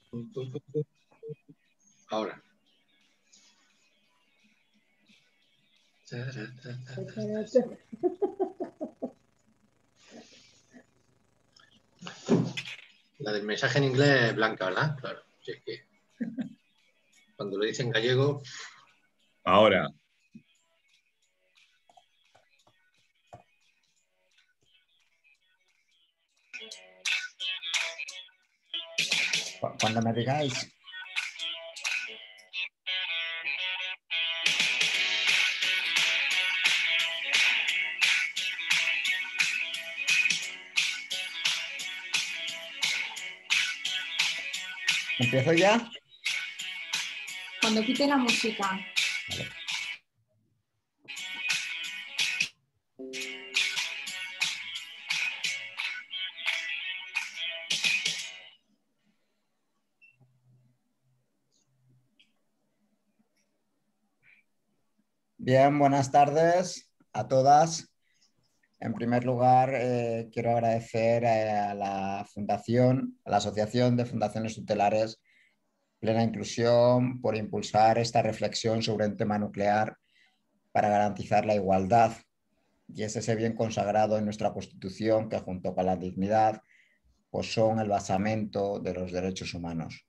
Ahora. La del mensaje en inglés es blanca, ¿verdad? Claro. Si es que cuando lo dice en gallego. Ahora. Cuando me digáis. ¿Empiezo ya? Cuando quite la música. Vale. Bien, buenas tardes a todas. En primer lugar, quiero agradecer a la Fundación, a la Asociación de Fundaciones Tutelares Plena Inclusión por impulsar esta reflexión sobre un tema nuclear para garantizar la igualdad. Y es ese bien consagrado en nuestra Constitución que junto con la dignidad pues son el basamento de los derechos humanos.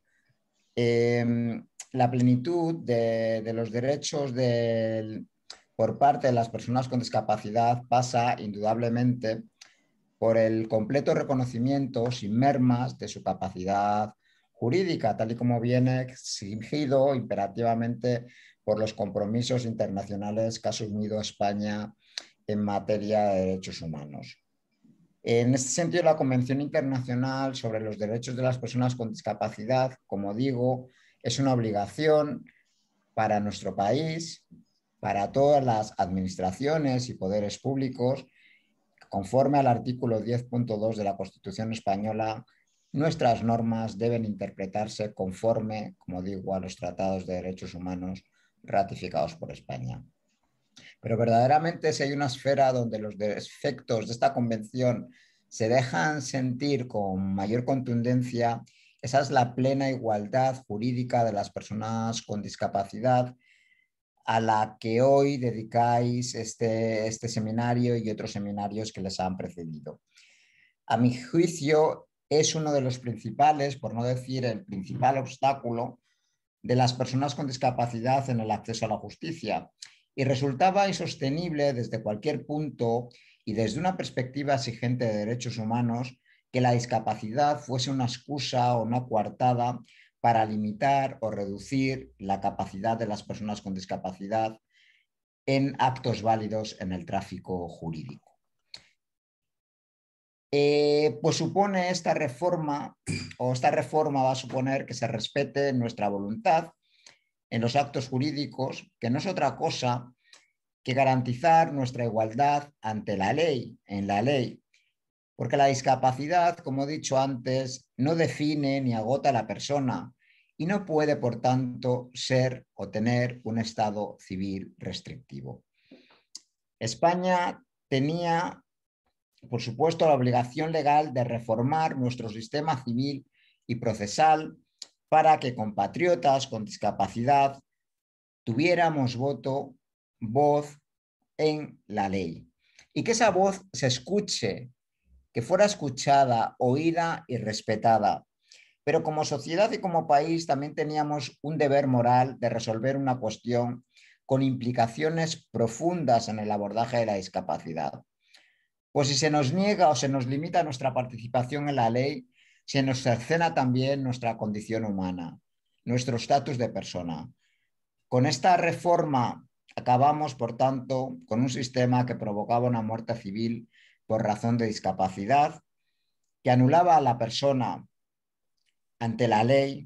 La plenitud de los derechos por parte de las personas con discapacidad pasa indudablemente por el completo reconocimiento sin mermas de su capacidad jurídica, tal y como viene exigido imperativamente por los compromisos internacionales que ha asumido España en materia de derechos humanos. En este sentido, la Convención Internacional sobre los Derechos de las Personas con Discapacidad, como digo, es una obligación para nuestro país, para todas las administraciones y poderes públicos. Conforme al artículo 10.2 de la Constitución española, nuestras normas deben interpretarse conforme, como digo, a los tratados de derechos humanos ratificados por España. Pero verdaderamente si hay una esfera donde los efectos de esta convención se dejan sentir con mayor contundencia, esa es la plena igualdad jurídica de las personas con discapacidad, a la que hoy dedicáis este seminario y otros seminarios que les han precedido. A mi juicio, es uno de los principales, por no decir el principal obstáculo de las personas con discapacidad en el acceso a la justicia y resultaba insostenible desde cualquier punto y desde una perspectiva exigente de derechos humanos que la discapacidad fuese una excusa o una coartada para limitar o reducir la capacidad de las personas con discapacidad en actos válidos en el tráfico jurídico. Pues supone esta reforma, o esta reforma va a suponer que se respete nuestra voluntad en los actos jurídicos, que no es otra cosa que garantizar nuestra igualdad ante la ley, en la ley, porque la discapacidad, como he dicho antes, no define ni agota a la persona y no puede, por tanto, ser o tener un estado civil restrictivo. España tenía, por supuesto, la obligación legal de reformar nuestro sistema civil y procesal para que compatriotas con discapacidad tuviéramos voz en la ley y que esa voz se escuche, que fuera escuchada, oída y respetada. Pero como sociedad y como país también teníamos un deber moral de resolver una cuestión con implicaciones profundas en el abordaje de la discapacidad. Pues si se nos niega o se nos limita nuestra participación en la ley, se nos cercena también nuestra condición humana, nuestro estatus de persona. Con esta reforma acabamos, por tanto, con un sistema que provocaba una muerte civil por razón de discapacidad, que anulaba a la persona ante la ley.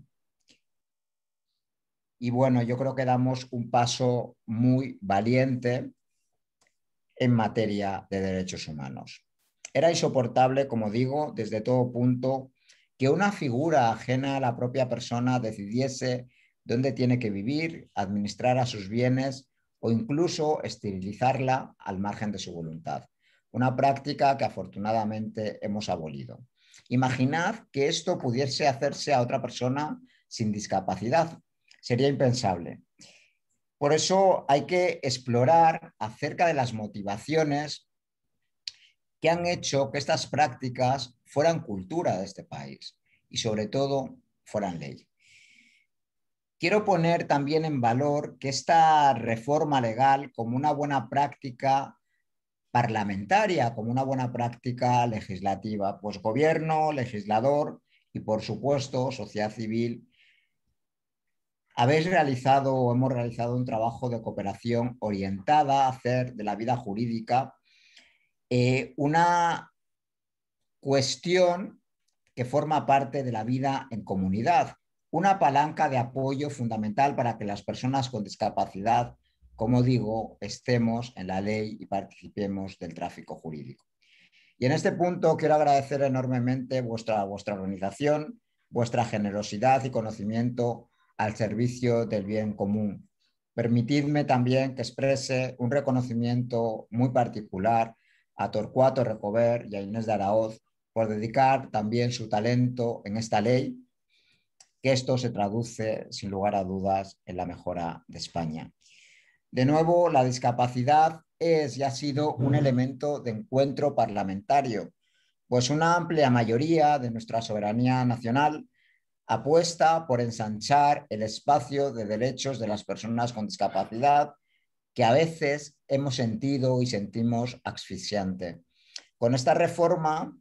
Y bueno, yo creo que damos un paso muy valiente en materia de derechos humanos. Era insoportable, como digo, desde todo punto, que una figura ajena a la propia persona decidiese dónde tiene que vivir, administrar a sus bienes o incluso esterilizarla al margen de su voluntad. Una práctica que afortunadamente hemos abolido. Imaginad que esto pudiese hacerse a otra persona sin discapacidad. Sería impensable. Por eso hay que explorar acerca de las motivaciones que han hecho que estas prácticas fueran cultura de este país y sobre todo fueran ley. Quiero poner también en valor que esta reforma legal, como una buena práctica parlamentaria, como una buena práctica legislativa, pues gobierno, legislador y por supuesto sociedad civil, habéis realizado o hemos realizado un trabajo de cooperación orientada a hacer de la vida jurídica una cuestión que forma parte de la vida en comunidad, una palanca de apoyo fundamental para que las personas con discapacidad, como digo, estemos en la ley y participemos del tráfico jurídico. Y en este punto quiero agradecer enormemente vuestra organización, vuestra generosidad y conocimiento al servicio del bien común. Permitidme también que exprese un reconocimiento muy particular a Torcuato Recover y a Inés de Araoz por dedicar también su talento en esta ley, que esto se traduce, sin lugar a dudas, en la mejora de España. De nuevo, la discapacidad es y ha sido un elemento de encuentro parlamentario, pues una amplia mayoría de nuestra soberanía nacional apuesta por ensanchar el espacio de derechos de las personas con discapacidad, que a veces hemos sentido y sentimos asfixiante. Con esta reforma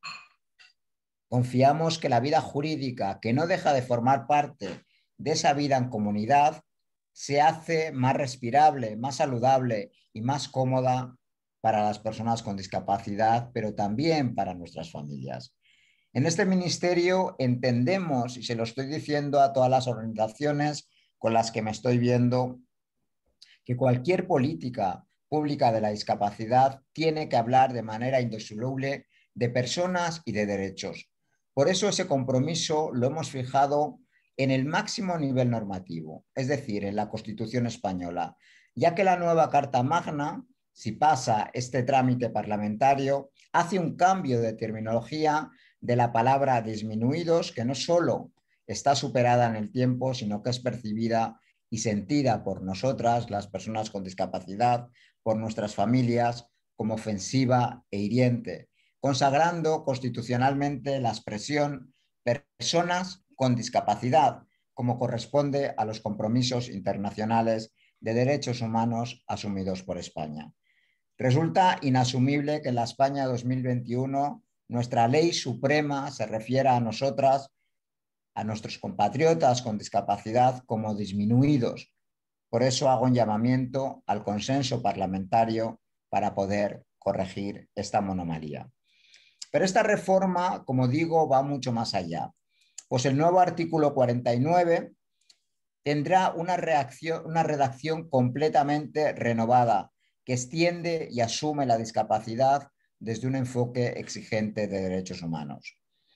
confiamos que la vida jurídica, que no deja de formar parte de esa vida en comunidad, se hace más respirable, más saludable y más cómoda para las personas con discapacidad, pero también para nuestras familias. En este ministerio entendemos, y se lo estoy diciendo a todas las organizaciones con las que me estoy viendo, que cualquier política pública de la discapacidad tiene que hablar de manera indisoluble de personas y de derechos. Por eso ese compromiso lo hemos fijado en el máximo nivel normativo, es decir, en la Constitución española, ya que la nueva Carta Magna, si pasa este trámite parlamentario, hace un cambio de terminología de la palabra disminuidos, que no solo está superada en el tiempo, sino que es percibida y sentida por nosotras, las personas con discapacidad, por nuestras familias, como ofensiva e hiriente, consagrando constitucionalmente la expresión personas con discapacidad, como corresponde a los compromisos internacionales de derechos humanos asumidos por España. Resulta inasumible que en la España 2021 nuestra ley suprema se refiera a nosotras, a nuestros compatriotas con discapacidad, como disminuidos. Por eso hago un llamamiento al consenso parlamentario para poder corregir esta anomalía. Pero esta reforma, como digo, va mucho más allá, pues el nuevo artículo 49 tendrá una redacción completamente renovada que extiende y asume la discapacidad desde un enfoque exigente de derechos humanos.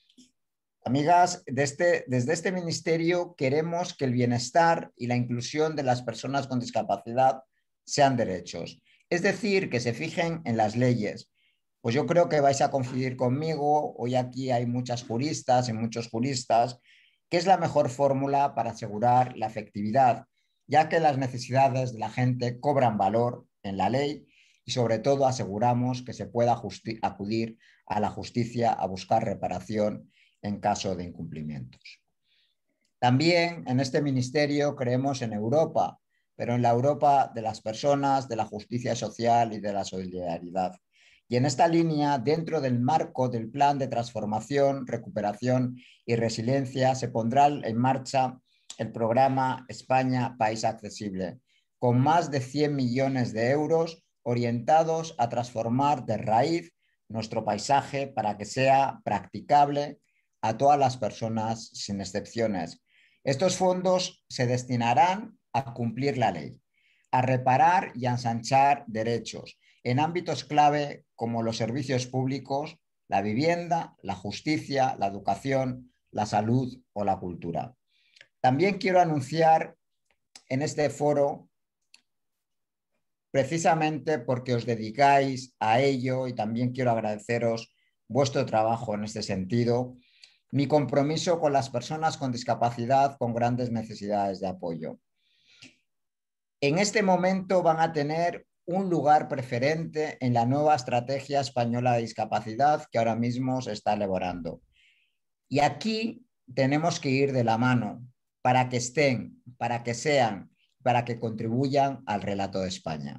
Amigas, desde este ministerio queremos que el bienestar y la inclusión de las personas con discapacidad sean derechos, es decir, que se fijen en las leyes. Pues yo creo que vais a coincidir conmigo, hoy aquí hay muchas juristas y muchos juristas, que es la mejor fórmula para asegurar la efectividad, ya que las necesidades de la gente cobran valor en la ley y sobre todo aseguramos que se pueda acudir a la justicia a buscar reparación en caso de incumplimientos. También en este ministerio creemos en Europa, pero en la Europa de las personas, de la justicia social y de la solidaridad. Y en esta línea, dentro del marco del Plan de Transformación, Recuperación y Resiliencia, se pondrá en marcha el programa España País Accesible, con más de 100 millones de euros orientados a transformar de raíz nuestro paisaje para que sea practicable a todas las personas sin excepciones. Estos fondos se destinarán a cumplir la ley, a reparar y a ensanchar derechos en ámbitos clave como los servicios públicos, la vivienda, la justicia, la educación, la salud o la cultura. También quiero anunciar en este foro, precisamente porque os dedicáis a ello, y también quiero agradeceros vuestro trabajo en este sentido, mi compromiso con las personas con discapacidad con grandes necesidades de apoyo. En este momento van a tener un lugar preferente en la nueva estrategia española de discapacidad que ahora mismo se está elaborando. Y aquí tenemos que ir de la mano para que estén, para que sean, para que contribuyan al relato de España.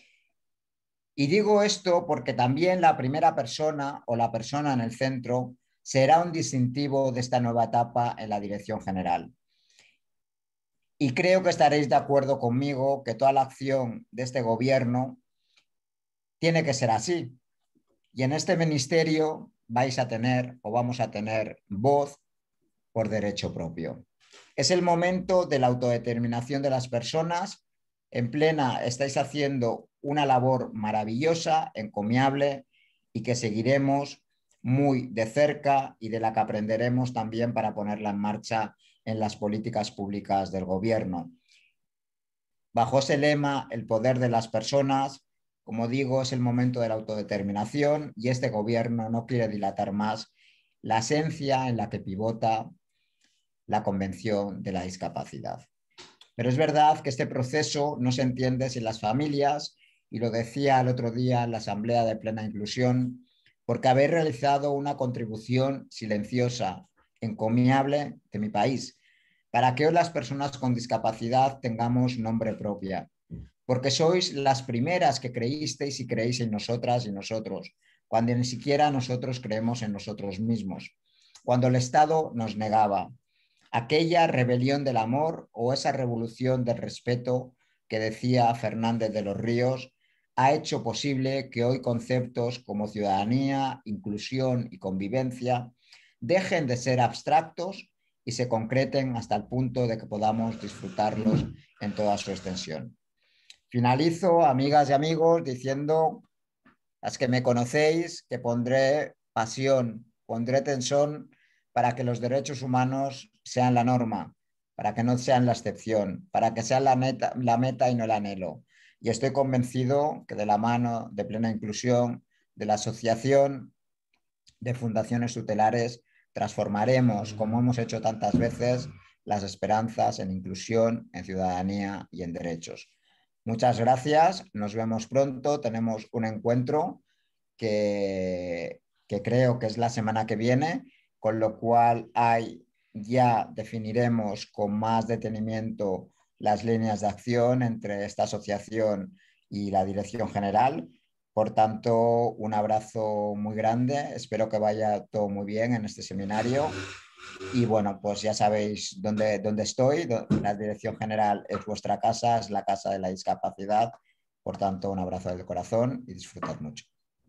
Y digo esto porque también la primera persona o la persona en el centro será un distintivo de esta nueva etapa en la dirección general. Y creo que estaréis de acuerdo conmigo que toda la acción de este gobierno tiene que ser así. Y en este ministerio vais a tener o vamos a tener voz por derecho propio. Es el momento de la autodeterminación de las personas. En plena estáis haciendo una labor maravillosa, encomiable y que seguiremos muy de cerca y de la que aprenderemos también para ponerla en marcha en las políticas públicas del gobierno. Bajo ese lema, el poder de las personas, como digo, es el momento de la autodeterminación y este gobierno no quiere dilatar más la esencia en la que pivota la Convención de la Discapacidad. Pero es verdad que este proceso no se entiende sin las familias, y lo decía el otro día en la Asamblea de Plena Inclusión, porque habéis realizado una contribución silenciosa, encomiable de mi país, para que hoy las personas con discapacidad tengamos nombre propio. Porque sois las primeras que creísteis y creéis en nosotras y nosotros, cuando ni siquiera nosotros creemos en nosotros mismos, cuando el Estado nos negaba. Aquella rebelión del amor o esa revolución del respeto que decía Fernández de los Ríos ha hecho posible que hoy conceptos como ciudadanía, inclusión y convivencia dejen de ser abstractos y se concreten hasta el punto de que podamos disfrutarlos en toda su extensión. Finalizo, amigas y amigos, diciendo, las que me conocéis, que pondré pasión, pondré tensión para que los derechos humanos sean la norma, para que no sean la excepción, para que sean la meta y no el anhelo. Y estoy convencido que de la mano de Plena Inclusión, de la Asociación de Fundaciones Tutelares, transformaremos, como hemos hecho tantas veces, las esperanzas en inclusión, en ciudadanía y en derechos. Muchas gracias, nos vemos pronto, tenemos un encuentro que creo que es la semana que viene, con lo cual ya definiremos con más detenimiento las líneas de acción entre esta asociación y la dirección general. Por tanto, un abrazo muy grande, espero que vaya todo muy bien en este seminario. Y bueno, pues ya sabéis dónde estoy. La dirección general es vuestra casa, es la casa de la discapacidad. Por tanto, un abrazo del corazón y disfrutad mucho.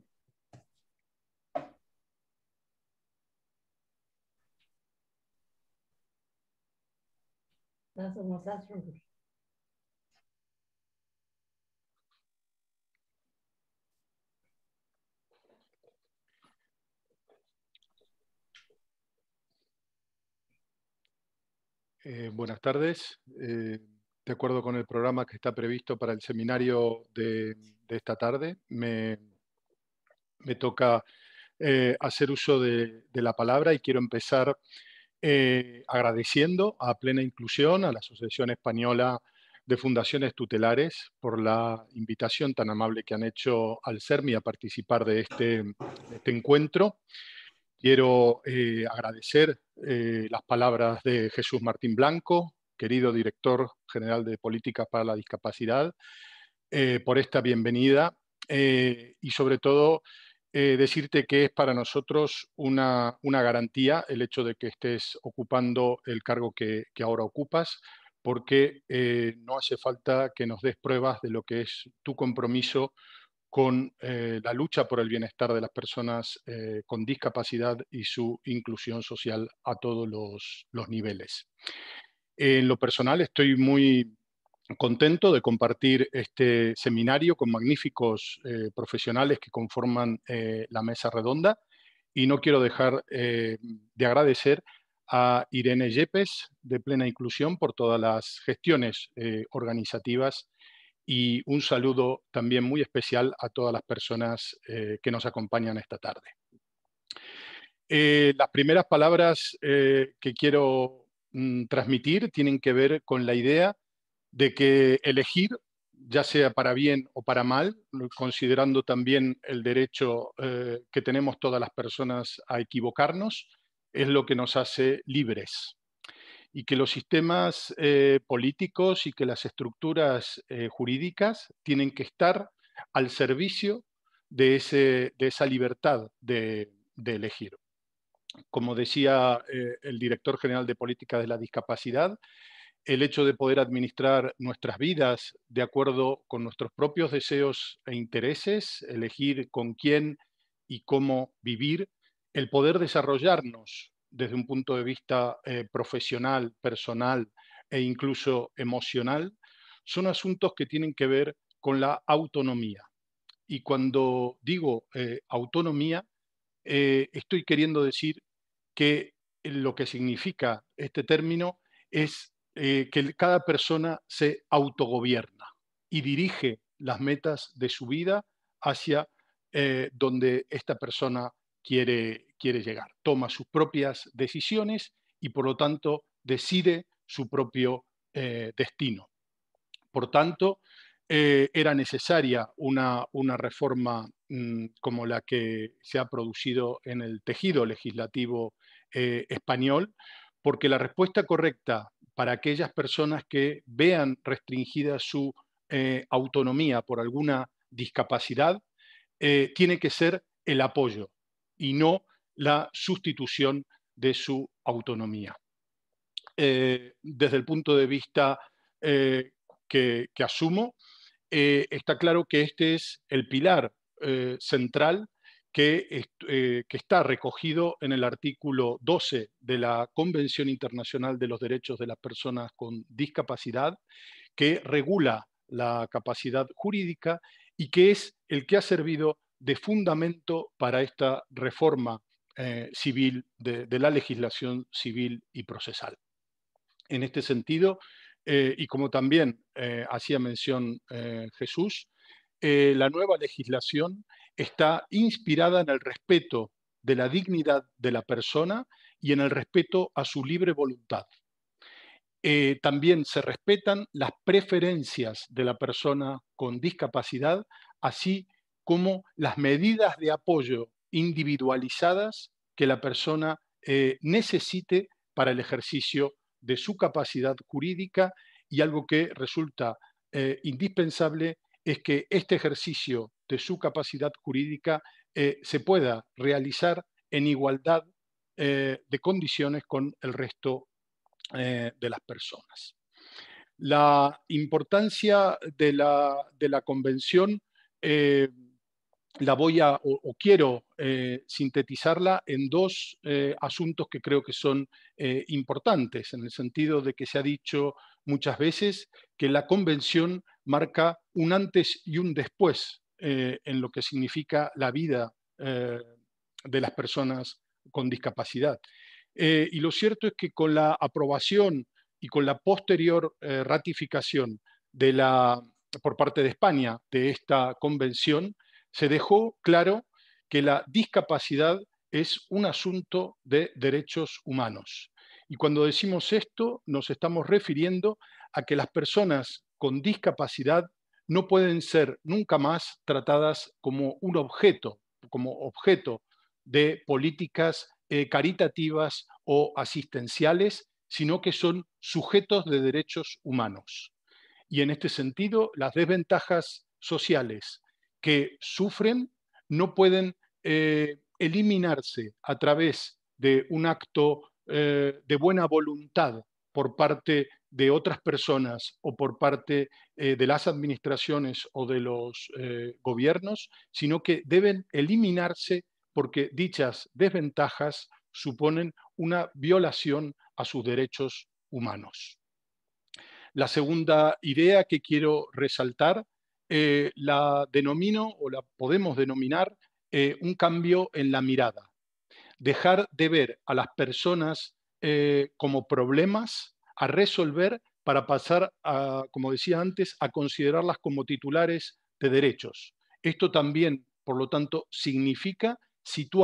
Buenas tardes. De acuerdo con el programa que está previsto para el seminario de esta tarde, me toca hacer uso de la palabra y quiero empezar agradeciendo a Plena Inclusión, a la Asociación Española de Fundaciones Tutelares, por la invitación tan amable que han hecho al CERMI a participar de este encuentro. Quiero agradecer las palabras de Jesús Martín Blanco, querido director general de Políticas para la Discapacidad, por esta bienvenida y sobre todo decirte que es para nosotros una garantía el hecho de que estés ocupando el cargo que ahora ocupas, porque no hace falta que nos des pruebas de lo que es tu compromiso con la lucha por el bienestar de las personas con discapacidad y su inclusión social a todos los niveles. En lo personal estoy muy contento de compartir este seminario con magníficos profesionales que conforman la mesa redonda y no quiero dejar de agradecer a Irene Yepes de Plena Inclusión por todas las gestiones organizativas y un saludo también muy especial a todas las personas que nos acompañan esta tarde. Las primeras palabras que quiero transmitir tienen que ver con la idea de que elegir, ya sea para bien o para mal, considerando también el derecho que tenemos todas las personas a equivocarnos, es lo que nos hace libres. Y que los sistemas políticos y que las estructuras jurídicas tienen que estar al servicio de esa libertad de elegir. Como decía el director general de Política de la Discapacidad, el hecho de poder administrar nuestras vidas de acuerdo con nuestros propios deseos e intereses, elegir con quién y cómo vivir, el poder desarrollarnos desde un punto de vista profesional, personal e incluso emocional, son asuntos que tienen que ver con la autonomía. Y cuando digo autonomía, estoy queriendo decir que lo que significa este término es que cada persona se autogobierna y dirige las metas de su vida hacia donde esta persona quiere llegar. Toma sus propias decisiones y por lo tanto decide su propio destino. Por tanto, era necesaria una reforma como la que se ha producido en el tejido legislativo español, porque la respuesta correcta para aquellas personas que vean restringida su autonomía por alguna discapacidad tiene que ser el apoyo y no la sustitución de su autonomía. Desde el punto de vista que asumo, está claro que este es el pilar central que está recogido en el artículo 12 de la Convención Internacional de los Derechos de las Personas con Discapacidad, que regula la capacidad jurídica y que es el que ha servido de fundamento para esta reforma civil de la legislación civil y procesal. En este sentido, y como también hacía mención Jesús, la nueva legislación está inspirada en el respeto de la dignidad de la persona y en el respeto a su libre voluntad. También se respetan las preferencias de la persona con discapacidad, así como las medidas de apoyo individualizadas que la persona necesite para el ejercicio de su capacidad jurídica, y algo que resulta indispensable es que este ejercicio de su capacidad jurídica se pueda realizar en igualdad de condiciones con el resto de las personas. La importancia de la convención la voy a, o quiero sintetizarla en dos asuntos que creo que son importantes, en el sentido de que se ha dicho muchas veces que la convención marca un antes y un después en lo que significa la vida de las personas con discapacidad. Y lo cierto es que con la aprobación y con la posterior ratificación por parte de España de esta convención, se dejó claro que la discapacidad es un asunto de derechos humanos. Y cuando decimos esto, nos estamos refiriendo a que las personas con discapacidad no pueden ser nunca más tratadas como un objeto, como objeto de políticas caritativas o asistenciales, sino que son sujetos de derechos humanos. Y en este sentido, las desventajas sociales que sufren no pueden eliminarse a través de un acto de buena voluntad por parte de otras personas o por parte de las administraciones o de los gobiernos, sino que deben eliminarse porque dichas desventajas suponen una violación a sus derechos humanos. La segunda idea que quiero resaltar la denomino o la podemos denominar un cambio en la mirada. Dejar de ver a las personas como problemas a resolver para pasar, como decía antes, a considerarlas como titulares de derechos. Esto también, por lo tanto, significa situar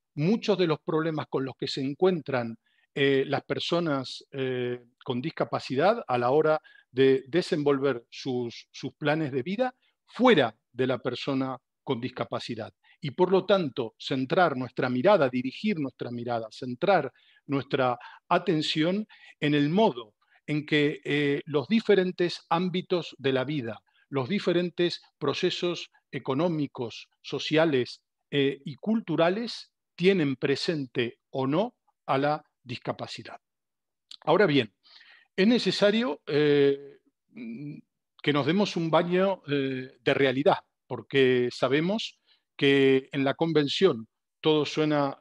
muchos de los problemas con los que se encuentran las personas con discapacidad a la hora de desenvolver sus planes de vida fuera de la persona con discapacidad. Y por lo tanto, centrar nuestra mirada, dirigir nuestra mirada, centrar nuestra atención en el modo en que los diferentes ámbitos de la vida, los diferentes procesos económicos, sociales y culturales tienen presente o no a la discapacidad. Ahora bien, es necesario que nos demos un baño de realidad, porque sabemos que en la Convención todo suena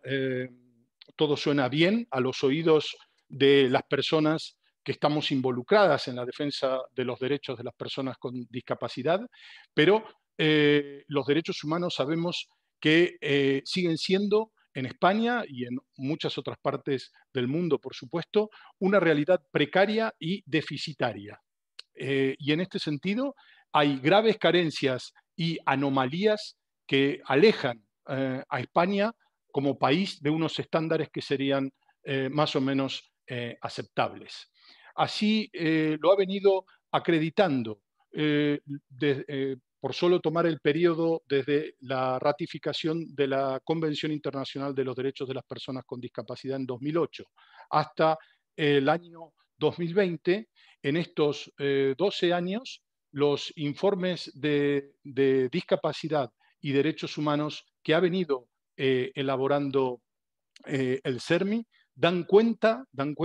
bien a los oídos de las personas que estamos involucradas en la defensa de los derechos de las personas con discapacidad, pero los derechos humanos sabemos que siguen siendo en España y en muchas otras partes del mundo, por supuesto, una realidad precaria y deficitaria. Y en este sentido hay graves carencias y anomalías que alejan a España como país de unos estándares que serían más o menos aceptables. Así lo ha venido acreditando por solo tomar el periodo desde la ratificación de la Convención Internacional de los Derechos de las Personas con Discapacidad en 2008 hasta el año 2020. En estos 12 años, los informes de discapacidad y derechos humanos que ha venido elaborando el CERMI dan cuenta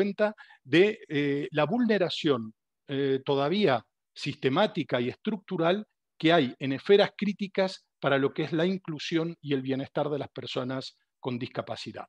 de la vulneración todavía sistemática y estructural que hay en esferas críticas para lo que es la inclusión y el bienestar de las personas con discapacidad.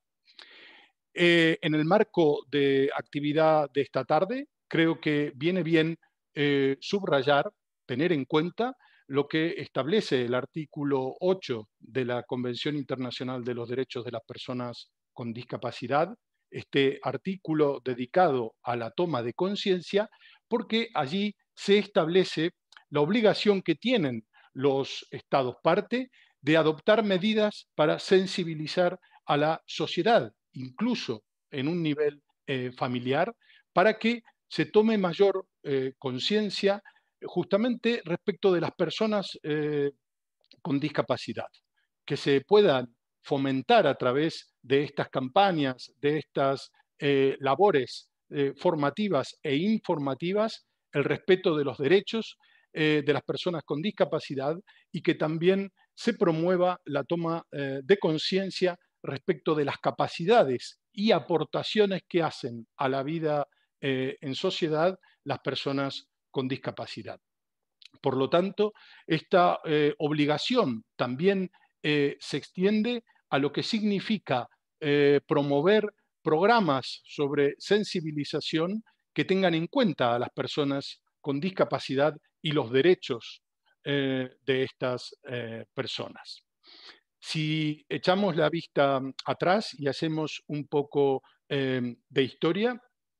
En el marco de actividad de esta tarde, creo que viene bien subrayar, tener en cuenta lo que establece el artículo 8 de la Convención Internacional de los Derechos de las Personas con Discapacidad, este artículo dedicado a la toma de conciencia, porque allí se establece la obligación que tienen los Estados parte de adoptar medidas para sensibilizar a la sociedad, incluso en un nivel familiar, para que se tome mayor conciencia justamente respecto de las personas con discapacidad, que se puedan fomentar a través de estas campañas, de estas labores formativas e informativas, el respeto de los derechos de las personas con discapacidad y que también se promueva la toma de conciencia respecto de las capacidades y aportaciones que hacen a la vida en sociedad las personas con discapacidad. Por lo tanto, esta obligación también se extiende a lo que significa promover programas sobre sensibilización que tengan en cuenta a las personas con discapacidad y los derechos de estas personas. Si echamos la vista atrás y hacemos un poco de historia,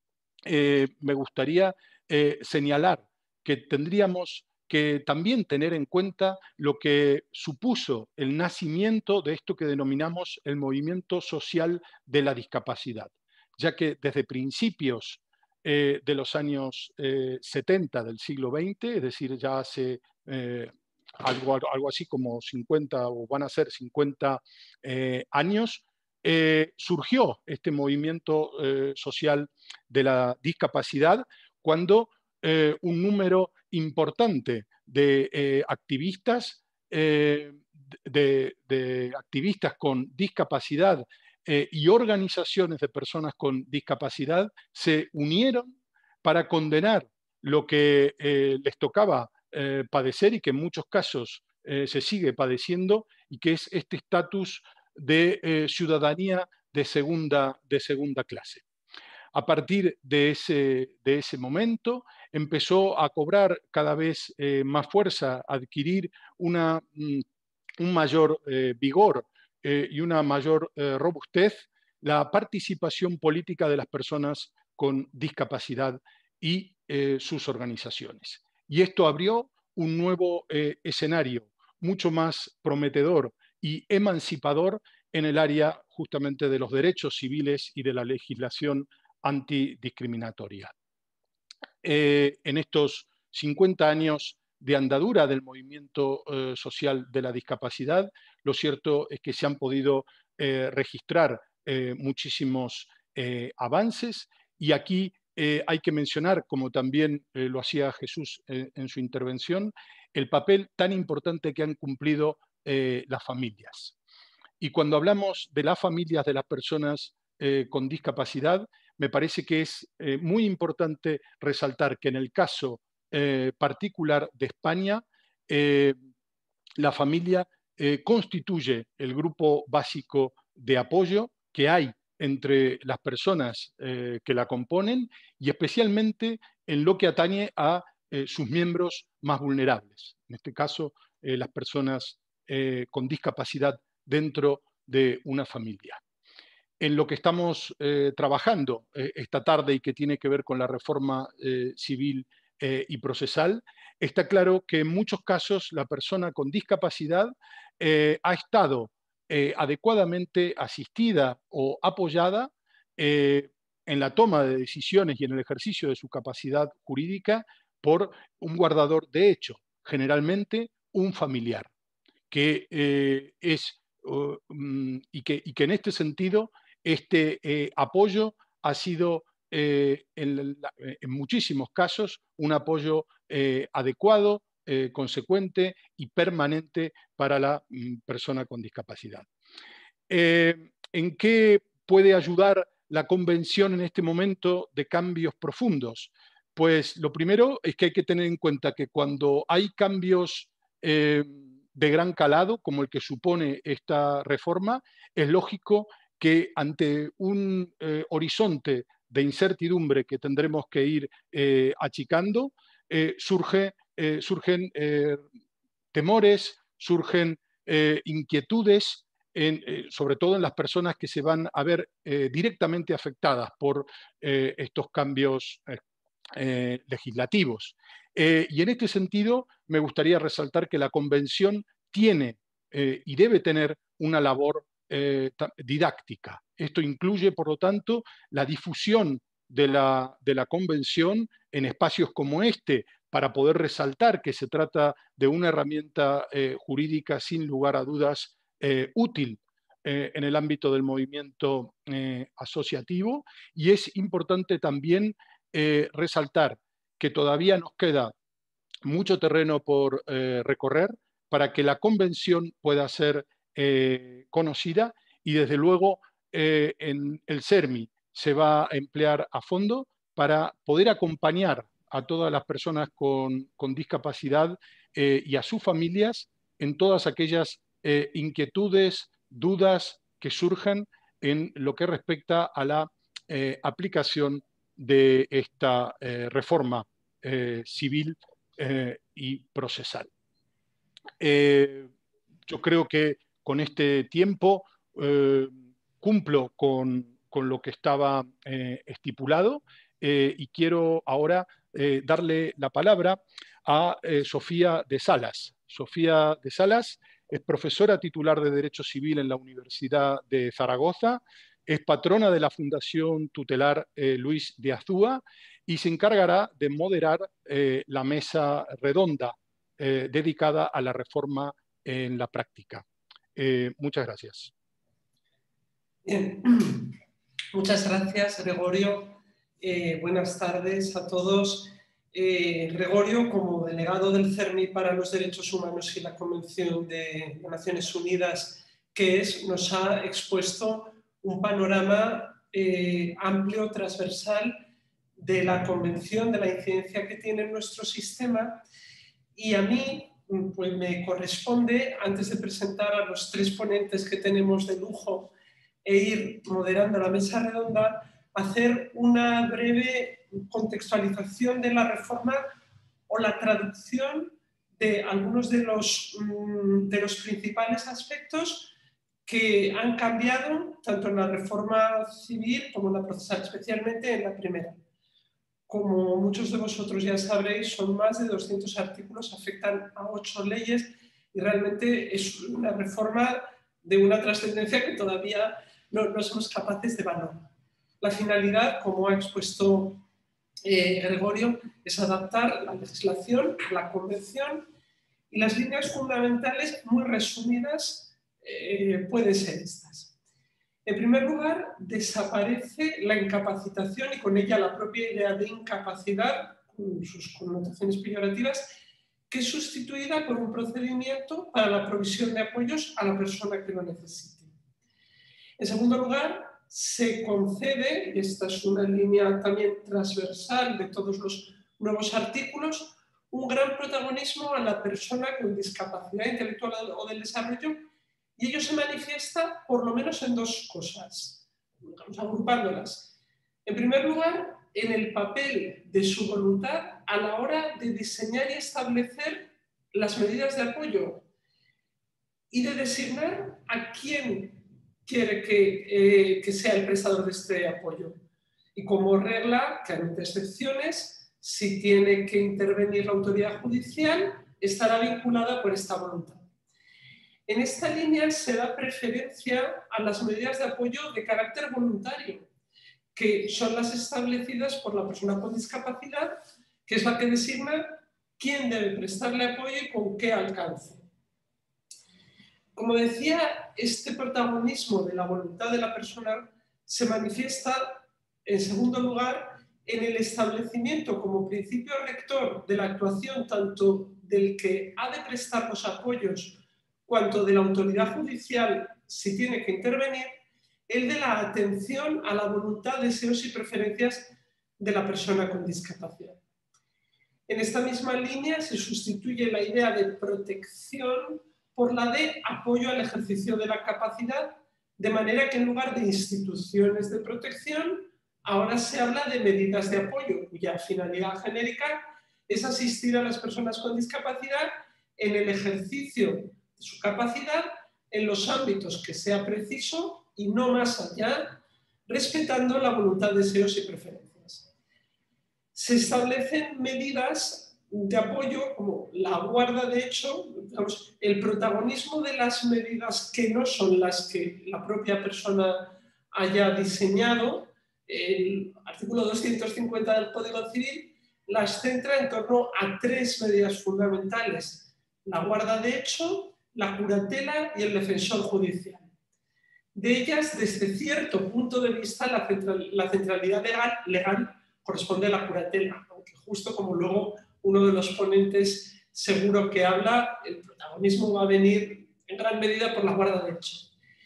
me gustaría señalar que tendríamos que también tener en cuenta lo que supuso el nacimiento de esto que denominamos el movimiento social de la discapacidad, ya que desde principios de los años 70 del siglo XX, es decir, ya hace algo así como 50 o van a ser 50 años, surgió este movimiento social de la discapacidad cuando un número importante de activistas, de activistas con discapacidad y organizaciones de personas con discapacidad se unieron para condenar lo que les tocaba padecer y que en muchos casos se sigue padeciendo, y que es este estatus de ciudadanía de segunda clase. A partir de ese momento empezó a cobrar cada vez más fuerza, a adquirir un mayor vigor y una mayor robustez la participación política de las personas con discapacidad y sus organizaciones. Y esto abrió un nuevo escenario mucho más prometedor y emancipador en el área justamente de los derechos civiles y de la legislación antidiscriminatoria. En estos 50 años de andadura del movimiento social de la discapacidad, lo cierto es que se han podido registrar muchísimos avances, y aquí hay que mencionar, como también lo hacía Jesús en su intervención, el papel tan importante que han cumplido las familias. Y cuando hablamos de las familias de las personas con discapacidad, me parece que es muy importante resaltar que en el caso particular de España, la familia constituye el grupo básico de apoyo que hay entre las personas que la componen, y especialmente en lo que atañe a sus miembros más vulnerables, en este caso las personas con discapacidad dentro de una familia. En lo que estamos trabajando esta tarde y que tiene que ver con la reforma civil y procesal, está claro que en muchos casos la persona con discapacidad ha estado adecuadamente asistida o apoyada en la toma de decisiones y en el ejercicio de su capacidad jurídica por un guardador de hecho, generalmente un familiar, que y que en este sentido este apoyo ha sido en muchísimos casos un apoyo adecuado, consecuente y permanente para la persona con discapacidad. ¿En qué puede ayudar la Convención en este momento de cambios profundos? Pues lo primero es que hay que tener en cuenta que cuando hay cambios de gran calado, como el que supone esta reforma, es lógico que ante un horizonte de incertidumbre que tendremos que ir achicando, surgen temores, surgen inquietudes, sobre todo en las personas que se van a ver directamente afectadas por estos cambios legislativos. Y en este sentido, me gustaría resaltar que la Convención tiene y debe tener una labor didáctica. Esto incluye, por lo tanto, la difusión de la Convención en espacios como este, para poder resaltar que se trata de una herramienta jurídica sin lugar a dudas útil en el ámbito del movimiento asociativo. Y es importante también resaltar que todavía nos queda mucho terreno por recorrer para que la Convención pueda ser conocida, y desde luego en el CERMI se va a emplear a fondo para poder acompañar a todas las personas con discapacidad y a sus familias en todas aquellas inquietudes, dudas que surjan en lo que respecta a la aplicación de esta reforma civil y procesal. Yo creo que con este tiempo cumplo con lo que estaba estipulado, y quiero ahora darle la palabra a Sofía de Salas. Sofía de Salas es profesora titular de Derecho Civil en la Universidad de Zaragoza, es patrona de la Fundación Tutelar Luis de Azúa y se encargará de moderar la mesa redonda dedicada a la reforma en la práctica. Muchas gracias. Bien. Muchas gracias, Gregorio. Buenas tardes a todos. Gregorio, como delegado del CERMI para los Derechos Humanos y la Convención de Naciones Unidas, nos ha expuesto un panorama amplio, transversal, de la Convención, de la incidencia que tiene en nuestro sistema, y a mí pues, me corresponde, antes de presentar a los tres ponentes que tenemos de lujo e ir moderando la mesa redonda, hacer una breve contextualización de la reforma o la traducción de algunos de los principales aspectos que han cambiado tanto en la reforma civil como en la procesal, especialmente en la primera. Como muchos de vosotros ya sabréis, son más de 200 artículos, afectan a 8 leyes y realmente es una reforma de una trascendencia que todavía no somos capaces de valorar. La finalidad, como ha expuesto Gregorio, es adaptar la legislación, la convención, y las líneas fundamentales, muy resumidas, pueden ser estas. En primer lugar, desaparece la incapacitación y con ella la propia idea de incapacidad, con sus connotaciones peyorativas, que es sustituida por un procedimiento para la provisión de apoyos a la persona que lo necesite. En segundo lugar, se concede, y esta es una línea también transversal de todos los nuevos artículos, un gran protagonismo a la persona con discapacidad intelectual o del desarrollo, y ello se manifiesta por lo menos en dos cosas, vamos agrupándolas. En primer lugar, en el papel de su voluntad a la hora de diseñar y establecer las medidas de apoyo y de designar a quién quiere que sea el prestador de este apoyo. Y como regla, que ante excepciones, si tiene que intervenir la autoridad judicial, estará vinculada por esta voluntad. En esta línea se da preferencia a las medidas de apoyo de carácter voluntario, que son las establecidas por la persona con discapacidad, que es la que designa quién debe prestarle apoyo y con qué alcance. Como decía, este protagonismo de la voluntad de la persona se manifiesta, en segundo lugar, en el establecimiento como principio rector de la actuación tanto del que ha de prestar los apoyos cuanto de la autoridad judicial, si tiene que intervenir, el de la atención a la voluntad, deseos y preferencias de la persona con discapacidad. En esta misma línea se sustituye la idea de protección por la de apoyo al ejercicio de la capacidad, de manera que en lugar de instituciones de protección, ahora se habla de medidas de apoyo, cuya finalidad genérica es asistir a las personas con discapacidad en el ejercicio de su capacidad en los ámbitos que sea preciso y no más allá, respetando la voluntad, deseos y preferencias. Se establecen medidas de apoyo como la guarda de hecho, digamos, el protagonismo de las medidas que no son las que la propia persona haya diseñado. El artículo 250 del Código Civil las centra en torno a tres medidas fundamentales: la guarda de hecho, la curatela y el defensor judicial. De ellas, desde cierto punto de vista, la centralidad legal corresponde a la curatela, aunque justo como luego uno de los ponentes seguro que habla, el protagonismo va a venir en gran medida por la guarda de hecho.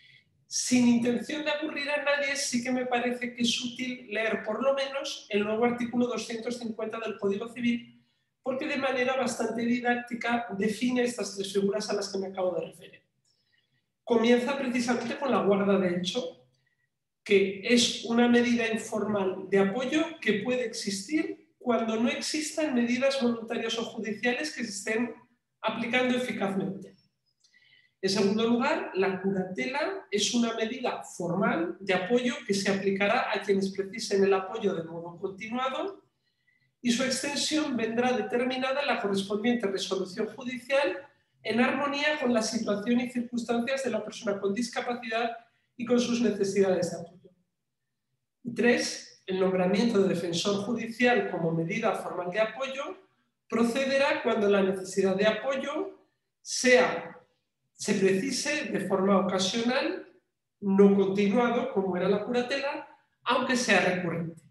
Sin intención de aburrir a nadie, sí que me parece que es útil leer por lo menos el nuevo artículo 250 del Código Civil, porque de manera bastante didáctica define estas tres figuras a las que me acabo de referir. Comienza precisamente con la guarda de hecho, que es una medida informal de apoyo que puede existir cuando no existan medidas voluntarias o judiciales que se estén aplicando eficazmente. En segundo lugar, la curatela es una medida formal de apoyo que se aplicará a quienes precisen el apoyo de modo continuado y su extensión vendrá determinada en la correspondiente resolución judicial en armonía con la situación y circunstancias de la persona con discapacidad y con sus necesidades de apoyo. Y tres, el nombramiento de defensor judicial como medida formal de apoyo procederá cuando la necesidad de apoyo se precise de forma ocasional, no continuado, como era la curatela, aunque sea recurrente.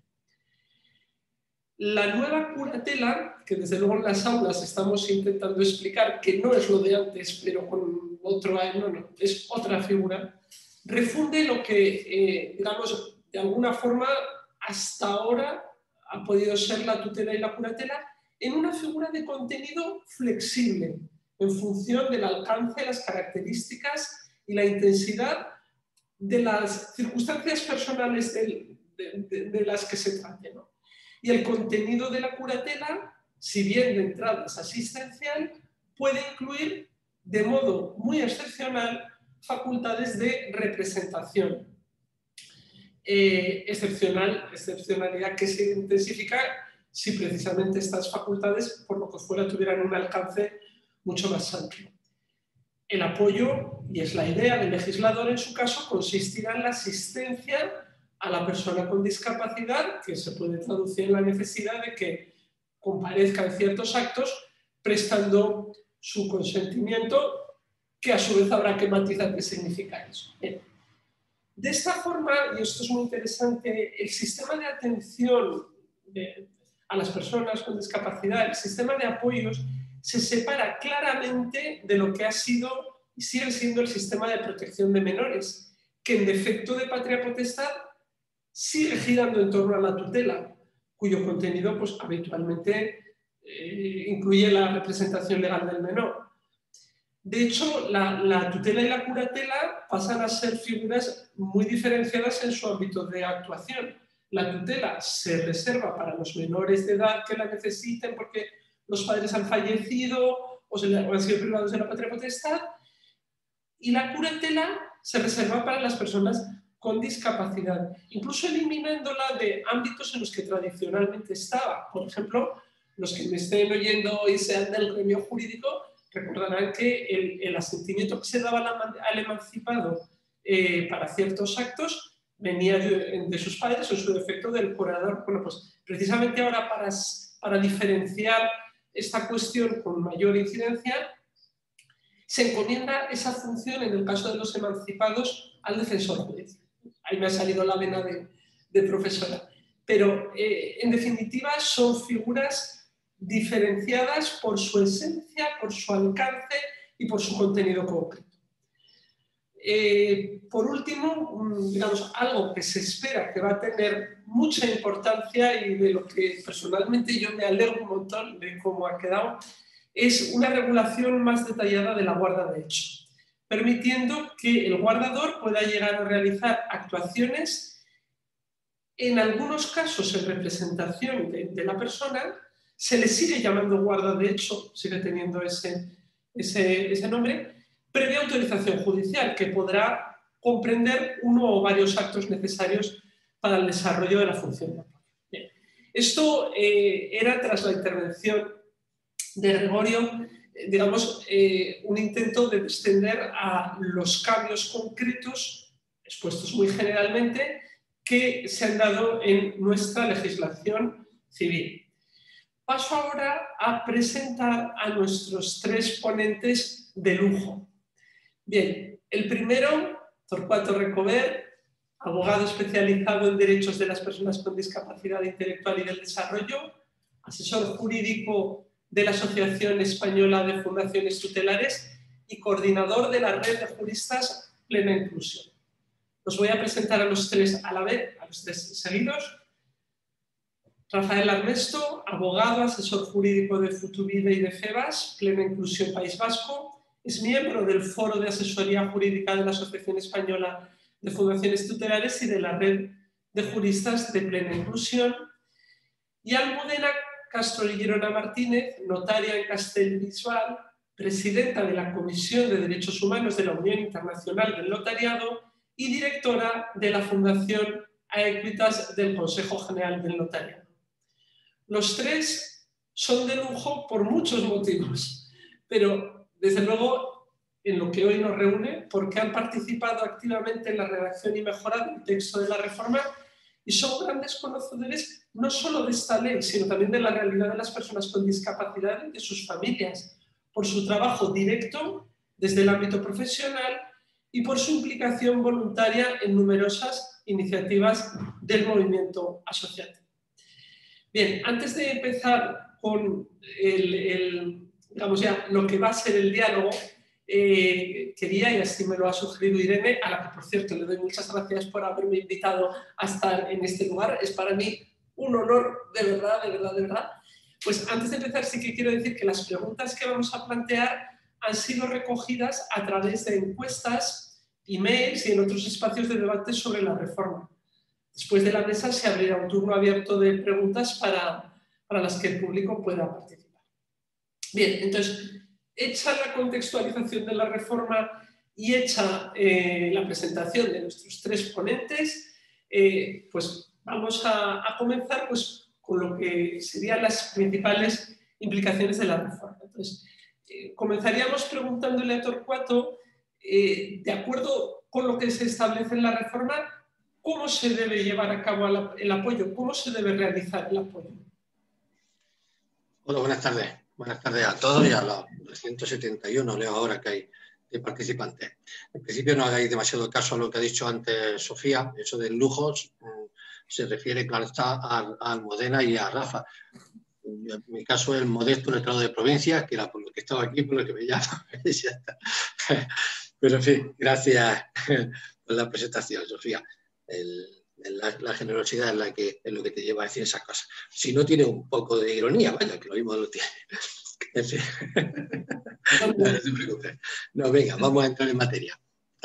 La nueva curatela, que desde luego en las aulas estamos intentando explicar que no es lo de antes, pero con otro no, es otra figura, refunde lo que, digamos, de alguna forma hasta ahora ha podido ser la tutela y la curatela en una figura de contenido flexible, en función del alcance, las características y la intensidad de las circunstancias personales de las que se trate, ¿no? Y el contenido de la curatela, si bien de entrada es asistencial, puede incluir de modo muy excepcional facultades de representación. Excepcionalidad que se intensifica si precisamente estas facultades, por lo que fuera, tuvieran un alcance mucho más amplio. el apoyo, y es la idea del legislador en su caso, consistirá en la asistencia a la persona con discapacidad, que se puede traducir en la necesidad de que comparezca en ciertos actos prestando su consentimiento, que a su vez habrá que matizar qué significa eso. Bien. De esta forma, y esto es muy interesante, el sistema de atención a las personas con discapacidad, el sistema de apoyos, se separa claramente de lo que ha sido y sigue siendo el sistema de protección de menores, que en defecto de patria potestad sigue girando en torno a la tutela, cuyo contenido pues, habitualmente incluye la representación legal del menor. De hecho, la tutela y la curatela pasan a ser figuras muy diferenciadas en su ámbito de actuación. La tutela se reserva para los menores de edad que la necesiten porque los padres han fallecido o han sido privados de la patria potestad, y la curatela se reserva para las personas con discapacidad, incluso eliminándola de ámbitos en los que tradicionalmente estaba. Por ejemplo, los que me estén oyendo y sean del gremio jurídico recordarán que el asentimiento que se daba al emancipado para ciertos actos venía de sus padres o en su defecto del curador. Bueno, pues precisamente ahora para diferenciar esta cuestión con mayor incidencia, se encomienda esa función en el caso de los emancipados al defensor judicial. Ahí me ha salido la vena de profesora. Pero en definitiva son figuras diferenciadas por su esencia, por su alcance y por su contenido concreto. Por último, digamos, algo que se espera que va a tener mucha importancia y de lo que personalmente yo me alegro un montón de cómo ha quedado, es una regulación más detallada de la guarda de hecho, permitiendo que el guardador pueda llegar a realizar actuaciones, en algunos casos en representación de la persona. Se le sigue llamando guarda de hecho, sigue teniendo ese nombre, previa autorización judicial, que podrá comprender uno o varios actos necesarios para el desarrollo de la función de apoyo. Bien. Esto era, tras la intervención de Gregorio, digamos, un intento de descender a los cambios concretos, expuestos muy generalmente, que se han dado en nuestra legislación civil. Paso ahora a presentar a nuestros tres ponentes de lujo. Bien, el primero, Torcuato Recover, abogado especializado en derechos de las personas con discapacidad intelectual y del desarrollo, asesor jurídico de la Asociación Española de Fundaciones Tutelares y coordinador de la red de juristas Plena Inclusión. Los voy a presentar a los tres a la vez, a los tres seguidos. Rafael Armesto, abogado, asesor jurídico de Futuvide y de FEBAS, Plena Inclusión País Vasco, es miembro del Foro de Asesoría Jurídica de la Asociación Española de Fundaciones Tutelares y de la Red de Juristas de Plena Inclusión. Y Almudena Castro Girona Martínez, notaria en Castellbisbal, presidenta de la Comisión de Derechos Humanos de la Unión Internacional del Notariado y directora de la Fundación Aequitas del Consejo General del Notariado. Los tres son de lujo por muchos motivos, pero desde luego en lo que hoy nos reúne, porque han participado activamente en la redacción y mejora del texto de la reforma y son grandes conocedores no solo de esta ley, sino también de la realidad de las personas con discapacidad y de sus familias, por su trabajo directo desde el ámbito profesional y por su implicación voluntaria en numerosas iniciativas del movimiento asociativo. Bien, antes de empezar con digamos ya, lo que va a ser el diálogo, quería, y así me lo ha sugerido Irene, a la que por cierto le doy muchas gracias por haberme invitado a estar en este lugar, es para mí un honor, de verdad, de verdad, de verdad. Pues antes de empezar sí que quiero decir que las preguntas que vamos a plantear han sido recogidas a través de encuestas, emails y en otros espacios de debate sobre la reforma. Después de la mesa se abrirá un turno abierto de preguntas para las que el público pueda participar. Bien, entonces, hecha la contextualización de la reforma y hecha la presentación de nuestros tres ponentes, pues vamos a comenzar pues, con lo que serían las principales implicaciones de la reforma. Entonces, comenzaríamos preguntándole a Torcuato, de acuerdo con lo que se establece en la reforma, ¿cómo se debe llevar a cabo el apoyo? ¿Cómo se debe realizar el apoyo? Hola, buenas tardes. Buenas tardes a todos y a los 271, leo ahora que hay de participantes. En principio no hagáis demasiado caso a lo que ha dicho antes Sofía, eso del lujo se refiere, claro está, a Almudena y a Rafa. En mi caso, el modesto letrado de provincia, que era por lo que estaba aquí, por lo que me llamo. Ya está. Pero en fin, gracias por la presentación, Sofía. La generosidad es lo que te lleva a decir esas cosas. Si no tiene un poco de ironía, vaya, que lo mismo lo tiene. En fin. No te preocupes. No, venga, vamos a entrar en materia.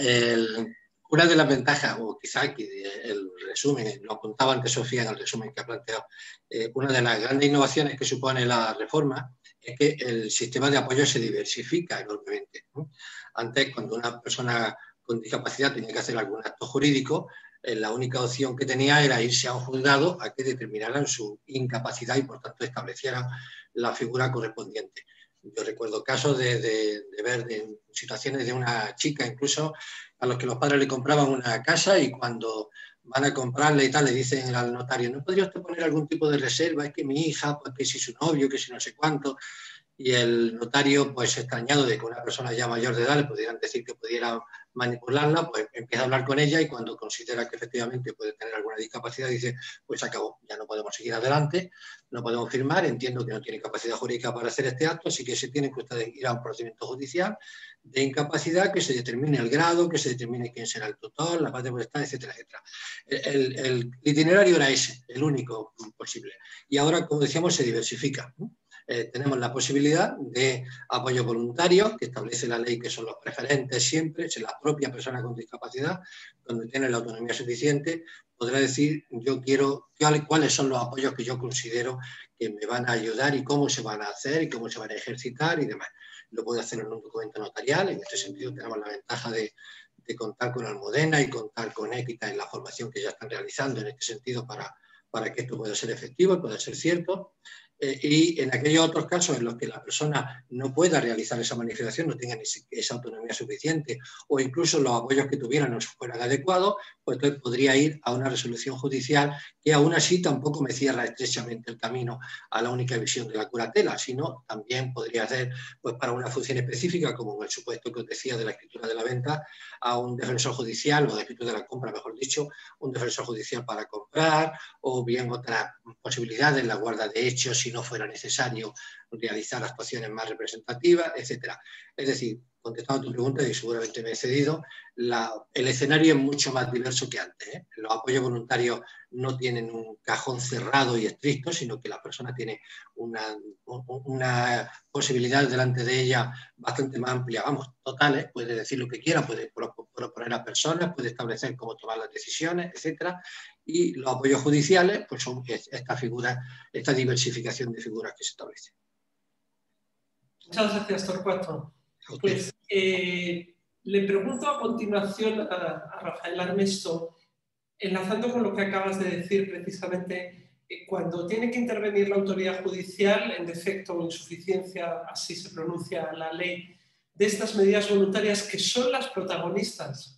Una de las ventajas, o quizá el resumen, lo apuntaba antes Sofía en el resumen que ha planteado, una de las grandes innovaciones que supone la reforma es que el sistema de apoyo se diversifica enormemente, ¿no? Antes, cuando una persona con discapacidad tenía que hacer algún acto jurídico, la única opción que tenía era irse a un juzgado a que determinaran su incapacidad y, por tanto, establecieran la figura correspondiente. Yo recuerdo casos de ver situaciones de una chica, incluso, a los que los padres le compraban una casa y cuando van a comprarle y tal, le dicen al notario, ¿no podría usted poner algún tipo de reserva? Es que mi hija, pues que si su novio, que si no sé cuánto. Y el notario, pues extrañado de que una persona ya mayor de edad le pudieran decir que pudiera manipularla, pues empieza a hablar con ella y cuando considera que efectivamente puede tener alguna discapacidad, dice, pues acabó, ya no podemos seguir adelante, no podemos firmar, entiendo que no tiene capacidad jurídica para hacer este acto, así que se tienen que ustedes ir a un procedimiento judicial de incapacidad, que se determine el grado, que se determine quién será el tutor, la parte potestad, etcétera, etcétera. El itinerario era ese, el único posible. Y ahora, como decíamos, se diversifica, ¿no? Tenemos la posibilidad de apoyo voluntario, que establece la ley que son los preferentes siempre, si la propia persona con discapacidad, cuando tiene la autonomía suficiente, podrá decir, yo quiero, cuáles son los apoyos que yo considero que me van a ayudar y cómo se van a hacer y cómo se van a ejercitar y demás. Lo puede hacer en un documento notarial, en este sentido tenemos la ventaja de contar con Almudena y contar con Équita en la formación que ya están realizando en este sentido para que esto pueda ser efectivo y pueda ser cierto. Y en aquellos otros casos en los que la persona no pueda realizar esa manifestación, no tenga esa autonomía suficiente o incluso los apoyos que tuvieran no fueran adecuados, pues entonces podría ir a una resolución judicial que aún así tampoco me cierra estrechamente el camino a la única visión de la curatela, sino también podría hacer, pues para una función específica, como en el supuesto que os decía de la escritura de la venta, a un defensor judicial o de escritura de la compra, mejor dicho, un defensor judicial para comprar o bien otras posibilidades, la guarda de hechos si no fuera necesario realizar actuaciones más representativas, etcétera. Es decir, contestando a tu pregunta, y seguramente me he cedido, el escenario es mucho más diverso que antes, ¿eh? Los apoyos voluntarios no tienen un cajón cerrado y estricto, sino que la persona tiene una posibilidad delante de ella bastante más amplia, vamos, totales, puede decir lo que quiera, puede proponer a personas, puede establecer cómo tomar las decisiones, etcétera. Y los apoyos judiciales, pues son esta diversificación de figuras que se establece. Muchas gracias, Torcuato. Pues le pregunto a continuación a Rafael Armesto, enlazando con lo que acabas de decir precisamente, cuando tiene que intervenir la autoridad judicial, en defecto o insuficiencia, así se pronuncia la ley, de estas medidas voluntarias que son las protagonistas,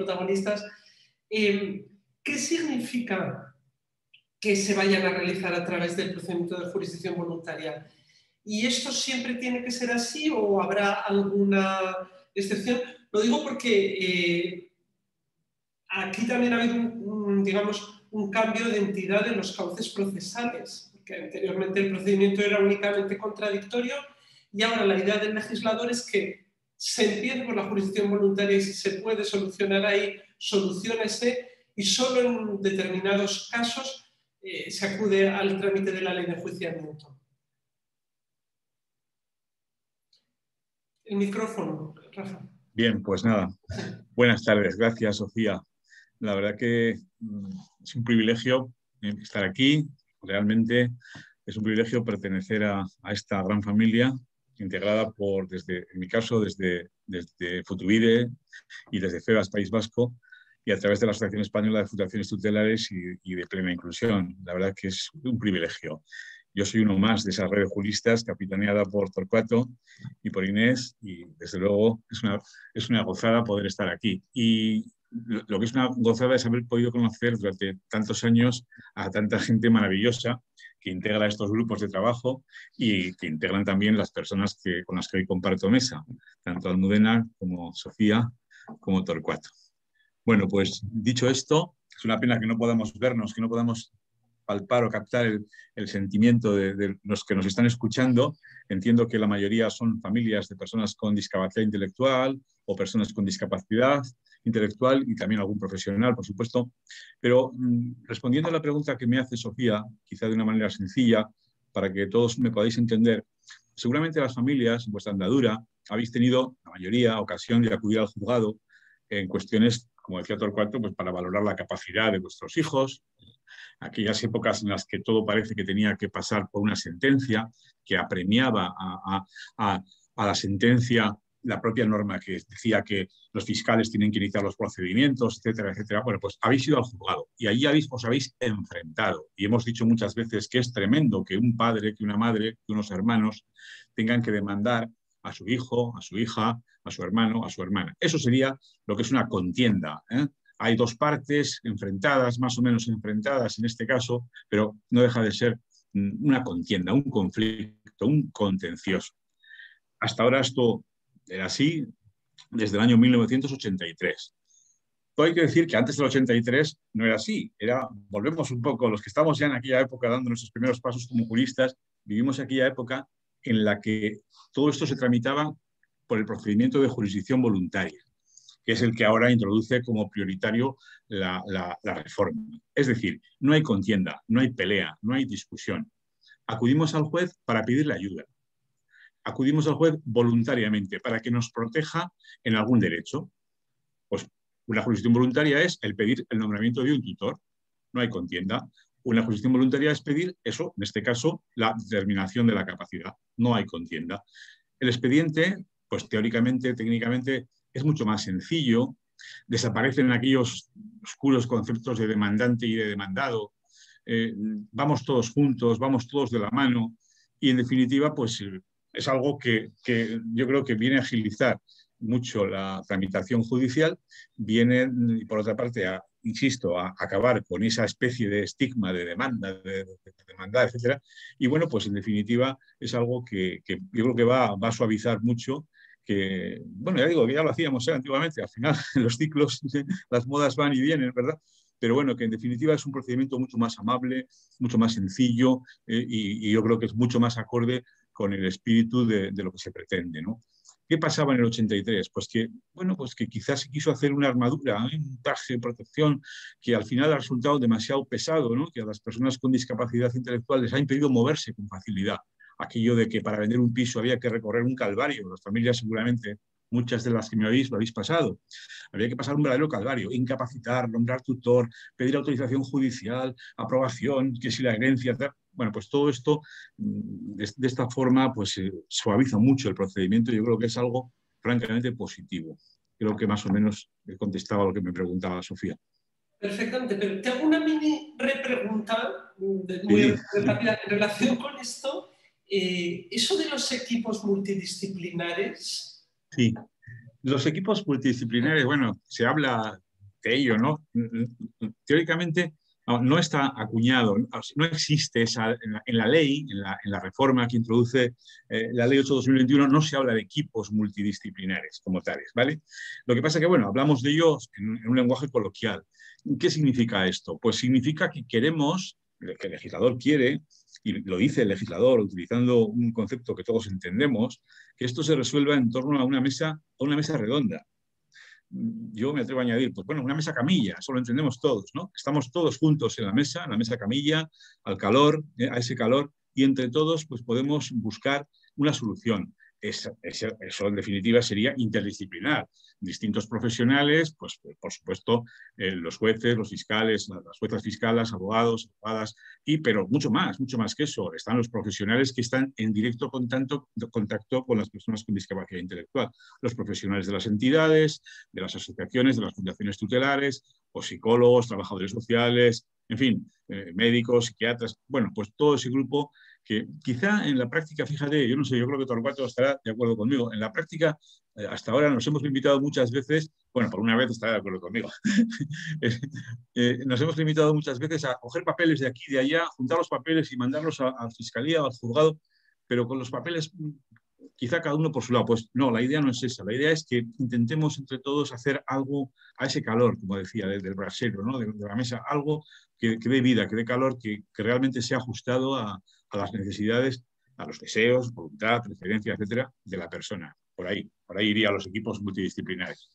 ¿qué significa que se vayan a realizar a través del procedimiento de jurisdicción voluntaria? ¿Y esto siempre tiene que ser así o habrá alguna excepción? Lo digo porque aquí también ha habido un cambio de entidad en los cauces procesales, porque anteriormente el procedimiento era únicamente contradictorio y ahora la idea del legislador es que se empiece por la jurisdicción voluntaria y si se puede solucionar ahí, soluciónese, y solo en determinados casos se acude al trámite de la ley de enjuiciamiento. El micrófono, Rafa. Bien, pues nada. Buenas tardes. Gracias, Sofía. La verdad que es un privilegio estar aquí. Realmente es un privilegio pertenecer a esta gran familia integrada en mi caso, desde Futubide y desde FEBAS País Vasco y a través de la Asociación Española de Fundaciones Tutelares y de Plena Inclusión. La verdad que es un privilegio. Yo soy uno más de esa red de juristas capitaneada por Torcuato y por Inés, y desde luego es una gozada poder estar aquí. Y lo que es una gozada es haber podido conocer durante tantos años a tanta gente maravillosa que integra estos grupos de trabajo y que integran también las personas con las que hoy comparto mesa, tanto Almudena como Sofía como Torcuato. Bueno, pues dicho esto, es una pena que no podamos vernos, que no podamos palpar o captar el sentimiento de los que nos están escuchando. Entiendo que la mayoría son familias de personas con discapacidad intelectual o personas con discapacidad intelectual y también algún profesional, por supuesto. Pero respondiendo a la pregunta que me hace Sofía, quizá de una manera sencilla, para que todos me podáis entender, seguramente las familias, en vuestra andadura, habéis tenido, la mayoría, ocasión de acudir al juzgado en cuestiones, como decía Torcuato, pues para valorar la capacidad de vuestros hijos, aquellas épocas en las que todo parece que tenía que pasar por una sentencia que apremiaba a la sentencia la propia norma que decía que los fiscales tienen que iniciar los procedimientos, etcétera, etcétera. Bueno, pues habéis ido al juzgado y allí os habéis enfrentado. Y hemos dicho muchas veces que es tremendo que un padre, que una madre, que unos hermanos tengan que demandar a su hijo, a su hija, a su hermano, a su hermana. Eso sería lo que es una contienda, ¿eh? Hay dos partes enfrentadas, más o menos enfrentadas en este caso, pero no deja de ser una contienda, un conflicto, un contencioso. Hasta ahora esto era así desde el año 1983. Todo hay que decir que antes del 83 no era así. Volvemos un poco, los que estamos ya en aquella época dando nuestros primeros pasos como juristas, vivimos aquella época en la que todo esto se tramitaba por el procedimiento de jurisdicción voluntaria, que es el que ahora introduce como prioritario la reforma. Es decir, no hay contienda, no hay pelea, no hay discusión. Acudimos al juez para pedirle ayuda. Acudimos al juez voluntariamente para que nos proteja en algún derecho. Pues una jurisdicción voluntaria es el pedir el nombramiento de un tutor. No hay contienda. Una jurisdicción voluntaria es pedir eso, en este caso, la determinación de la capacidad. No hay contienda. El expediente, pues teóricamente, técnicamente, es mucho más sencillo. Desaparecen aquellos oscuros conceptos de demandante y de demandado. Vamos todos juntos, vamos todos de la mano. Y en definitiva, pues es algo que yo creo que viene a agilizar mucho la tramitación judicial, viene, por otra parte, insisto, a acabar con esa especie de estigma de demanda, de demandar, etcétera. Y bueno, pues en definitiva es algo que yo creo que va a suavizar mucho, que, bueno, ya digo, que ya lo hacíamos antiguamente, al final los ciclos, las modas van y vienen, ¿verdad? Pero bueno, que en definitiva es un procedimiento mucho más amable, mucho más sencillo y yo creo que es mucho más acorde con el espíritu de lo que se pretende, ¿no? ¿Qué pasaba en el 83? Pues que, bueno, pues que quizás se quiso hacer una armadura, un traje de protección que al final ha resultado demasiado pesado, ¿no? Que a las personas con discapacidad intelectual les ha impedido moverse con facilidad. Aquello de que para vender un piso había que recorrer un calvario, las familias seguramente, muchas de las que me oís, lo habéis pasado. Había que pasar un verdadero calvario, incapacitar, nombrar tutor, pedir autorización judicial, aprobación, que si la herencia, tal. Bueno, pues todo esto, de esta forma, pues suaviza mucho el procedimiento. Yo creo que es algo francamente positivo. Creo que más o menos he contestado a lo que me preguntaba Sofía. Perfectamente, pero te hago una mini repregunta muy rápida en relación con esto. ¿Eso de los equipos multidisciplinares? Sí, los equipos multidisciplinares, bueno, se habla de ello, ¿no? Teóricamente no está acuñado, no existe esa, en la ley, en la reforma que introduce la ley 8/2021, no se habla de equipos multidisciplinares como tales, ¿vale? Lo que pasa es que, bueno, hablamos de ellos en un lenguaje coloquial. ¿Qué significa esto? Pues significa que queremos, que el legislador quiere, y lo dice el legislador utilizando un concepto que todos entendemos, que esto se resuelva en torno a una mesa redonda. Yo me atrevo a añadir, pues bueno, una mesa camilla, eso lo entendemos todos, ¿no? Estamos todos juntos en la mesa camilla, al calor, a ese calor, y entre todos pues podemos buscar una solución. Eso en definitiva sería interdisciplinar. Distintos profesionales, pues por supuesto los jueces, los fiscales, las juezas fiscales, abogados, abogadas, pero mucho más que eso. Están los profesionales que están en directo contacto con las personas con discapacidad intelectual. Los profesionales de las entidades, de las asociaciones, de las fundaciones tutelares, o psicólogos, trabajadores sociales, en fin, médicos, psiquiatras. Bueno, pues todo ese grupo que quizá en la práctica, fíjate, yo no sé, yo creo que Torcuato estará de acuerdo conmigo, en la práctica hasta ahora nos hemos limitado muchas veces, bueno, por una vez estará de acuerdo conmigo, nos hemos limitado muchas veces a coger papeles de aquí y de allá, juntar los papeles y mandarlos a la fiscalía o al juzgado, pero con los papeles quizá cada uno por su lado. Pues no, la idea no es esa, la idea es que intentemos entre todos hacer algo a ese calor, como decía, del brasero, ¿no? de la mesa, algo que dé vida, que dé calor, que realmente sea ajustado a las necesidades, a los deseos, voluntad, preferencia, etcétera, de la persona. Por ahí irían los equipos multidisciplinares.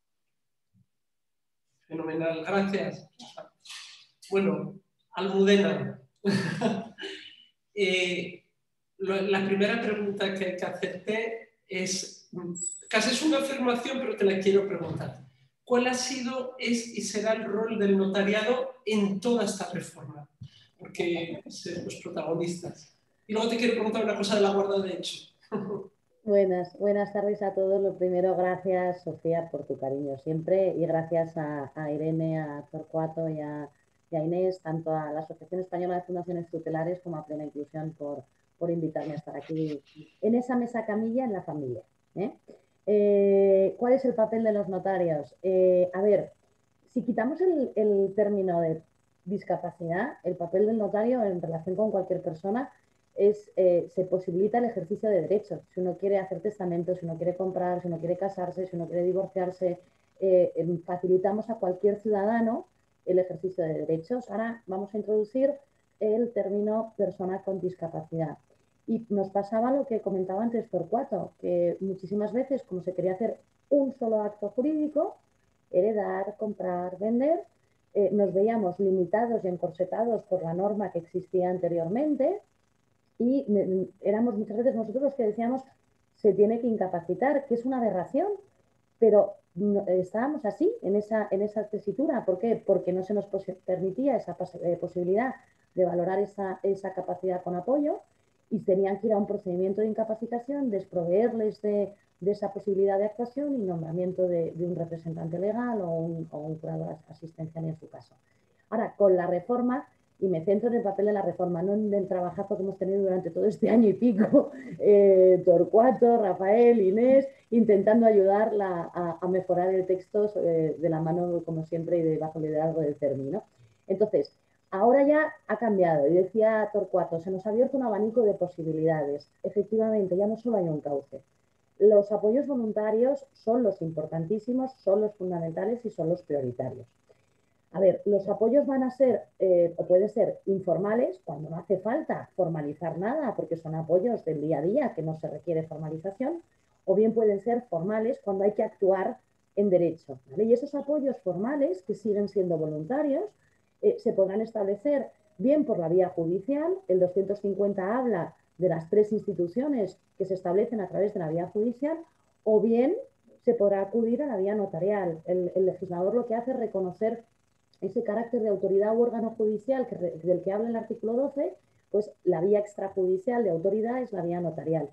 Fenomenal, gracias. Bueno, Almudena, la primera pregunta que hay que hacerte es, casi es una afirmación, pero te la quiero preguntar. ¿Cuál ha sido, es y será el rol del notariado en toda esta reforma? Porque son los protagonistas. Y luego te quiero preguntar una cosa de la guarda de hecho. Buenas tardes a todos. Lo primero, gracias, Sofía, por tu cariño siempre, y gracias a Irene, a Torcuato y a Inés, tanto a la Asociación Española de Fundaciones Tutelares como a Plena Inclusión por invitarme a estar aquí en esa mesa camilla en la familia. ¿Cuál es el papel de los notarios? A ver, si quitamos el término de discapacidad, el papel del notario en relación con cualquier persona se posibilita el ejercicio de derechos. Si uno quiere hacer testamento, si uno quiere comprar, si uno quiere casarse, si uno quiere divorciarse, facilitamos a cualquier ciudadano el ejercicio de derechos. Ahora vamos a introducir el término persona con discapacidad. Y nos pasaba lo que comentaba antes Torcuato, que muchísimas veces, como se quería hacer un solo acto jurídico, heredar, comprar, vender, nos veíamos limitados y encorsetados por la norma que existía anteriormente, y éramos muchas veces nosotros los que decíamos se tiene que incapacitar, que es una aberración, pero estábamos así en esa tesitura. ¿Por qué? Porque no se nos permitía esa posibilidad de valorar esa capacidad con apoyo, y tenían que ir a un procedimiento de incapacitación, desproveerles de esa posibilidad de actuación y nombramiento de un representante legal o un curador asistencial en su caso. Ahora, con la reforma, y me centro en el papel de la reforma, no en el trabajazo que hemos tenido durante todo este año y pico, Torcuato, Rafael, Inés, intentando ayudarla a mejorar el texto de la mano, como siempre, y bajo el liderazgo del CERMI, ¿no? Entonces, ahora ya ha cambiado, y decía Torcuato, se nos ha abierto un abanico de posibilidades. Efectivamente, ya no solo hay un cauce. Los apoyos voluntarios son los importantísimos, son los fundamentales y son los prioritarios. A ver, los apoyos van a ser, o pueden ser informales, cuando no hace falta formalizar nada, porque son apoyos del día a día, que no se requiere formalización, o bien pueden ser formales, cuando hay que actuar en derecho, ¿vale? Y esos apoyos formales, que siguen siendo voluntarios, se podrán establecer bien por la vía judicial. El 250 habla de las 3 instituciones que se establecen a través de la vía judicial, o bien se podrá acudir a la vía notarial. El legislador lo que hace es reconocer ese carácter de autoridad u órgano judicial del que habla el artículo 12, pues la vía extrajudicial de autoridad es la vía notarial.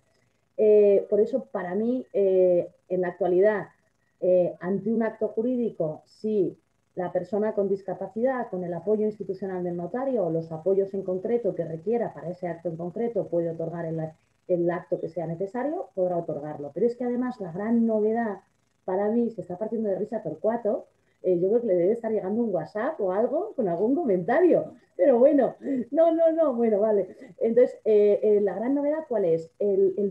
Por eso, para mí, en la actualidad, ante un acto jurídico, si la persona con discapacidad, con el apoyo institucional del notario o los apoyos en concreto que requiera para ese acto en concreto, puede otorgar el acto que sea necesario, podrá otorgarlo. Pero es que además la gran novedad para mí, se está partiendo de risa Torcuato, yo creo que le debe estar llegando un WhatsApp o algo con algún comentario. Pero bueno, no, bueno, vale. Entonces, la gran novedad, ¿cuál es? El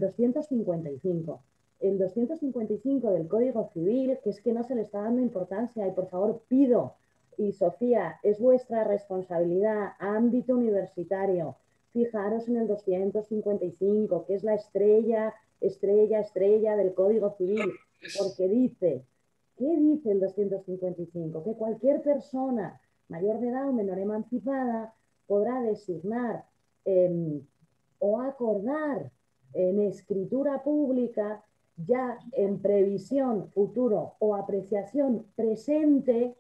255. El 255 del Código Civil, que es que no se le está dando importancia, y por favor pido, y Sofía, es vuestra responsabilidad, ámbito universitario, fijaros en el 255, que es la estrella del Código Civil, porque dice, ¿qué dice el 255? Que cualquier persona mayor de edad o menor emancipada podrá designar o acordar en escritura pública, ya en previsión futuro o apreciación presente,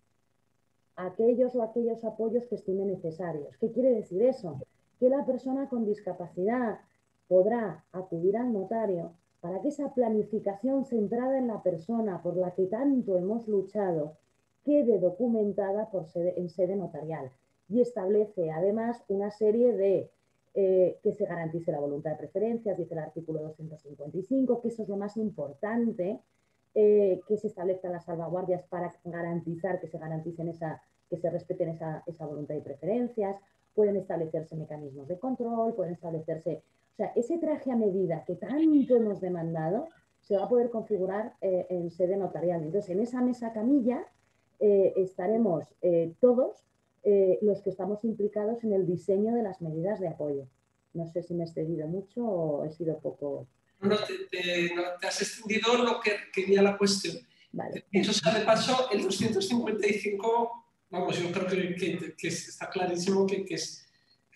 aquellos apoyos que estime necesarios. ¿Qué quiere decir eso? Que la persona con discapacidad podrá acudir al notario para que esa planificación centrada en la persona por la que tanto hemos luchado quede documentada en sede notarial, y establece además una serie de que se garantice la voluntad de preferencias, dice el artículo 255, que eso es lo más importante, que se establezcan las salvaguardias para garantizar que se respeten esa voluntad de preferencias, pueden establecerse mecanismos de control, pueden establecerse... O sea, ese traje a medida que tanto hemos demandado se va a poder configurar en sede notarial. Entonces, en esa mesa camilla estaremos todos los que estamos implicados en el diseño de las medidas de apoyo. No sé si me he excedido mucho o he sido poco... No, te has extendido lo que quería la cuestión. Vale. Dicho sea de paso, el 255, vamos, yo creo que está clarísimo que es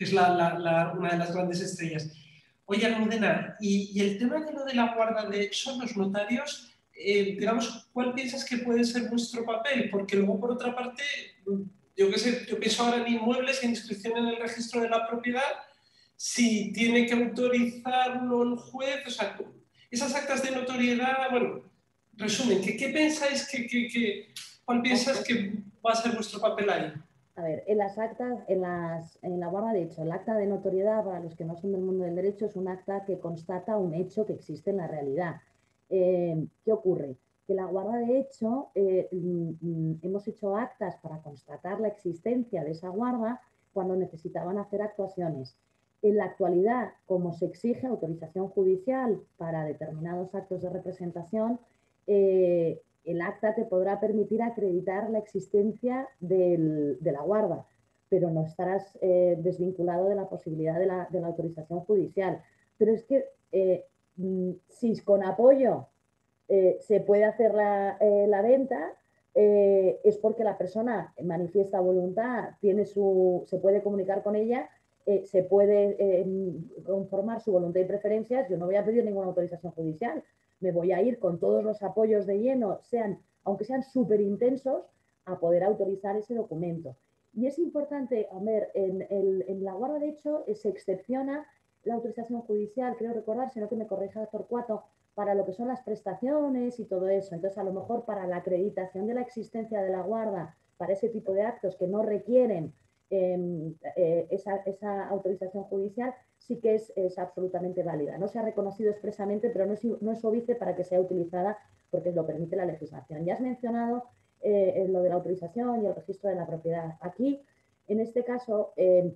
una de las grandes estrellas. Oye, Almudena, y el tema de lo de la guarda de hecho, los notarios, digamos, ¿cuál piensas que puede ser vuestro papel? Porque luego, por otra parte, yo qué sé, yo pienso ahora en inmuebles, en inscripción en el registro de la propiedad, si tiene que autorizarlo el juez, o sea, esas actas de notoriedad, bueno, resumen, ¿qué pensáis cuál piensas que va a ser vuestro papel ahí? A ver, en las actas, en la guarda de hecho, el acta de notoriedad, para los que no son del mundo del derecho, es un acta que constata un hecho que existe en la realidad. ¿Qué ocurre? Que la guarda de hecho, hemos hecho actas para constatar la existencia de esa guarda cuando necesitaban hacer actuaciones. En la actualidad, como se exige autorización judicial para determinados actos de representación, el acta te podrá permitir acreditar la existencia de la guarda, pero no estarás desvinculado de la posibilidad de la autorización judicial. Pero es que si con apoyo se puede hacer la venta, es porque la persona manifiesta voluntad, se puede comunicar con ella, se puede conformar su voluntad y preferencias. Yo no voy a pedir ninguna autorización judicial. Me voy a ir con todos los apoyos de lleno, aunque sean súper intensos, a poder autorizar ese documento. Y es importante, a ver, en la guarda de hecho se excepciona la autorización judicial, creo recordar, si no que me corrija Torcuato, para lo que son las prestaciones y todo eso. Entonces, a lo mejor para la acreditación de la existencia de la guarda, para ese tipo de actos que no requieren esa autorización judicial, sí que es absolutamente válida. No se ha reconocido expresamente, pero no es óbice para que sea utilizada porque lo permite la legislación. Ya has mencionado lo de la autorización y el registro de la propiedad. Aquí, en este caso,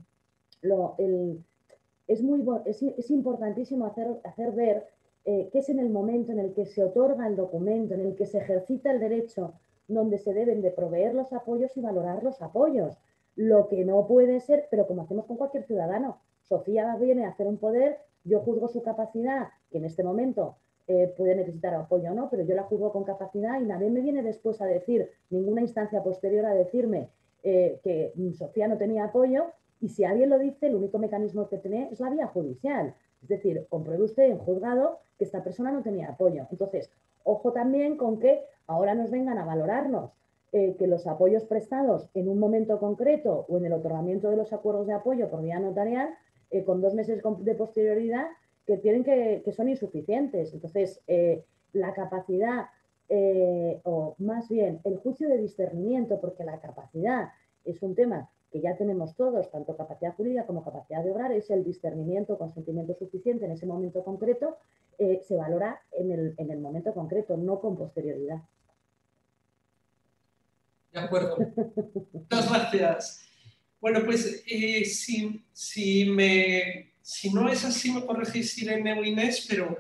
es importantísimo hacer ver que es en el momento en el que se otorga el documento, en el que se ejercita el derecho, donde se deben de proveer los apoyos y valorar los apoyos. Lo que no puede ser, pero como hacemos con cualquier ciudadano, Sofía viene a hacer un poder, yo juzgo su capacidad, que en este momento puede necesitar apoyo o no, pero yo la juzgo con capacidad y nadie me viene después a decir, ninguna instancia posterior a decirme que Sofía no tenía apoyo, y si alguien lo dice, el único mecanismo que tiene es la vía judicial. Es decir, compruebe usted en juzgado que esta persona no tenía apoyo. Entonces, ojo también con que ahora nos vengan a valorarnos que los apoyos prestados en un momento concreto o en el otorgamiento de los acuerdos de apoyo por vía notarial, con 2 meses de posterioridad, que son insuficientes. Entonces, la capacidad, o más bien el juicio de discernimiento, porque la capacidad es un tema que ya tenemos todos, tanto capacidad jurídica como capacidad de obrar, es el discernimiento, consentimiento suficiente en ese momento concreto, se valora en el momento concreto, no con posterioridad. De acuerdo. Muchas gracias. Bueno, pues si no es así, me corregís, Irene o Inés, pero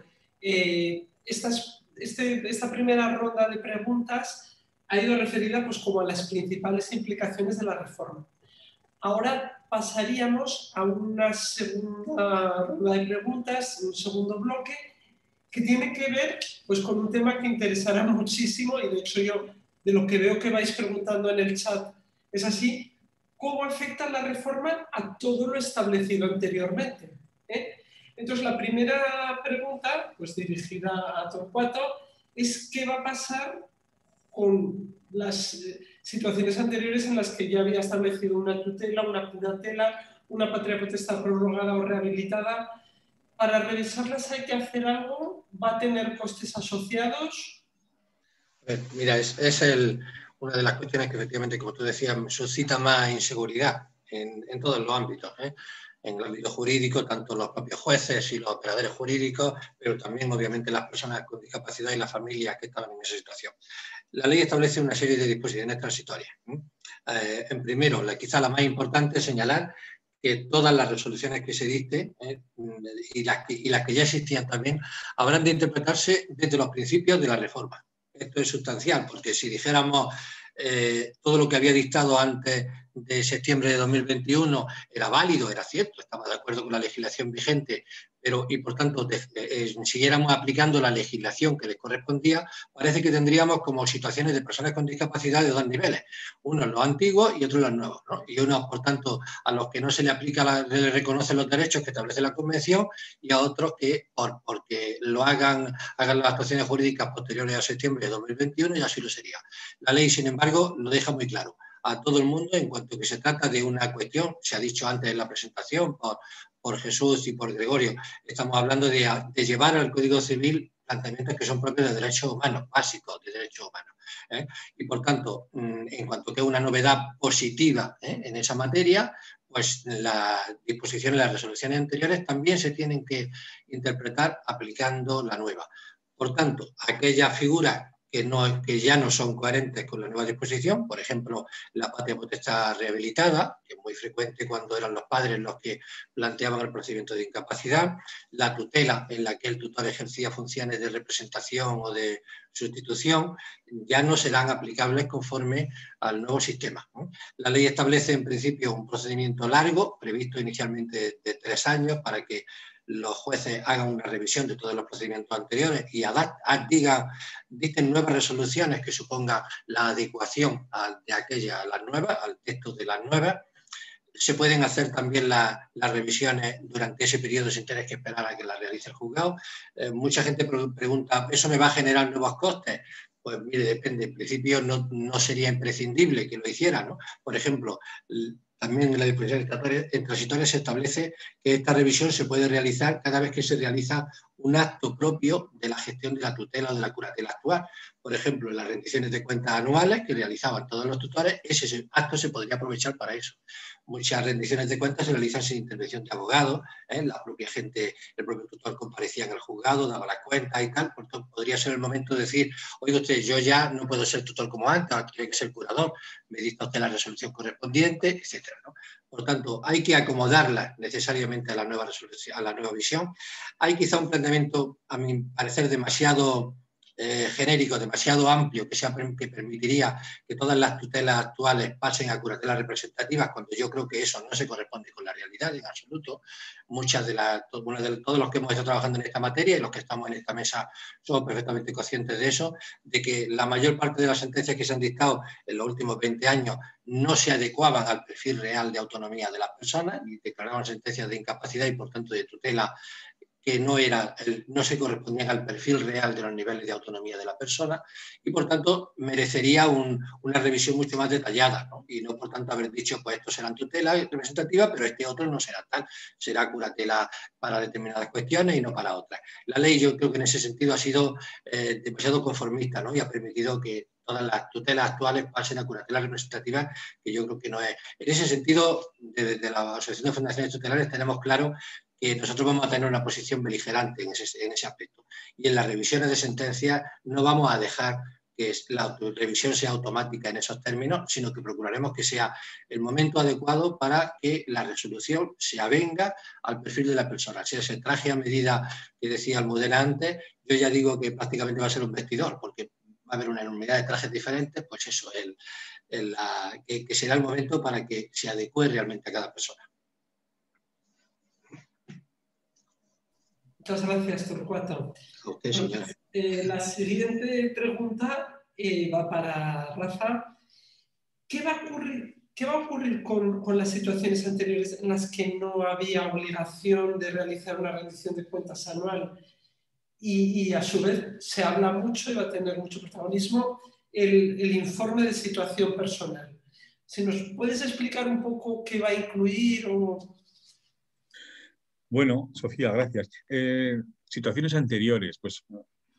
esta primera ronda de preguntas ha ido referida pues, como a las principales implicaciones de la reforma. Ahora pasaríamos a una segunda ronda de preguntas, un segundo bloque, que tiene que ver pues, con un tema que interesará muchísimo, y de hecho yo, de lo que veo que vais preguntando en el chat, es así: ¿cómo afecta la reforma a todo lo establecido anteriormente? Entonces, la primera pregunta, pues dirigida a Torcuato, es ¿qué va a pasar con las situaciones anteriores en las que ya había establecido una tutela, una curatela, una patria potestad prorrogada o rehabilitada? Para revisarlas hay que hacer algo, ¿va a tener costes asociados? Mira, es una de las cuestiones que efectivamente, como tú decías, suscita más inseguridad en todos los ámbitos. en el ámbito jurídico, tanto los propios jueces y los operadores jurídicos, pero también, obviamente, las personas con discapacidad y las familias que estaban en esa situación. La ley establece una serie de disposiciones transitorias. En primero, quizá la más importante es señalar que todas las resoluciones que se dicten y las que ya existían también habrán de interpretarse desde los principios de la reforma. Esto es sustancial, porque si dijéramos todo lo que había dictado antes de septiembre de 2021 era válido, era cierto, estaba de acuerdo con la legislación vigente, pero y por tanto siguiéramos aplicando la legislación que les correspondía, parece que tendríamos como situaciones de personas con discapacidad de dos niveles, unos los antiguos y otros los nuevos, ¿no? Y unos, por tanto, a los que no se le aplica, le reconocen los derechos que establece la Convención, y a otros que porque lo hagan las actuaciones jurídicas posteriores a septiembre de 2021 y así lo sería. La ley, sin embargo, lo deja muy claro a todo el mundo en cuanto que se trata de una cuestión, se ha dicho antes en la presentación por Jesús y por Gregorio, estamos hablando de llevar al Código Civil planteamientos que son propios de derechos humanos, básicos de derechos humanos. Y por tanto, en cuanto que es una novedad positiva en esa materia, pues las disposiciones, las resoluciones anteriores también se tienen que interpretar aplicando la nueva. Por tanto, aquellas figuras que ya no son coherentes con la nueva disposición, por ejemplo, la patria potestad rehabilitada, que es muy frecuente cuando eran los padres los que planteaban el procedimiento de incapacidad, la tutela en la que el tutor ejercía funciones de representación o de sustitución, ya no serán aplicables conforme al nuevo sistema. La ley establece en principio un procedimiento largo, previsto inicialmente de 3 años, para que los jueces hagan una revisión de todos los procedimientos anteriores y dicten nuevas resoluciones que supongan la adecuación de aquella a las nuevas, al texto de las nuevas. Se pueden hacer también las revisiones durante ese periodo sin tener que esperar a que las realice el juzgado. Mucha gente pregunta, ¿eso me va a generar nuevos costes? Pues mire, depende. En principio no sería imprescindible que lo hiciera, ¿no? Por ejemplo, también en la disposición transitoria se establece que esta revisión se puede realizar cada vez que se realiza un acto propio de la gestión de la tutela o de la curatela actual. Por ejemplo, en las rendiciones de cuentas anuales que realizaban todos los tutores, ese acto se podría aprovechar para eso. Muchas rendiciones de cuentas se realizan sin intervención de abogados, la propia gente, el propio tutor comparecía en el juzgado, daba las cuentas y tal, por tanto podría ser el momento de decir, oiga usted, yo ya no puedo ser tutor como antes, ahora tiene que ser curador, me dicta usted la resolución correspondiente, etcétera, ¿no? Por tanto, hay que acomodarla necesariamente a la nueva resolución, a la nueva visión. Hay quizá un planteamiento, a mi parecer, demasiado genérico, demasiado amplio, que permitiría que todas las tutelas actuales pasen a curatelas representativas, cuando yo creo que eso no se corresponde con la realidad en absoluto. Todos los que hemos estado trabajando en esta materia y los que estamos en esta mesa somos perfectamente conscientes de eso, de que la mayor parte de las sentencias que se han dictado en los últimos 20 años no se adecuaban al perfil real de autonomía de las personas y declaraban sentencias de incapacidad y por tanto de tutela que no se correspondían al perfil real de los niveles de autonomía de la persona y, por tanto, merecería una revisión mucho más detallada, ¿no? Y no, por tanto, haber dicho, pues esto será tutela representativa, pero este otro no será tal, será curatela para determinadas cuestiones y no para otras. La ley, yo creo que en ese sentido ha sido demasiado conformista, ¿no? Y ha permitido que todas las tutelas actuales pasen a curatela representativa, que yo creo que no es. En ese sentido, desde la Asociación de Fundaciones Tutelares tenemos claro que nosotros vamos a tener una posición beligerante en ese aspecto. Y en las revisiones de sentencias no vamos a dejar que la revisión sea automática en esos términos, sino que procuraremos que sea el momento adecuado para que la resolución se avenga al perfil de la persona. Si ese traje a medida que decía Almudena antes, yo ya digo que prácticamente va a ser un vestidor, porque va a haber una enormidad de trajes diferentes, pues eso, que será el momento para que se adecue realmente a cada persona. Muchas gracias, Torcuato. Okay, señora. La siguiente pregunta va para Rafa. ¿Qué va a ocurrir con las situaciones anteriores en las que no había obligación de realizar una rendición de cuentas anual? Y a su vez se habla mucho y va a tener mucho protagonismo el informe de situación personal. ¿Si nos puedes explicar un poco qué va a incluir o...? Bueno, Sofía, gracias. Situaciones anteriores, pues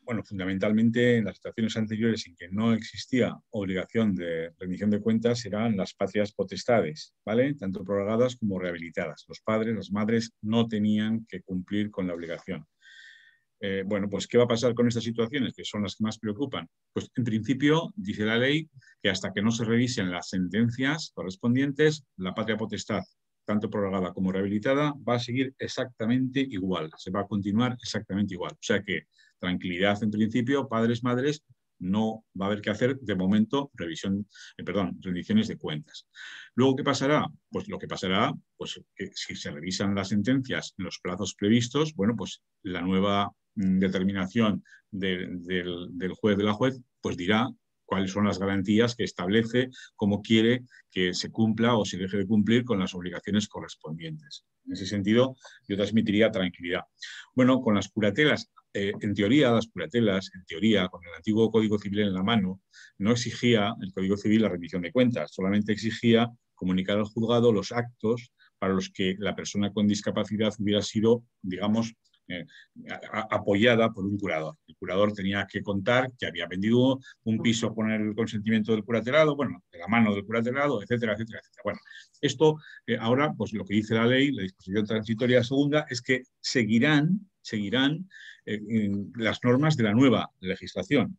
bueno, fundamentalmente en las situaciones anteriores en que no existía obligación de rendición de cuentas eran las patrias potestades, ¿vale? Tanto prorrogadas como rehabilitadas. Los padres, las madres no tenían que cumplir con la obligación. Bueno, pues ¿qué va a pasar con estas situaciones que son las que más preocupan? Pues en principio dice la ley que hasta que no se revisen las sentencias correspondientes, la patria potestad, tanto prorrogada como rehabilitada, va a seguir exactamente igual, se va a continuar exactamente igual. O sea que tranquilidad en principio, padres, madres, no va a haber que hacer de momento rendiciones de cuentas. Luego, ¿qué pasará? Pues lo que pasará, pues que si se revisan las sentencias en los plazos previstos, bueno, pues la nueva determinación del juez de la juez, pues dirá cuáles son las garantías que establece, cómo quiere que se cumpla o se deje de cumplir con las obligaciones correspondientes. En ese sentido, yo transmitiría tranquilidad. Bueno, con las curatelas, en teoría, las curatelas, en teoría, con el antiguo Código Civil en la mano, no exigía el Código Civil la rendición de cuentas, solamente exigía comunicar al juzgado los actos para los que la persona con discapacidad hubiera sido, digamos, apoyada por un curador. El curador tenía que contar que había vendido un piso con el consentimiento del curatelado, bueno, de la mano del curatelado, etcétera, etcétera, etcétera. Bueno, esto ahora, pues lo que dice la ley, la disposición transitoria segunda, es que seguirán las normas de la nueva legislación,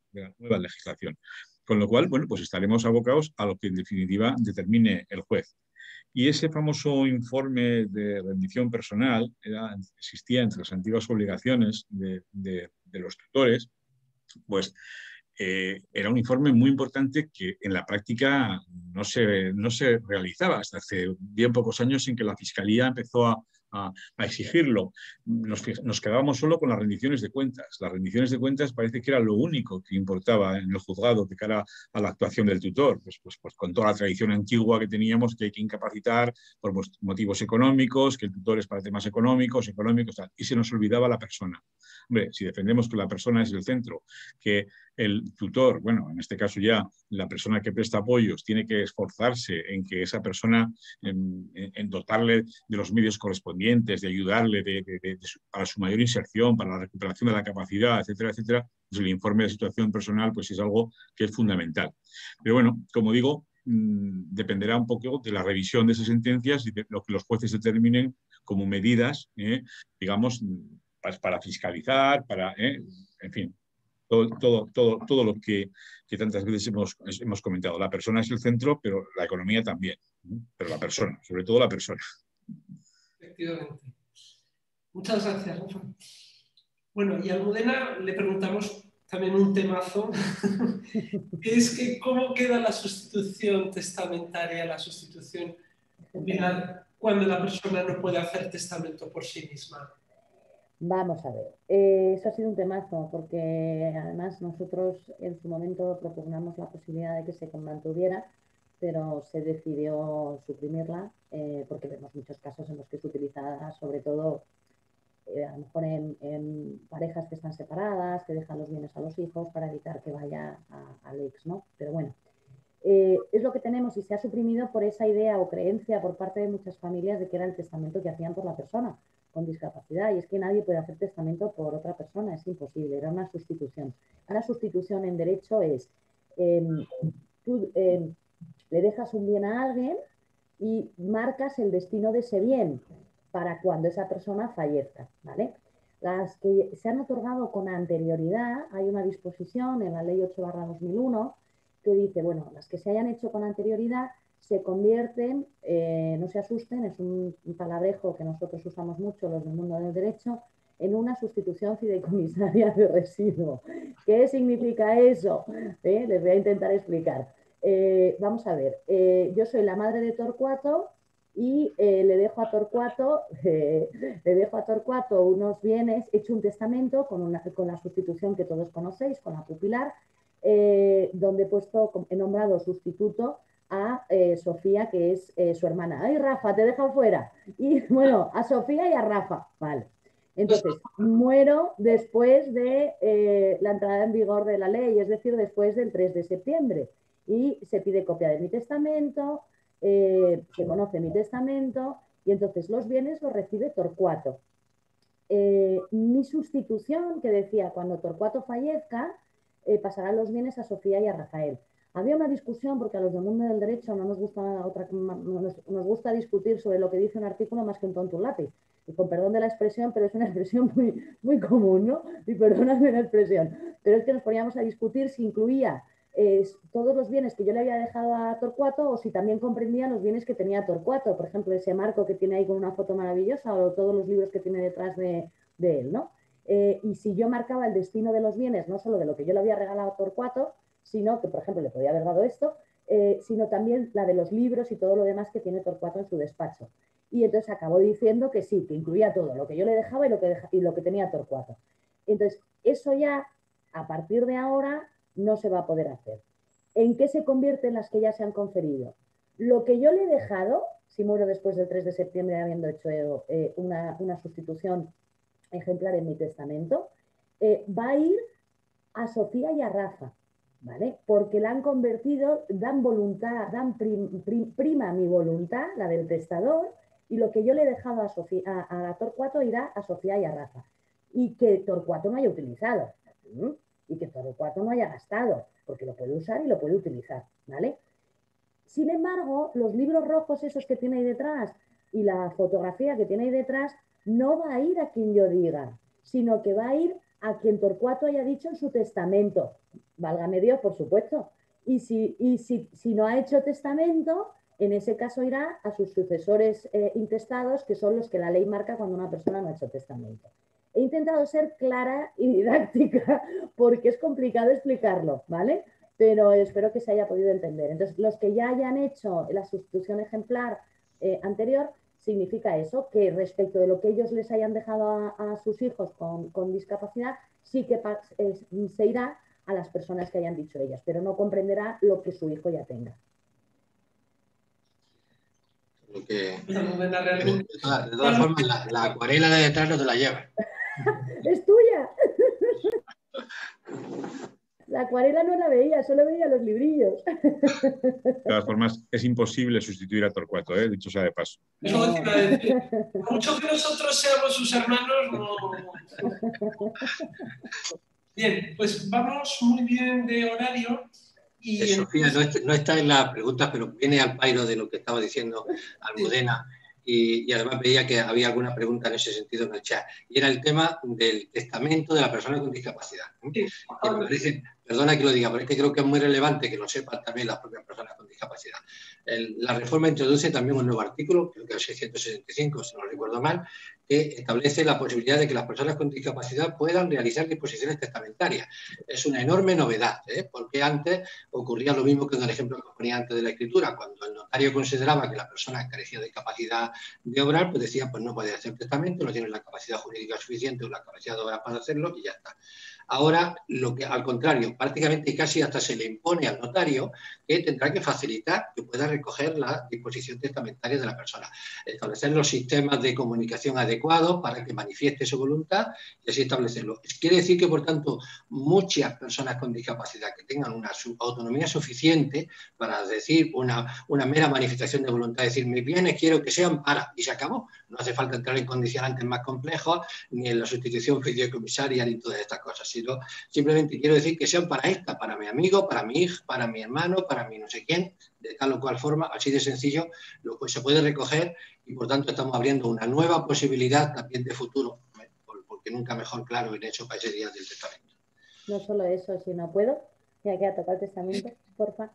Con lo cual, bueno, pues estaremos abocados a lo que en definitiva determine el juez. Y ese famoso informe de rendición personal existía entre las antiguas obligaciones de los tutores, pues era un informe muy importante que en la práctica no se realizaba hasta hace bien pocos años en que la Fiscalía empezó a exigirlo. Nos quedábamos solo con las rendiciones de cuentas. Las rendiciones de cuentas parece que era lo único que importaba en el juzgado de cara a la actuación del tutor, pues con toda la tradición antigua que teníamos, que hay que incapacitar por motivos económicos, que el tutor es para temas económicos, tal, y se nos olvidaba la persona. Hombre, si defendemos que la persona es el centro, que el tutor, bueno, en este caso ya la persona que presta apoyos tiene que esforzarse en que esa persona, en dotarle de los medios correspondientes, de ayudarle para su mayor inserción, para la recuperación de la capacidad, etcétera, etcétera, pues el informe de situación personal pues es algo que es fundamental. Pero bueno, como digo, dependerá un poco de la revisión de esas sentencias y de lo que los jueces determinen como medidas, digamos, para fiscalizar, en fin, todo lo que tantas veces hemos comentado. La persona es el centro, pero la economía también. Pero la persona, sobre todo la persona. Efectivamente. Muchas gracias, Rafa. Bueno, y a Almudena le preguntamos también un temazo, que es que cómo queda la sustitución testamentaria, la sustitución legal, cuando la persona no puede hacer testamento por sí misma. Vamos a ver, eso ha sido un temazo porque además nosotros en su momento propugnamos la posibilidad de que se mantuviera, pero se decidió suprimirla porque vemos muchos casos en los que es utilizada sobre todo a lo mejor en parejas que están separadas, que dejan los bienes a los hijos para evitar que vaya al ex, ¿no? Pero bueno, es lo que tenemos y se ha suprimido por esa idea o creencia por parte de muchas familias de que era el testamento que hacían por la persona con discapacidad, y es que nadie puede hacer testamento por otra persona, es imposible, era una sustitución. Una sustitución en derecho es, tú le dejas un bien a alguien y marcas el destino de ese bien para cuando esa persona fallezca, ¿vale? Las que se han otorgado con anterioridad, hay una disposición en la Ley 8/2001 que dice, bueno, las que se hayan hecho con anterioridad se convierten, no se asusten, es un palabrejo que nosotros usamos mucho los del mundo del derecho, en una sustitución fideicomisaria de residuo. ¿Qué significa eso? Les voy a intentar explicar. Vamos a ver, yo soy la madre de Torcuato y le dejo a Torcuato unos bienes, he hecho un testamento con la sustitución que todos conocéis, con la pupilar, donde he nombrado sustituto a Sofía, que es su hermana. ¡Ay, Rafa, te he dejado fuera! Y bueno, a Sofía y a Rafa, vale. Entonces, muero después de la entrada en vigor de la ley, es decir, después del 3 de septiembre. Y se pide copia de mi testamento, se conoce mi testamento, y entonces los bienes los recibe Torcuato. mi sustitución, que decía, cuando Torcuato fallezca, pasarán los bienes a Sofía y a Rafael. Había una discusión, porque a los del mundo del derecho no nos gusta discutir sobre lo que dice un artículo más que un tonto un lápiz. Y con perdón de la expresión, pero es una expresión muy común, ¿no? Y perdóname la expresión. Pero es que nos poníamos a discutir si incluía todos los bienes que yo le había dejado a Torcuato o si también comprendía los bienes que tenía Torcuato. Por ejemplo, ese marco que tiene ahí con una foto maravillosa o todos los libros que tiene detrás de él, ¿no? Y si yo marcaba el destino de los bienes, no solo de lo que yo le había regalado a Torcuato, sino que, por ejemplo, le podía haber dado esto, sino también la de los libros y todo lo demás que tiene Torcuato en su despacho. Y entonces acabó diciendo que sí, que incluía todo, lo que yo le dejaba y lo que tenía Torcuato. Entonces, eso ya, a partir de ahora, no se va a poder hacer. ¿En qué se convierten las que ya se han conferido? Lo que yo le he dejado, si muero después del 3 de septiembre habiendo hecho una sustitución ejemplar en mi testamento, va a ir a Sofía y a Rafa, ¿vale? Porque la han convertido, dan voluntad, dan prima mi voluntad, la del testador, y lo que yo le he dejado a Torcuato irá a Sofía y a Rafa. Y que Torcuato no haya utilizado, ¿sí? Y que Torcuato no haya gastado, porque lo puede usar y lo puede utilizar, ¿vale? Sin embargo, los libros rojos esos que tiene ahí detrás y la fotografía que tiene ahí detrás no va a ir a quien yo diga, sino que va a ir a quien Torcuato haya dicho en su testamento. Válgame Dios, por supuesto. Y si no ha hecho testamento, en ese caso irá a sus sucesores intestados, que son los que la ley marca cuando una persona no ha hecho testamento. He intentado ser clara y didáctica porque es complicado explicarlo, ¿vale? Pero espero que se haya podido entender. Entonces, los que ya hayan hecho la sustitución ejemplar anterior, significa eso, que respecto de lo que ellos les hayan dejado a sus hijos con discapacidad, sí que se irá a las personas que hayan dicho ellas, pero no comprenderá lo que su hijo ya tenga. De todas formas, la acuarela de detrás no te la llevas. ¡Es tuya! La acuarela no la veía, solo veía los librillos. De todas formas, es imposible sustituir a Torcuato, dicho sea de paso. Eso te iba a decir. Por mucho que nosotros seamos sus hermanos, no. Bien, pues vamos muy bien de horario. Y Sofía, no está en las preguntas, pero viene al pairo de lo que estaba diciendo Almudena. Y además veía que había alguna pregunta en ese sentido en el chat. Y era el tema del testamento de la persona con discapacidad. Sí. Perdona que lo diga, pero es que creo que es muy relevante que lo sepan también las propias personas con discapacidad. La reforma introduce también un nuevo artículo, creo que es el 665, si no recuerdo mal, que establece la posibilidad de que las personas con discapacidad puedan realizar disposiciones testamentarias. Es una enorme novedad, porque antes ocurría lo mismo que en el ejemplo que ponía antes de la escritura. Cuando el notario consideraba que la persona carecía de capacidad de obrar, pues decía, pues no puede hacer testamento, no tiene la capacidad jurídica suficiente o la capacidad de obrar para hacerlo y ya está. Ahora, al contrario, prácticamente casi hasta se le impone al notario que tendrá que facilitar que pueda recoger la disposición testamentaria de la persona, establecer los sistemas de comunicación adecuados para que manifieste su voluntad y así establecerlo. Quiere decir que, por tanto, muchas personas con discapacidad que tengan una autonomía suficiente para decir una mera manifestación de voluntad, decir, mis bienes quiero que sean para, y se acabó. No hace falta entrar en condicionantes más complejos, ni en la sustitución fideicomisaria, ni todas estas cosas, sino simplemente quiero decir que sean para esta, para mi amigo, para mi hija, para mi hermano, para mi no sé quién, de tal o cual forma, así de sencillo, se puede recoger y por tanto estamos abriendo una nueva posibilidad también de futuro, porque nunca mejor claro en hecho para ese día del testamento. No solo eso, sino puedo, ya que ha tocado el testamento, porfa.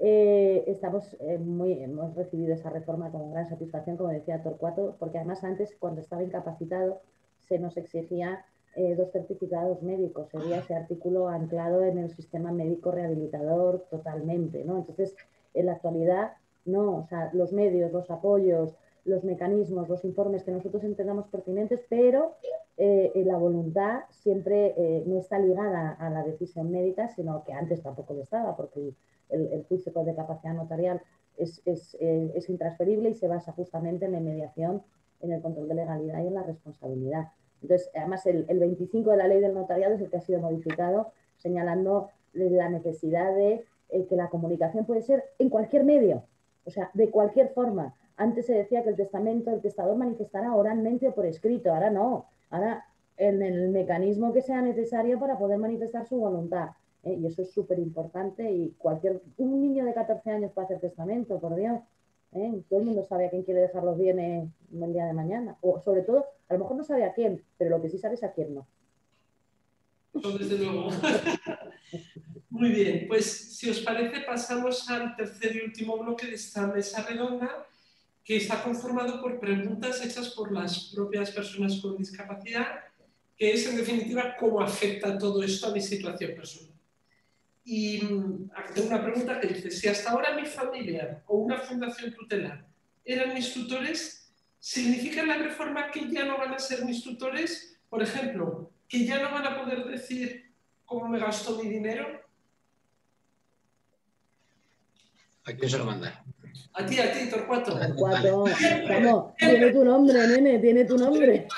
Hemos recibido esa reforma con gran satisfacción, como decía Torcuato, porque además antes, cuando estaba incapacitado, se nos exigía 2 certificados médicos. Sería ese artículo anclado en el sistema médico rehabilitador totalmente, ¿no? Entonces, en la actualidad, no, o sea, los medios, los apoyos, los mecanismos, los informes que nosotros entendamos pertinentes, pero la voluntad siempre no está ligada a la decisión médica, sino que antes tampoco lo estaba, porque el juicio de capacidad notarial es intransferible y se basa justamente en la mediación, en el control de legalidad y en la responsabilidad. Entonces, además, el 25 de la ley del notariado es el que ha sido modificado, señalando la necesidad de que la comunicación puede ser en cualquier medio, o sea, de cualquier forma. Antes se decía que el testador manifestará oralmente o por escrito, ahora no. Ahora, en el mecanismo que sea necesario para poder manifestar su voluntad. Y eso es súper importante. Y un niño de 14 años puede hacer testamento, por Dios. Todo el mundo sabe a quién quiere dejar los bienes el día de mañana. O sobre todo, a lo mejor no sabe a quién, pero lo que sí sabe es a quién no. Eso desde luego. Muy bien, pues si os parece pasamos al tercer y último bloque de esta mesa redonda, que está conformado por preguntas hechas por las propias personas con discapacidad, que es en definitiva cómo afecta todo esto a mi situación personal. Y tengo una pregunta que dice, si hasta ahora mi familia o una fundación tutelar eran mis tutores, ¿significa la reforma que ya no van a ser mis tutores? Por ejemplo, que ya no van a poder decir cómo me gasto mi dinero. ¿A quién se lo manda? A ti, Torcuato. Torcuato, vamos, tiene tu nombre, nene, tiene tu nombre.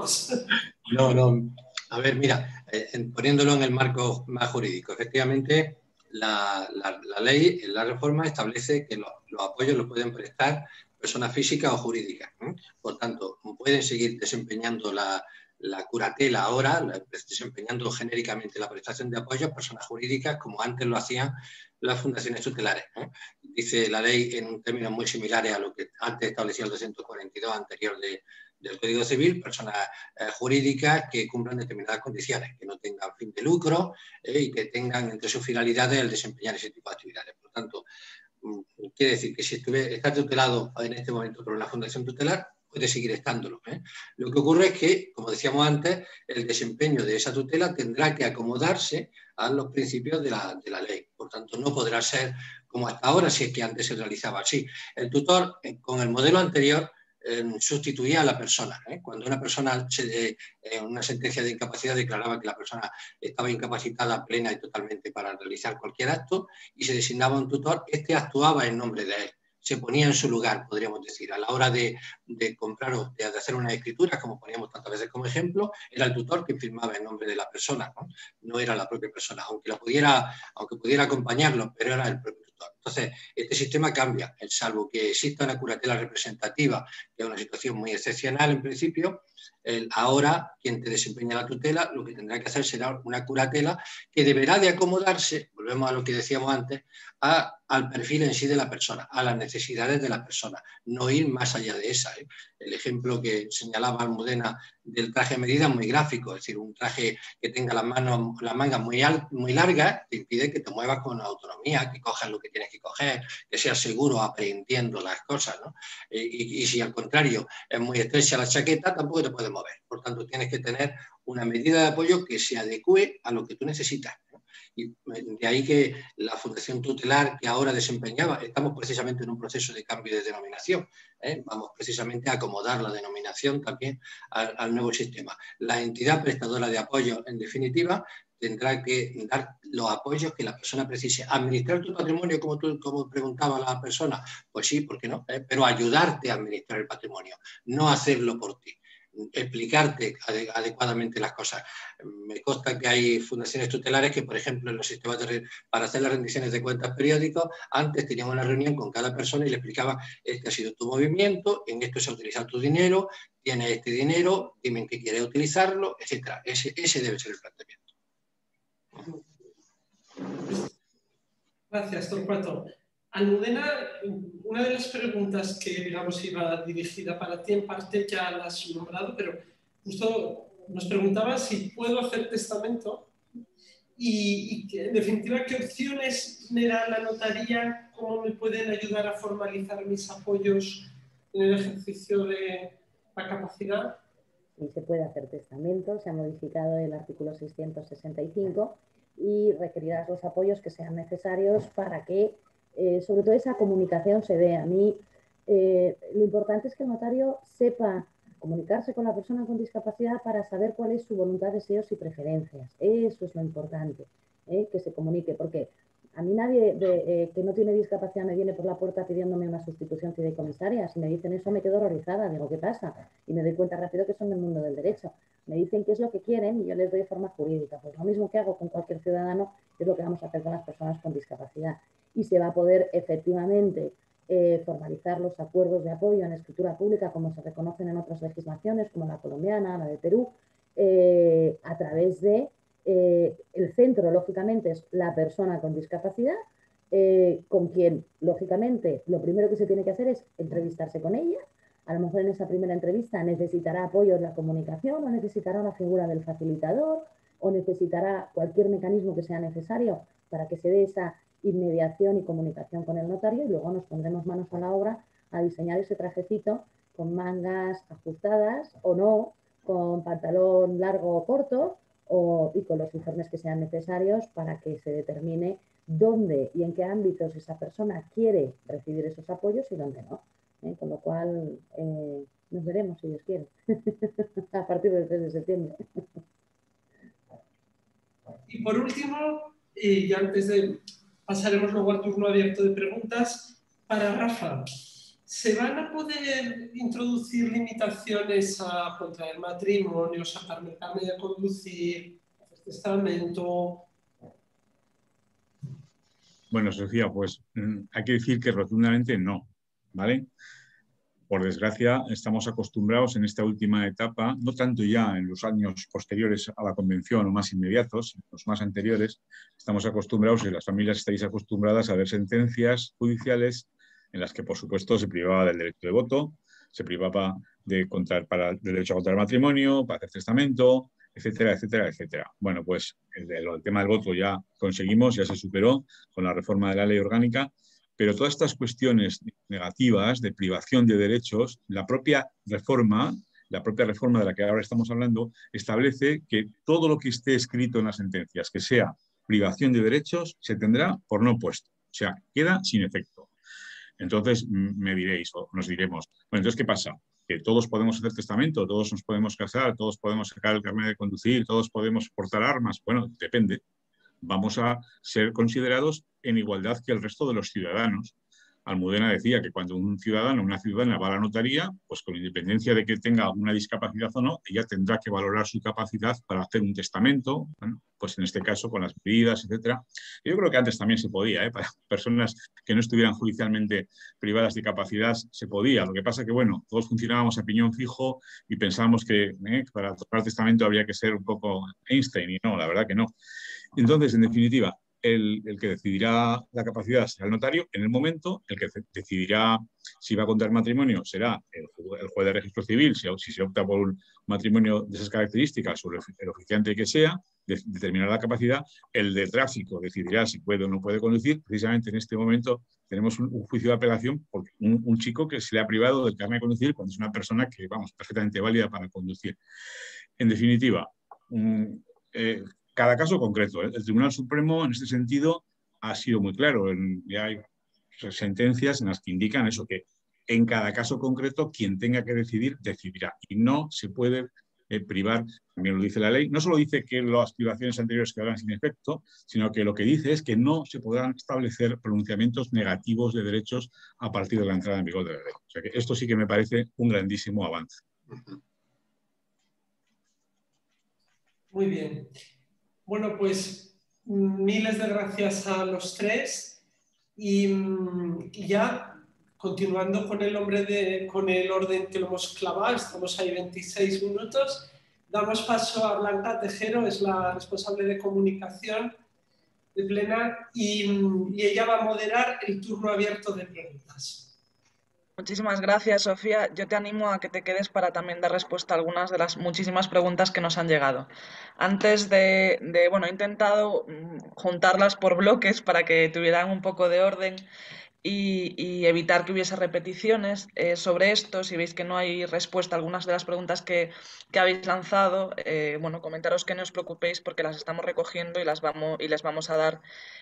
No, a ver, mira, poniéndolo en el marco más jurídico, efectivamente la ley, la reforma establece que los apoyos los pueden prestar personas físicas o jurídicas. Por tanto, pueden seguir desempeñando la curatela ahora, desempeñando genéricamente la prestación de apoyos personas jurídicas como antes lo hacían las fundaciones tutelares. Dice la ley en términos muy similares a lo que antes establecía el 242 anterior del Código Civil, personas jurídicas que cumplan determinadas condiciones, que no tengan fin de lucro y que tengan entre sus finalidades el desempeñar ese tipo de actividades. Por tanto, quiere decir que si está tutelado en este momento por una fundación tutelar, puede seguir estándolo. Lo que ocurre es que, como decíamos antes, el desempeño de esa tutela tendrá que acomodarse a los principios de la ley. Por tanto, no podrá ser como hasta ahora, si es que antes se realizaba así. El tutor, con el modelo anterior, sustituía a la persona. Cuando una persona en una sentencia de incapacidad declaraba que la persona estaba incapacitada plena y totalmente para realizar cualquier acto y se designaba un tutor, este actuaba en nombre de él, se ponía en su lugar, podríamos decir. A la hora de comprar o de hacer una escritura, como poníamos tantas veces como ejemplo, era el tutor quien firmaba en nombre de la persona, no era la propia persona, aunque pudiera acompañarlo, pero era el propio tutor. Entonces, este sistema cambia, salvo que exista una curatela representativa, que es una situación muy excepcional en principio. Ahora, quien te desempeña la tutela, lo que tendrá que hacer será una curatela que deberá de acomodarse, volvemos a lo que decíamos antes, al perfil en sí de la persona, a las necesidades de la persona, no ir más allá de esa. El ejemplo que señalaba Almudena del traje a medida es muy gráfico, es decir, un traje que tenga las mangas muy largas te impide que te muevas con autonomía, que cojas lo que tienes que coger, que seas seguro aprendiendo las cosas, ¿no? Y si al contrario es muy estrecha la chaqueta, tampoco te puedes mover. Por tanto, tienes que tener una medida de apoyo que se adecue a lo que tú necesitas, ¿no? Y de ahí que la fundación tutelar que ahora desempeñaba, estamos precisamente en un proceso de cambio de denominación, vamos precisamente a acomodar la denominación también al nuevo sistema. La entidad prestadora de apoyo, en definitiva, tendrá que dar los apoyos que la persona precise. ¿Administrar tu patrimonio como preguntaba la persona? Pues sí, ¿por qué no? Pero ayudarte a administrar el patrimonio, no hacerlo por ti. Explicarte adecuadamente las cosas. Me consta que hay fundaciones tutelares que, por ejemplo, en los sistemas para hacer las rendiciones de cuentas periódicos, antes tenían una reunión con cada persona y le explicaba: este ha sido tu movimiento, en esto se ha utilizado tu dinero, tienes este dinero, dime en qué quieres utilizarlo, etc. Ese debe ser el planteamiento. Gracias, Torcuato. Almudena, una de las preguntas que, digamos, iba dirigida para ti, en parte ya la has nombrado, pero justo nos preguntaba si puedo hacer testamento y en definitiva, ¿qué opciones me da la notaría? ¿Cómo me pueden ayudar a formalizar mis apoyos en el ejercicio de la capacidad? Sí, se puede hacer testamento, se ha modificado el artículo 665 y requerirás los apoyos que sean necesarios para que, sobre todo, esa comunicación se dé. A mí, lo importante es que el notario sepa comunicarse con la persona con discapacidad para saber cuál es su voluntad, deseos y preferencias. Eso es lo importante, que se comunique, porque a mí nadie que no tiene discapacidad me viene por la puerta pidiéndome una sustitución fideicomisaria. Si me dicen eso me quedo horrorizada, digo, ¿qué pasa? Y me doy cuenta rápido que son del mundo del derecho. Me dicen qué es lo que quieren y yo les doy forma jurídica. Pues lo mismo que hago con cualquier ciudadano es lo que vamos a hacer con las personas con discapacidad. Y se va a poder efectivamente formalizar los acuerdos de apoyo en escritura pública como se reconocen en otras legislaciones, como la colombiana, la de Perú, a través de el centro, lógicamente, es la persona con discapacidad, con quien, lógicamente, lo primero que se tiene que hacer es entrevistarse con ella. A lo mejor en esa primera entrevista necesitará apoyo en la comunicación o necesitará una figura del facilitador o necesitará cualquier mecanismo que sea necesario para que se dé esa inmediación y comunicación con el notario, y luego nos pondremos manos a la obra a diseñar ese trajecito con mangas ajustadas o no, con pantalón largo o corto y con los informes que sean necesarios para que se determine dónde y en qué ámbitos esa persona quiere recibir esos apoyos y dónde no. Con lo cual nos veremos, si Dios quiere, a partir del 3 de septiembre. Y por último, y antes de pasaremos luego al turno abierto de preguntas, para Rafa, ¿se van a poder introducir limitaciones a contraer matrimonio, sacarme el carnet de conducir, hacer testamento? Bueno, Sofía, pues hay que decir que rotundamente no, ¿vale? Por desgracia, estamos acostumbrados en esta última etapa, no tanto ya en los años posteriores a la convención o más inmediatos, los más anteriores, estamos acostumbrados y las familias estáis acostumbradas a ver sentencias judiciales en las que, por supuesto, se privaba del derecho de voto, se privaba del derecho a contraer matrimonio, para hacer testamento, etcétera, etcétera, etcétera. Bueno, pues el tema del voto ya conseguimos, ya se superó con la reforma de la ley orgánica, pero todas estas cuestiones negativas de privación de derechos, la propia reforma de la que ahora estamos hablando, establece que todo lo que esté escrito en las sentencias, que sea privación de derechos, se tendrá por no puesto. O sea, queda sin efecto. Entonces me diréis, o nos diremos, bueno, entonces, ¿qué pasa? Que todos podemos hacer testamento, todos nos podemos casar, todos podemos sacar el carnet de conducir, todos podemos portar armas. Bueno, depende. Vamos a ser considerados en igualdad que el resto de los ciudadanos. Almudena decía que cuando un ciudadano o una ciudadana va a la notaría, pues con independencia de que tenga una discapacidad o no, ella tendrá que valorar su capacidad para hacer un testamento, bueno, pues en este caso con las medidas, etcétera. Yo creo que antes también se podía, para personas que no estuvieran judicialmente privadas de capacidad, se podía. Lo que pasa que, bueno, todos funcionábamos a piñón fijo y pensábamos que para tomar testamento habría que ser un poco Einstein, y no, la verdad que no. Entonces, en definitiva, el que decidirá la capacidad será el notario. En el momento, el que decidirá si va a contraer matrimonio será el juez de registro civil, si se opta por un matrimonio de esas características, o el oficiante que sea, determinará la capacidad. El de tráfico decidirá si puede o no puede conducir. Precisamente en este momento tenemos un juicio de apelación por un chico que se le ha privado del carnet de conducir cuando es una persona que, vamos, perfectamente válida para conducir. En definitiva, cada caso concreto. El Tribunal Supremo, en este sentido, ha sido muy claro. Ya hay sentencias en las que indican eso, que en cada caso concreto quien tenga que decidir, decidirá. Y no se puede privar, también lo dice la ley. No solo dice que las privaciones anteriores quedarán sin efecto, sino que lo que dice es que no se podrán establecer pronunciamientos negativos de derechos a partir de la entrada en vigor de la ley. O sea que esto sí que me parece un grandísimo avance. Muy bien. Bueno, pues miles de gracias a los tres y ya continuando con el orden que lo hemos clavado, estamos ahí 26 minutos, damos paso a Blanca Tejero, es la responsable de comunicación de Plenar y ella va a moderar el turno abierto de preguntas. Muchísimas gracias, Sofía. Yo te animo a que te quedes para también dar respuesta a algunas de las muchísimas preguntas que nos han llegado. Antes bueno, he intentado juntarlas por bloques para que tuvieran un poco de orden y evitar que hubiese repeticiones sobre esto. Si veis que no hay respuesta a algunas de las preguntas que habéis lanzado, bueno, comentaros que no os preocupéis porque las estamos recogiendo y les vamos a dar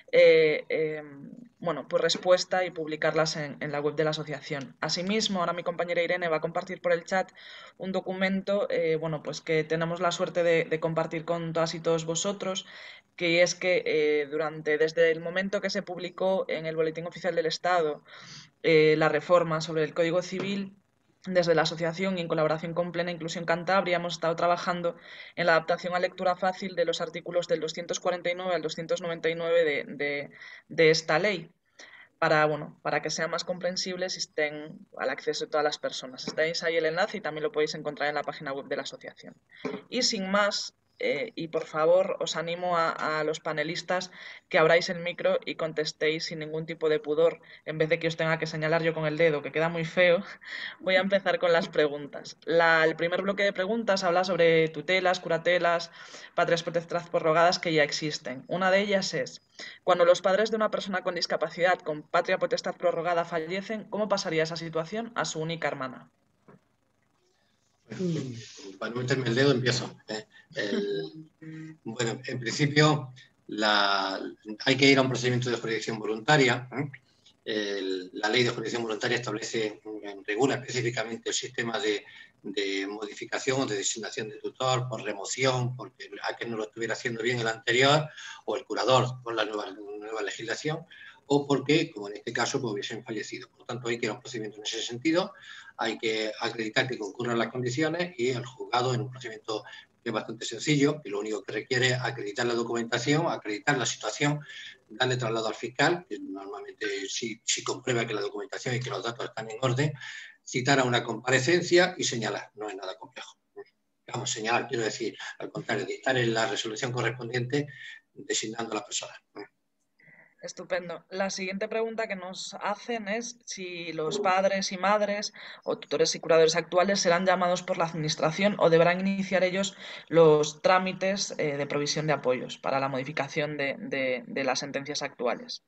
bueno, pues respuesta y publicarlas en la web de la asociación. Asimismo, ahora mi compañera Irene va a compartir por el chat un documento bueno, pues que tenemos la suerte de compartir con todas y todos vosotros, que es que desde el momento que se publicó en el Boletín Oficial del Estado la reforma sobre el Código Civil, desde la asociación y en colaboración con Plena Inclusión Cantabria hemos estado trabajando en la adaptación a lectura fácil de los artículos del 249 al 299 de esta ley. para que sean más comprensibles y estén al acceso de todas las personas. Tenéis ahí el enlace y también lo podéis encontrar en la página web de la asociación. Y sin más, y por favor os animo a los panelistas que abráis el micro y contestéis sin ningún tipo de pudor, en vez de que os tenga que señalar yo con el dedo, que queda muy feo. Voy a empezar con las preguntas. El primer bloque de preguntas habla sobre tutelas, curatelas, patrias potestad prorrogadas que ya existen. Una de ellas es: cuando los padres de una persona con discapacidad con patria potestad prorrogada fallecen, ¿cómo pasaría esa situación a su única hermana? Para no meterme el dedo, empiezo. Bueno, en principio hay que ir a un procedimiento de jurisdicción voluntaria. La ley de jurisdicción voluntaria regula específicamente el sistema de modificación o de designación de tutor por remoción, porque a que no lo estuviera haciendo bien el anterior, o el curador con la nueva legislación, o porque, como en este caso, pues hubiesen fallecido. Por lo tanto, hay que ir a un procedimiento en ese sentido, hay que acreditar que concurran las condiciones y el juzgado, en un procedimiento que es bastante sencillo, y lo único que requiere es acreditar la documentación, acreditar la situación, darle traslado al fiscal, que normalmente si comprueba que la documentación y que los datos están en orden, citar a una comparecencia y señalar. No es nada complejo. Vamos, señalar, quiero decir, al contrario, dictar en la resolución correspondiente designando a la persona. Estupendo. La siguiente pregunta que nos hacen es si los padres y madres o tutores y curadores actuales serán llamados por la administración o deberán iniciar ellos los trámites de provisión de apoyos para la modificación de las sentencias actuales.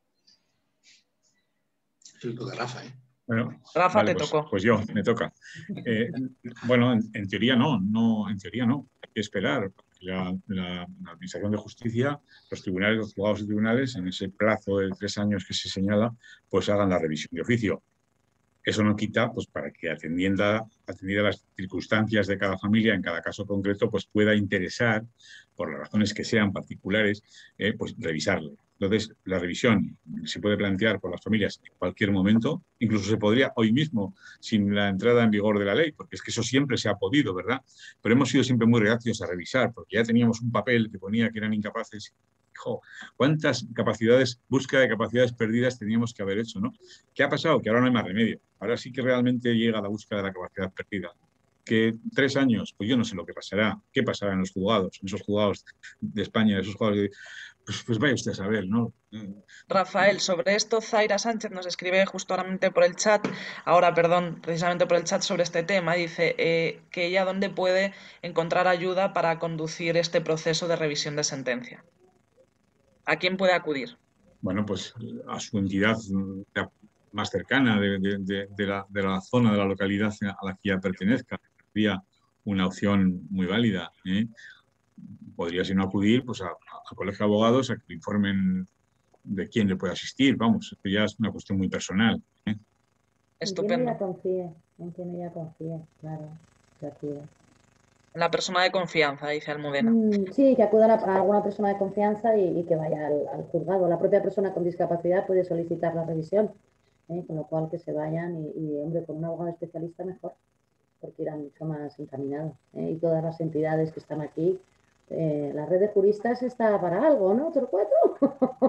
Eso le toca a Rafa, ¿eh? Bueno, Rafa, vale, te tocó. Pues yo, me toca. Bueno, en teoría no, en teoría no. Hay que esperar. La Administración de Justicia, los tribunales, los juzgados y tribunales, en ese plazo de 3 años que se señala, pues hagan la revisión de oficio. Eso no quita, pues, para que atendidas las circunstancias de cada familia, en cada caso concreto, pues pueda interesar, por las razones que sean particulares, pues revisarlo. Entonces, la revisión se puede plantear por las familias en cualquier momento, incluso se podría hoy mismo, sin la entrada en vigor de la ley, porque es que eso siempre se ha podido, ¿verdad? Pero hemos sido siempre muy reacios a revisar, porque ya teníamos un papel que ponía que eran incapaces. ¿Cuántas búsqueda de capacidades perdidas teníamos que haber hecho, ¿no? ¿Qué ha pasado? Que ahora no hay más remedio. Ahora sí que realmente llega la búsqueda de la capacidad perdida. Que 3 años, pues yo no sé lo que pasará. ¿Qué pasará en los juzgados? En esos juzgados de España, esos juzgados de... Pues vaya usted a saber, ¿no? Rafael, sobre esto Zaira Sánchez nos escribe justamente por el chat, precisamente por el chat sobre este tema, dice que ella dónde puede encontrar ayuda para conducir este proceso de revisión de sentencia. ¿A quién puede acudir? Bueno, pues a su entidad más cercana de la zona, de la localidad a la que ya pertenezca. Sería una opción muy válida, ¿eh? Podría, si no acudir, pues a colegio de abogados a que le informen de quién le puede asistir. Vamos, esto ya es una cuestión muy personal, ¿eh? Estupendo. En quien ella confíe, claro, se acude. La persona de confianza, dice Almudena. Sí, que acudan a alguna persona de confianza y que vaya al juzgado. La propia persona con discapacidad puede solicitar la revisión, con lo cual que se vayan y hombre, con un abogado especialista mejor, porque irán mucho más encaminados. Y todas las entidades que están aquí, la red de juristas está para algo, ¿no, Torcuato?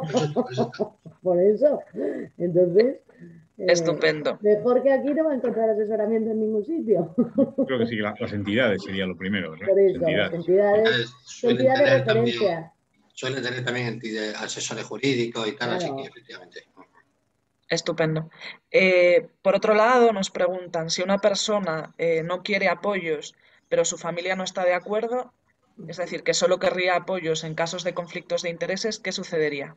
Por eso. Entonces... Estupendo. Mejor que aquí no va a encontrar asesoramiento en ningún sitio. Creo que sí, las entidades sería lo primero, ¿verdad? Por eso, las entidades de referencia. Suelen tener también asesores jurídicos y tal, Claro. así que efectivamente. Estupendo. Por otro lado, nos preguntan si una persona no quiere apoyos, pero su familia no está de acuerdo, es decir, que solo querría apoyos en casos de conflictos de intereses, ¿qué sucedería?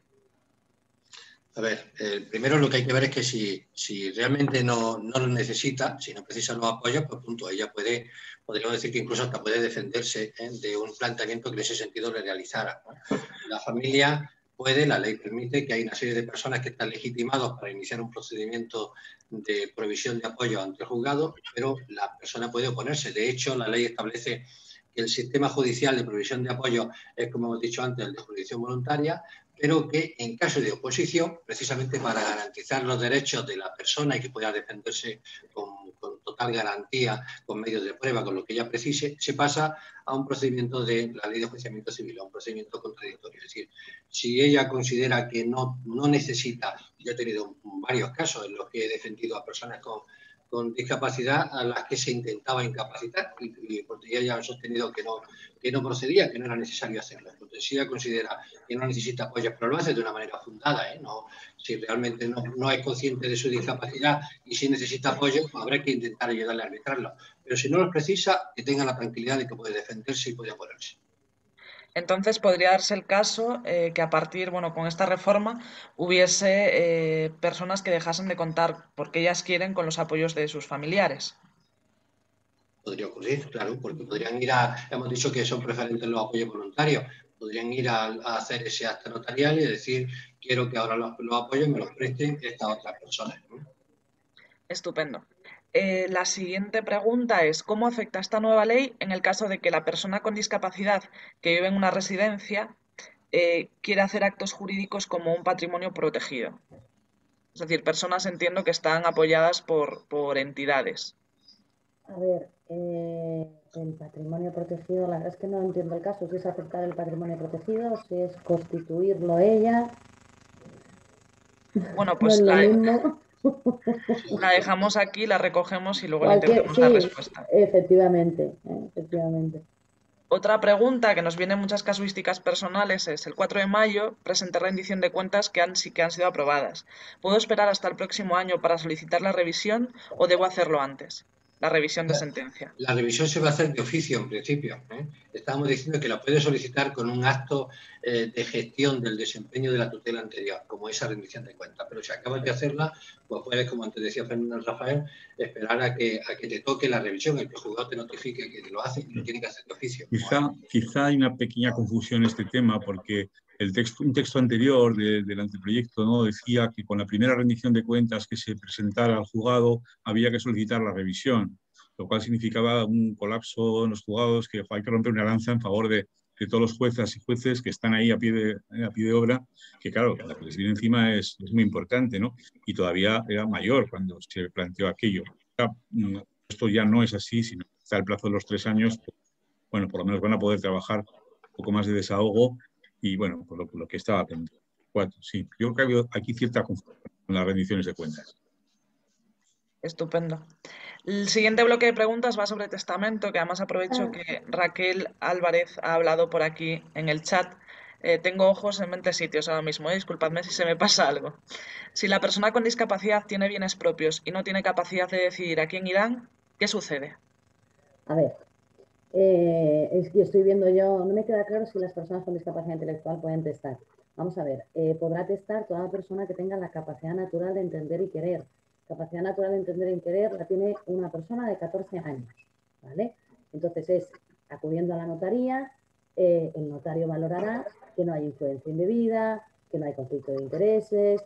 A ver, primero lo que hay que ver es que si realmente no lo necesita, si no precisa los apoyos, pues punto, ella podríamos decir que incluso hasta puede defenderse de un planteamiento que en ese sentido le realizara, ¿no? La familia puede, la ley permite que hay una serie de personas que están legitimados para iniciar un procedimiento de provisión de apoyo ante el juzgado, pero la persona puede oponerse. De hecho, la ley establece que el sistema judicial de provisión de apoyo es, como hemos dicho antes, el de jurisdicción voluntaria, pero que en caso de oposición, precisamente para garantizar los derechos de la persona y que pueda defenderse con total garantía, con medios de prueba, con lo que ella precise, se pasa a un procedimiento de la ley de enjuiciamiento civil, a un procedimiento contradictorio. Es decir, si ella considera que no necesita yo he tenido varios casos en los que he defendido a personas con discapacidad a las que se intentaba incapacitar y porque ella ha sostenido que no procedía, que no era necesario hacerlo. La policía considera que no necesita apoyo, pero lo hace de una manera fundada, ¿eh? No, si realmente no es consciente de su discapacidad y si necesita apoyo, pues habrá que intentar ayudarle a arbitrarlo. Pero si no lo precisa, que tenga la tranquilidad de que puede defenderse y puede oponerse. Entonces podría darse el caso que a partir, bueno, con esta reforma hubiese personas que dejasen de contar porque ellas quieren con los apoyos de sus familiares. Podría ocurrir, claro, porque podrían ir hemos dicho que son preferentes los apoyos voluntarios, podrían ir a hacer ese acta notarial y decir, quiero que ahora los apoyos me los presten estas otras personas, ¿no? Estupendo. La siguiente pregunta es, ¿cómo afecta esta nueva ley en el caso de que la persona con discapacidad que vive en una residencia quiera hacer actos jurídicos como un patrimonio protegido? Es decir, personas entiendo que están apoyadas por entidades. A ver, el patrimonio protegido, la verdad es que no entiendo el caso, si es afectar el patrimonio protegido, si es constituirlo ella. Bueno, No pues es lo mismo. la dejamos aquí, la recogemos y luego le Cualquier, intentamos dar sí, respuesta. efectivamente, efectivamente. Otra pregunta que nos viene en muchas casuísticas personales es, el 4 de mayo presenté rendición de cuentas que han sido aprobadas. ¿Puedo esperar hasta el próximo año para solicitar la revisión o debo hacerlo antes? La revisión de sentencia. La revisión se va a hacer de oficio, en principio, ¿eh? Estábamos diciendo que la puede solicitar con un acto de gestión del desempeño de la tutela anterior, como esa rendición de cuentas. Pero si acabas de hacerla, pues puedes, como antes decía Fernando Rafael, esperar a que te toque la revisión, el que el juzgado te notifique que lo hace y lo tiene que hacer de oficio. Quizá hay una pequeña confusión en este tema, porque un texto anterior del anteproyecto, ¿no?, decía que con la primera rendición de cuentas que se presentara al juzgado había que solicitar la revisión, lo cual significaba un colapso en los juzgados, que hay que romper una lanza en favor de todos los juezas y jueces que están ahí a pie de obra, que claro, la que les viene encima es muy importante, ¿no? Y todavía era mayor cuando se planteó aquello. Esto ya no es así, sino que está el plazo de los 3 años. Bueno, por lo menos van a poder trabajar un poco más de desahogo y, bueno, por lo que estaba pendiente. 4, sí. Yo creo que ha habido aquí cierta confusión con las rendiciones de cuentas. Estupendo. El siguiente bloque de preguntas va sobre testamento, que además aprovecho que Raquel Álvarez ha hablado por aquí en el chat. Tengo ojos en 20 sitios ahora mismo, disculpadme si se me pasa algo. Si la persona con discapacidad tiene bienes propios y no tiene capacidad de decidir a quién irán, ¿qué sucede? A ver, es que estoy viendo yo, no me queda claro si las personas con discapacidad intelectual pueden testar. Vamos a ver, podrá testar toda persona que tenga la capacidad natural de entender y querer. Capacidad natural de entender y querer la tiene una persona de 14 años, ¿vale? Entonces es acudiendo a la notaría, el notario valorará que no hay influencia indebida, que no hay conflicto de intereses,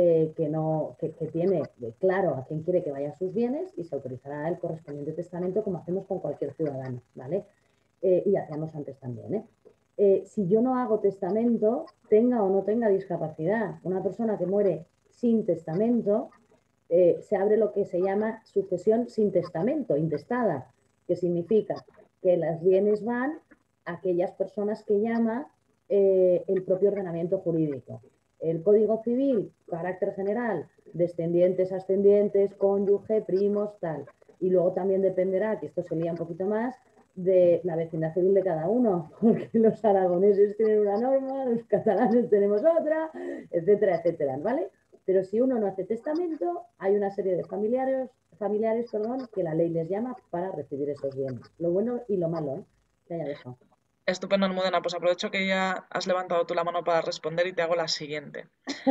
que tiene claro a quién quiere que vaya sus bienes y se autorizará el correspondiente testamento como hacemos con cualquier ciudadano, ¿vale? Y hacíamos antes también, si yo no hago testamento, tenga o no tenga discapacidad, una persona que muere sin testamento, se abre lo que se llama sucesión sin testamento, intestada, que significa que los bienes van a aquellas personas que llama el propio ordenamiento jurídico. El Código Civil, carácter general, descendientes, ascendientes, cónyuge, primos, tal. Y luego también dependerá, que esto se lía un poquito más, de la vecindad civil de cada uno, porque los aragoneses tienen una norma, los catalanes tenemos otra, etcétera, etcétera, ¿vale? Pero si uno no hace testamento, hay una serie de familiares, que la ley les llama para recibir esos bienes. Lo bueno y lo malo, que haya dejado. Estupendo, Almudena. Pues aprovecho que ya has levantado tú la mano para responder y te hago la siguiente.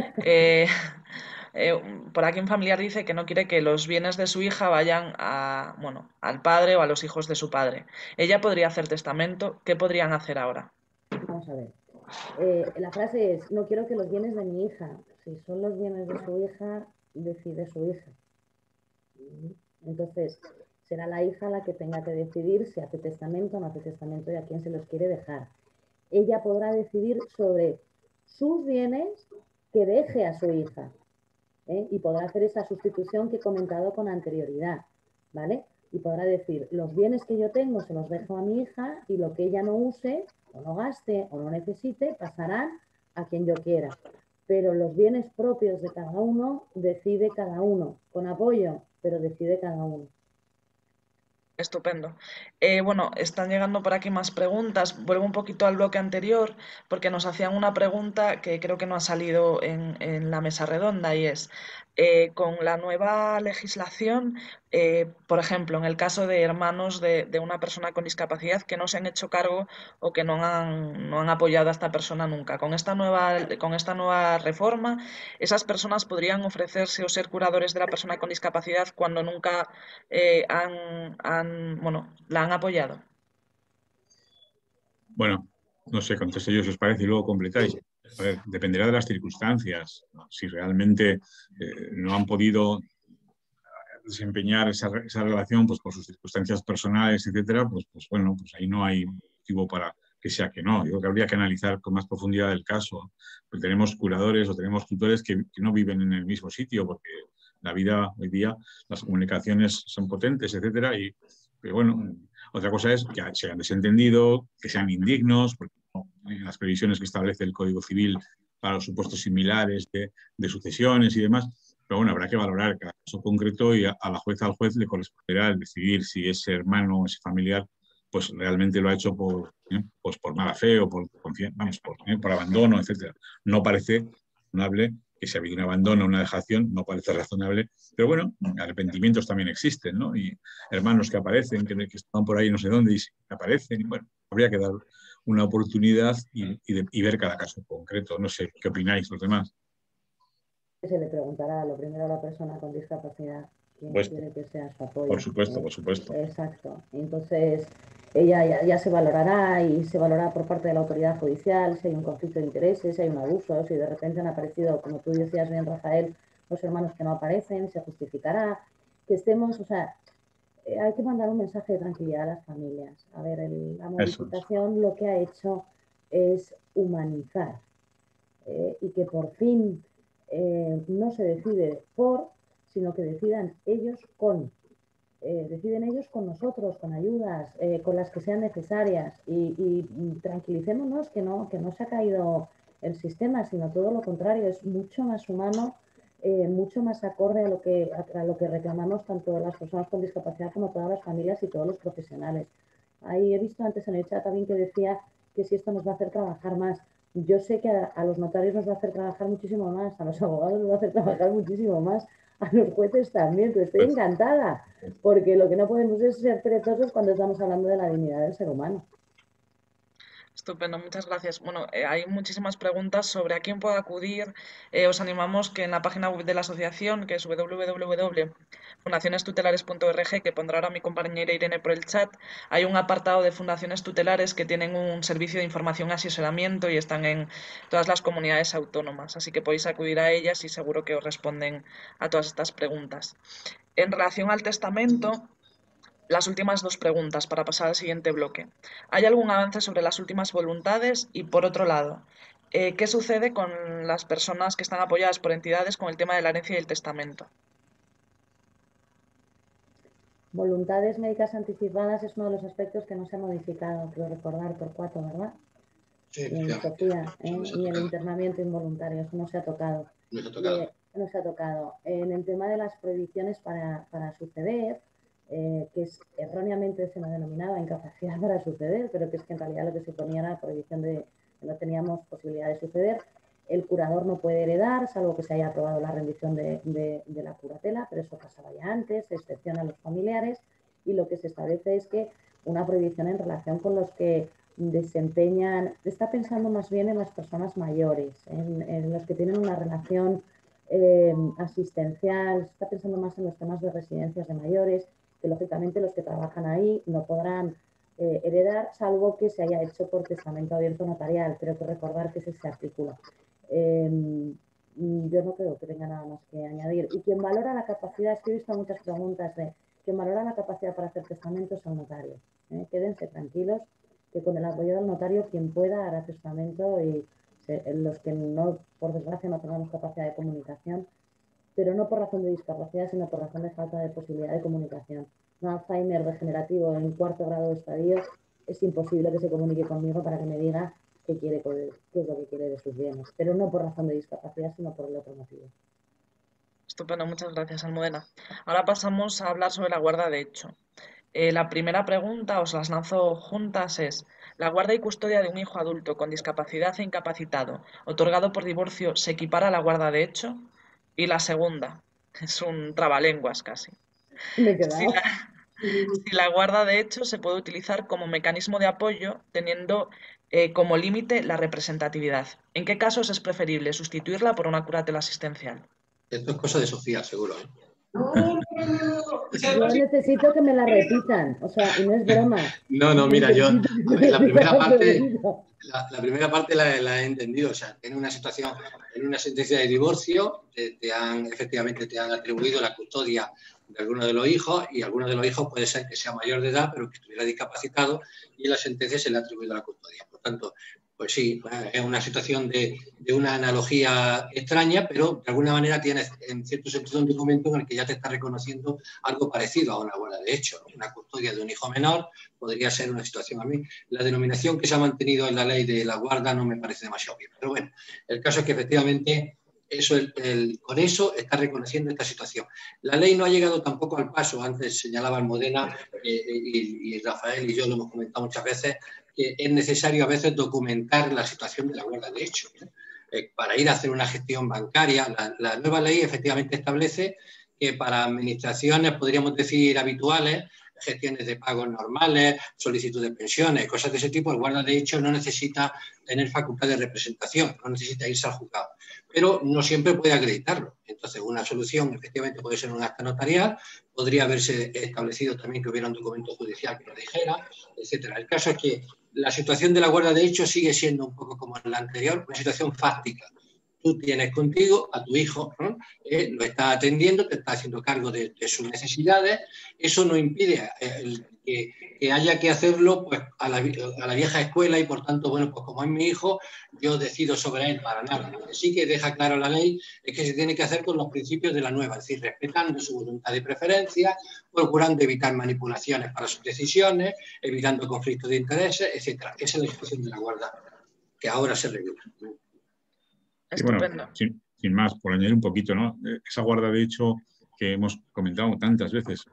Por aquí un familiar dice que no quiere que los bienes de su hija vayan al padre o a los hijos de su padre. Ella podría hacer testamento. ¿Qué podrían hacer ahora? Vamos a ver. La frase es, no quiero que los bienes de mi hija. Si son los bienes de su hija, decide su hija. Entonces, será la hija la que tenga que decidir si hace testamento o no hace testamento y a quién se los quiere dejar. Ella podrá decidir sobre sus bienes que deje a su hija, y podrá hacer esa sustitución que he comentado con anterioridad, ¿vale? Y podrá decir, los bienes que yo tengo se los dejo a mi hija y lo que ella no use o no gaste o no necesite pasarán a quien yo quiera. pero los bienes propios de cada uno decide cada uno, con apoyo, pero decide cada uno. Estupendo. Bueno, están llegando por aquí más preguntas. Vuelvo un poquito al bloque anterior porque nos hacían una pregunta que creo que no ha salido en la mesa redonda y es, con la nueva legislación, por ejemplo, en el caso de hermanos de una persona con discapacidad que no se han hecho cargo o que no han apoyado a esta persona nunca, con esta nueva reforma, esas personas podrían ofrecerse o ser curadores de la persona con discapacidad cuando nunca bueno, la han apoyado. Bueno, no sé, contesto yo si os parece y luego completáis. A ver, dependerá de las circunstancias, ¿no? Si realmente no han podido desempeñar esa relación pues por sus circunstancias personales, etcétera, pues bueno, pues ahí no hay motivo para que sea que no. Yo creo que habría que analizar con más profundidad el caso. Pues tenemos curadores o tenemos tutores que no viven en el mismo sitio porque la vida hoy día, las comunicaciones son potentes, etcétera, pero bueno, otra cosa es que se hayan desentendido, que sean indignos, porque en las previsiones que establece el Código Civil para los supuestos similares de sucesiones y demás, pero bueno, habrá que valorar cada caso concreto y a la jueza, al juez le corresponderá el decidir si ese hermano o ese familiar pues realmente lo ha hecho pues por mala fe o por abandono, etcétera. No parece razonable que si ha habido un abandono o una dejación, no parece razonable, pero bueno, arrepentimientos también existen, ¿no? Y hermanos que aparecen, que están por ahí no sé dónde y aparecen, y bueno, habría que dar una oportunidad y ver cada caso concreto. No sé, ¿qué opináis los demás? Se le preguntará lo primero a la persona con discapacidad quién quiere que sea su apoyo. Por supuesto, por supuesto. Exacto. Entonces, ella ya se valorará y se valorará por parte de la autoridad judicial si hay un conflicto de intereses, si hay un abuso, si de repente han aparecido, como tú decías bien, Rafael, los hermanos que no aparecen, se justificará. Que estemos, o sea, hay que mandar un mensaje de tranquilidad a las familias. A ver, la modificación lo que ha hecho es humanizar y que por fin no se decide por, sino que decidan ellos con. Deciden ellos con nosotros, con ayudas, con las que sean necesarias y tranquilicémonos que no se ha caído el sistema, sino todo lo contrario, es mucho más humano, mucho más acorde a lo que reclamamos tanto las personas con discapacidad como todas las familias y todos los profesionales. Ahí he visto antes en el chat también que decía que si esto nos va a hacer trabajar más. Yo sé que a los notarios nos va a hacer trabajar muchísimo más, a los abogados nos va a hacer trabajar muchísimo más, a los jueces también, pero estoy encantada, porque lo que no podemos es ser perezosos cuando estamos hablando de la dignidad del ser humano. Estupendo, muchas gracias. Bueno, hay muchísimas preguntas sobre a quién puede acudir. Os animamos que en la página web de la asociación, que es www.fundacionestutelares.org, que pondrá ahora mi compañera Irene por el chat, hay un apartado de fundaciones tutelares que tienen un servicio de información y asesoramiento y están en todas las comunidades autónomas. Así que podéis acudir a ellas y seguro que os responden a todas estas preguntas. En relación al testamento, las últimas dos preguntas para pasar al siguiente bloque. ¿Hay algún avance sobre las últimas voluntades? Y por otro lado, ¿qué sucede con las personas que están apoyadas por entidades con el tema de la herencia y el testamento? Voluntades médicas anticipadas es uno de los aspectos que no se ha modificado, creo recordar, Torcuato, ¿verdad? Sí, y en Sofía, y el internamiento involuntario, eso no se ha tocado. No se ha tocado. No se ha tocado. En el tema de las prohibiciones para suceder, que erróneamente se nos denominaba incapacidad para suceder, pero que es que en realidad lo que se ponía era la prohibición de que no teníamos posibilidad de suceder. El curador no puede heredar, salvo que se haya aprobado la rendición de la curatela, pero eso pasaba ya antes, se excepciona a los familiares, y lo que se establece es que una prohibición en relación con los que desempeñan, está pensando más bien en las personas mayores, en los que tienen una relación asistencial, está pensando más en los temas de residencias de mayores, que lógicamente los que trabajan ahí no podrán heredar, salvo que se haya hecho por testamento abierto notarial. Creo que recordar que es ese artículo. Yo no creo que tenga nada más que añadir. Y quien valora la capacidad, es que he visto muchas preguntas de quien valora la capacidad para hacer testamentos es el notario. Quédense tranquilos que con el apoyo del notario quien pueda hará testamento y los que no, por desgracia, no tenemos capacidad de comunicación, pero no por razón de discapacidad, sino por razón de falta de posibilidad de comunicación. Un Alzheimer degenerativo en 4º grado de estadio, es imposible que se comunique conmigo para que me diga qué es lo que quiere de sus bienes, pero no por razón de discapacidad, sino por el otro motivo. Estupendo, muchas gracias, Almudena. Ahora pasamos a hablar sobre la guarda de hecho. La primera pregunta, os las lanzo juntas, es: ¿la guarda y custodia de un hijo adulto con discapacidad e incapacitado otorgado por divorcio se equipara a la guarda de hecho? Y la segunda, es un trabalenguas casi. Me he Si quedado. si la guarda de hecho se puede utilizar como mecanismo de apoyo teniendo como límite la representatividad. ¿En qué casos es preferible sustituirla por una curatela asistencial? Esto es cosa de Sofía, seguro, ¿eh? Yo necesito que me la repitan, o sea, y no es broma. No, mira, yo, a ver, la primera parte la he entendido, o sea, en una situación, en una sentencia de divorcio, efectivamente te han atribuido la custodia de alguno de los hijos, y alguno de los hijos puede ser que sea mayor de edad, pero que estuviera discapacitado, y en la sentencia se le ha atribuido la custodia. Por tanto, pues sí, es una situación de una analogía extraña, pero de alguna manera tienes en cierto sentido un documento en el que ya te está reconociendo algo parecido a una guarda de hecho. Una custodia de un hijo menor podría ser una situación. A mí la denominación que se ha mantenido en la ley de la guarda no me parece demasiado bien. Pero bueno, el caso es que efectivamente con eso está reconociendo esta situación. La ley no ha llegado tampoco al paso, antes señalaba Almudena y Rafael y yo lo hemos comentado muchas veces, que es necesario a veces documentar la situación de la guarda de hecho. Para ir a hacer una gestión bancaria, la nueva ley efectivamente establece que para administraciones, podríamos decir, habituales, gestiones de pagos normales, solicitud de pensiones, cosas de ese tipo, el guarda de hecho no necesita tener facultad de representación, no necesita irse al juzgado, pero no siempre puede acreditarlo. Entonces, una solución efectivamente puede ser un acta notarial, podría haberse establecido también que hubiera un documento judicial que lo dijera, etcétera. El caso es que la situación de la guarda de hecho sigue siendo un poco como en la anterior, una situación fáctica. Tú tienes contigo a tu hijo, ¿no? Lo está atendiendo, te está haciendo cargo de sus necesidades. Eso no impide que haya que hacerlo pues, a la vieja escuela y, por tanto, bueno, pues como es mi hijo, yo decido sobre él para nada. Lo que sí que deja claro la ley es que se tiene que hacer con los principios de la nueva, es decir, respetando su voluntad de preferencia, procurando evitar manipulaciones para sus decisiones, evitando conflictos de intereses, etcétera. Esa es la situación de la guarda que ahora se regula. Y bueno, Estupendo. sin más, por añadir un poquito, ¿no? Esa guarda de hecho que hemos comentado tantas veces,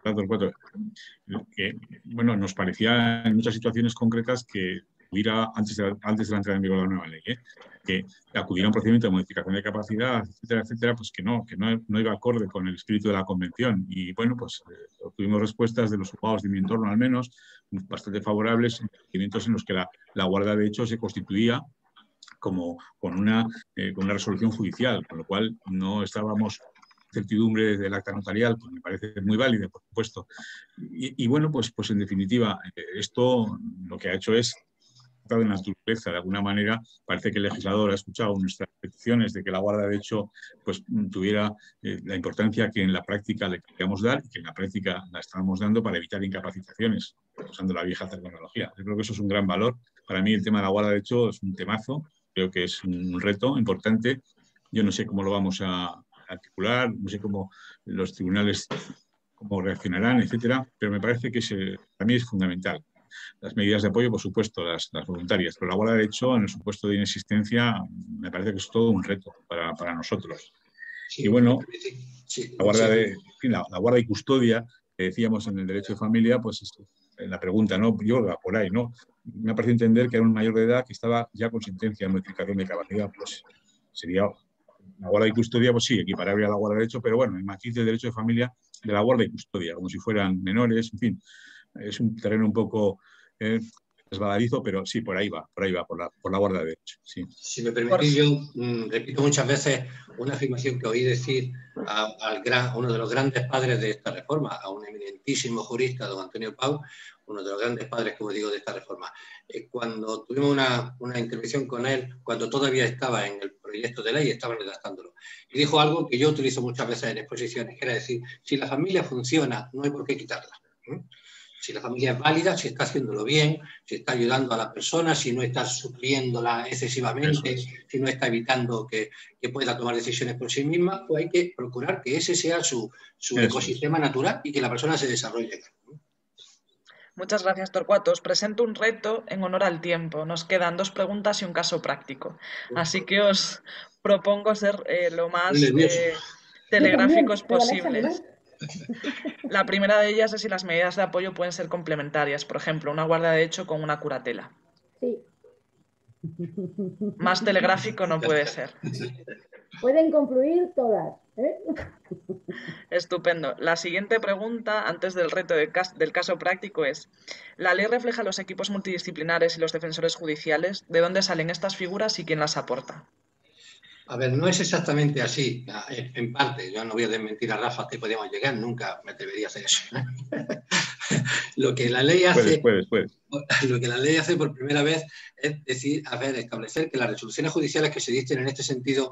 que bueno, nos parecía en muchas situaciones concretas que hubiera, antes de la entrada en vigor de la nueva ley, que acudiera a un procedimiento de modificación de capacidad, etcétera, etcétera, pues que no iba acorde con el espíritu de la convención. Y bueno, pues obtuvimos respuestas de los juzgados de mi entorno, al menos, bastante favorables, en procedimientos en los que la guarda de hecho se constituía como con una resolución judicial, con lo cual no estábamos certidumbre del acta notarial, que me parece muy válida, por supuesto. Y bueno, pues en definitiva, esto lo que ha hecho es de naturaleza, de alguna manera, parece que el legislador ha escuchado nuestras peticiones de que la guarda de hecho pues, tuviera la importancia que en la práctica le queríamos dar y que en la práctica la estábamos dando para evitar incapacitaciones, usando la vieja terminología. Yo creo que eso es un gran valor. Para mí el tema de la guarda de hecho es un temazo, creo que es un reto importante. Yo no sé cómo lo vamos a articular, no sé cómo los tribunales cómo reaccionarán, etcétera, pero me parece que para mí es fundamental. Las medidas de apoyo, por supuesto, las voluntarias, pero la guarda de hecho, en el supuesto de inexistencia, me parece que es todo un reto para nosotros. Sí, y bueno, sí, la guarda y custodia, que decíamos en el derecho de familia, pues en la pregunta, ¿no? Yo, por ahí, ¿no? Me ha parecido entender que era un mayor de edad que estaba ya con sentencia de modificación de capacidad, pues sería la guarda y custodia, pues sí, equiparable a la guarda de hecho, pero bueno, el matiz del derecho de familia de la guarda y custodia, como si fueran menores, en fin. Es un terreno un poco resbaladizo, pero sí, por ahí va, por la guarda de hecho. Sí. Si me permitís, yo repito muchas veces una afirmación que oí decir a uno de los grandes padres de esta reforma, a un eminentísimo jurista, don Antonio Pau, uno de los grandes padres, como digo, de esta reforma. Cuando tuvimos una intervención con él, cuando todavía estaba en el proyecto de ley, estaba redactándolo, y dijo algo que yo utilizo muchas veces en exposiciones, que era decir, si la familia funciona, no hay por qué quitarla. Si la familia es válida, si está haciéndolo bien, si está ayudando a la persona, si no está supliéndola excesivamente, si no está evitando que pueda tomar decisiones por sí misma, pues hay que procurar que ese sea su ecosistema natural y que la persona se desarrolle. Muchas gracias, Torcuato. Os presento un reto en honor al tiempo. Nos quedan 2 preguntas y un caso práctico. Así que os propongo ser lo Muy más nervioso. Yo también, telegráficos ¿me van a examinar? posibles. La primera de ellas es si las medidas de apoyo pueden ser complementarias. Por ejemplo, una guardia de hecho con una curatela. Sí. Más telegráfico no puede ser. Pueden confluir todas, ¿eh? Estupendo. La siguiente pregunta, antes del reto del caso práctico, es: ¿la ley refleja los equipos multidisciplinares y los defensores judiciales? ¿De dónde salen estas figuras y quién las aporta? A ver, no es exactamente así, en parte. Yo no voy a desmentir a Rafa que podemos llegar, nunca me atrevería a hacer eso. Lo que la ley hace, Puedes. lo que la ley hace por primera vez es decir, establecer que las resoluciones judiciales que se dicten en este sentido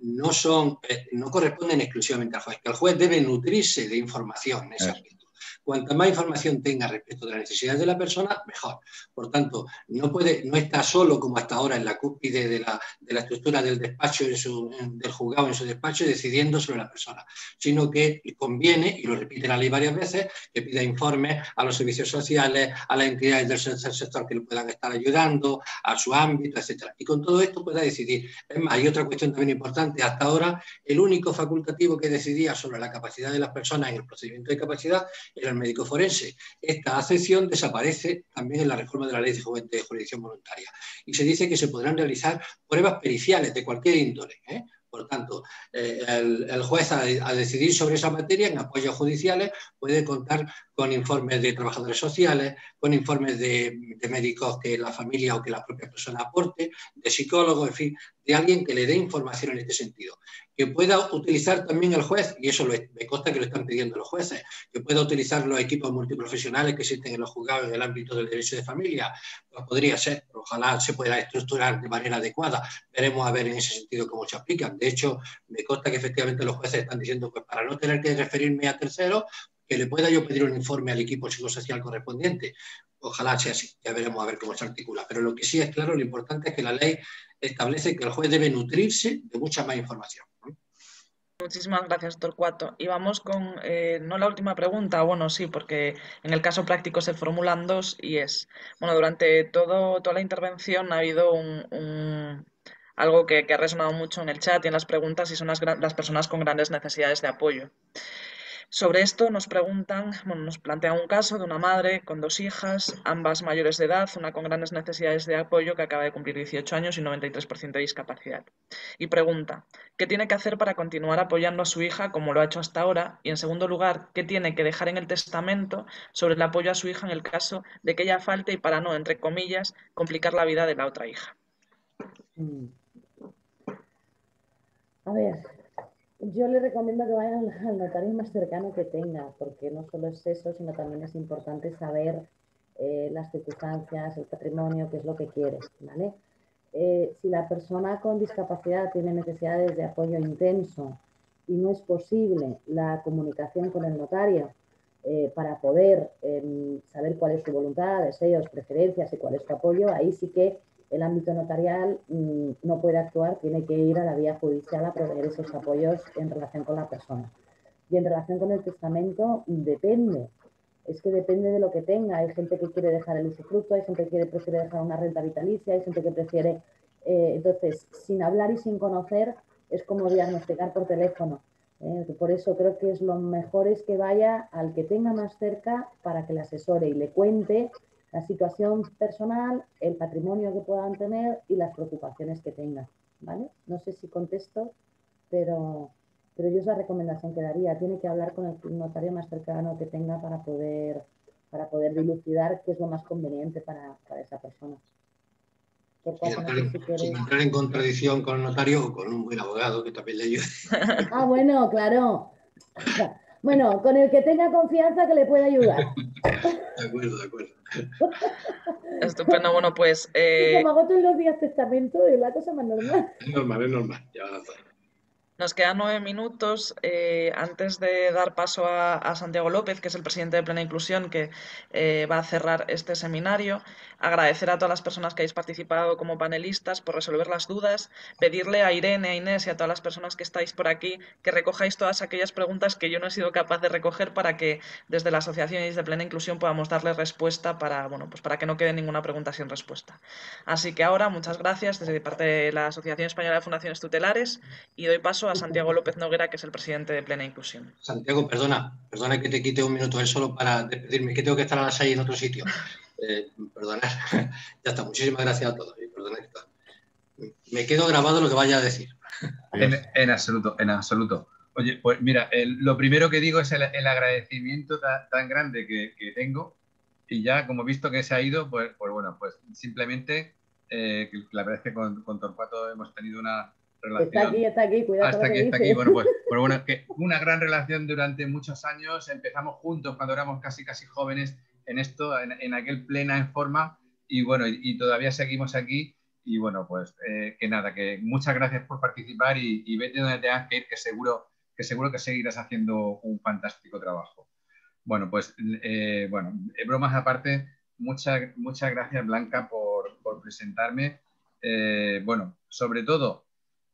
no corresponden exclusivamente al juez, que el juez debe nutrirse de información en ese ámbito. Cuanta más información tenga respecto de las necesidades de la persona, mejor. Por tanto, no está solo como hasta ahora en la cúspide de la estructura del despacho, del juzgado en su despacho, decidiendo sobre la persona, sino que conviene, y lo repite la ley varias veces, que pida informes a los servicios sociales, a las entidades del sector que le puedan estar ayudando, a su ámbito, etcétera. Y con todo esto pueda decidir. Es más, hay otra cuestión también importante. Hasta ahora, el único facultativo que decidía sobre la capacidad de las personas en el procedimiento de capacidad era el médico forense. Esta acepción desaparece también en la reforma de la ley de jurisdicción voluntaria. Y se dice que se podrán realizar pruebas periciales de cualquier índole, ¿eh? Por tanto, el juez a decidir sobre esa materia en apoyos judiciales puede contar con informes de trabajadores sociales, con informes de médicos que la familia o que la propia persona aporte, de psicólogos, en fin, de alguien que le dé información en este sentido. Que pueda utilizar también el juez, y eso me consta que lo están pidiendo los jueces, que pueda utilizar los equipos multiprofesionales que existen en los juzgados en el ámbito del derecho de familia. Pues podría ser, ojalá se pueda estructurar de manera adecuada. Veremos a ver en ese sentido cómo se aplican. De hecho, me consta que efectivamente los jueces están diciendo, pues para no tener que referirme a terceros, que le pueda yo pedir un informe al equipo psicosocial correspondiente. Ojalá sea así, ya veremos a ver cómo se articula. Pero lo que sí es claro, lo importante es que la ley establece que el juez debe nutrirse de mucha más información. Muchísimas gracias, Torcuato. Y vamos con, no la última pregunta, bueno, sí, porque en el caso práctico se formulan 2 y es, bueno, durante toda la intervención ha habido algo que ha resonado mucho en el chat y en las preguntas y son las personas con grandes necesidades de apoyo. Sobre esto nos plantean un caso de una madre con 2 hijas, ambas mayores de edad, una con grandes necesidades de apoyo que acaba de cumplir 18 años y 93% de discapacidad. Y pregunta, ¿qué tiene que hacer para continuar apoyando a su hija como lo ha hecho hasta ahora? Y en segundo lugar, ¿qué tiene que dejar en el testamento sobre el apoyo a su hija en el caso de que ella falte y para no, entre comillas, complicar la vida de la otra hija? A ver, yo le recomiendo que vayan al notario más cercano que tenga, porque no solo es eso, sino también es importante saber las circunstancias, el patrimonio, qué es lo que quiere, ¿vale? Si la persona con discapacidad tiene necesidades de apoyo intenso y no es posible la comunicación con el notario para poder saber cuál es su voluntad, deseos, preferencias y cuál es su apoyo, ahí sí que el ámbito notarial no puede actuar, tiene que ir a la vía judicial a proveer esos apoyos en relación con la persona. Y en relación con el testamento, depende. Es que depende de lo que tenga. Hay gente que quiere dejar el usufructo, hay gente que prefiere dejar una renta vitalicia, hay gente que prefiere... entonces, sin hablar y sin conocer, es como diagnosticar por teléfono. Por eso creo que lo mejor es que vaya al que tenga más cerca para que le asesore y le cuente la situación personal, el patrimonio que puedan tener y las preocupaciones que tengan, ¿vale? No sé si contesto, pero yo es la recomendación que daría. Tiene que hablar con el notario más cercano que tenga para poder dilucidar qué es lo más conveniente para esa persona. Sin entrar en contradicción con el notario o con un buen abogado que también le ayude. Ah, bueno, claro. Bueno, con el que tenga confianza que le pueda ayudar. De acuerdo. Estupendo, bueno, pues... Como hago todos los días testamento, es la cosa más normal. Es normal, ya van a estar. Nos quedan 9 minutos. Antes de dar paso a Santiago López, que es el presidente de Plena Inclusión, que va a cerrar este seminario, agradecer a todas las personas que habéis participado como panelistas por resolver las dudas, pedirle a Irene, a Inés y a todas las personas que estáis por aquí que recojáis todas aquellas preguntas que yo no he sido capaz de recoger para que desde la Asociación y desde Plena Inclusión podamos darle respuesta para, bueno, pues para que no quede ninguna pregunta sin respuesta. Así que ahora, muchas gracias desde parte de la Asociación Española de Fundaciones Tutelares y doy paso a Santiago López Noguera, que es el presidente de Plena Inclusión. Santiago, perdona que te quite un minuto, es solo para despedirme, que tengo que estar a las 6 en otro sitio. Perdonad, ya está, muchísimas gracias a todos. Y perdonad, me quedo grabado lo que vaya a decir. En absoluto, en absoluto. Oye, pues mira, lo primero que digo es el agradecimiento tan grande que tengo, y ya como he visto que se ha ido, pues bueno, pues simplemente la verdad es que con Torcuato hemos tenido una relación. Está aquí, cuidado. Hasta aquí, está aquí. Bueno, pues bueno, que una gran relación durante muchos años. Empezamos juntos cuando éramos casi jóvenes en esto, en aquel Plena en Forma, y bueno, y todavía seguimos aquí. Y bueno, pues que nada, que muchas gracias por participar y vete donde tengas que ir, que seguro que seguirás haciendo un fantástico trabajo. Bueno, pues bueno, bromas aparte, muchas gracias, Blanca, por presentarme. Bueno, sobre todo,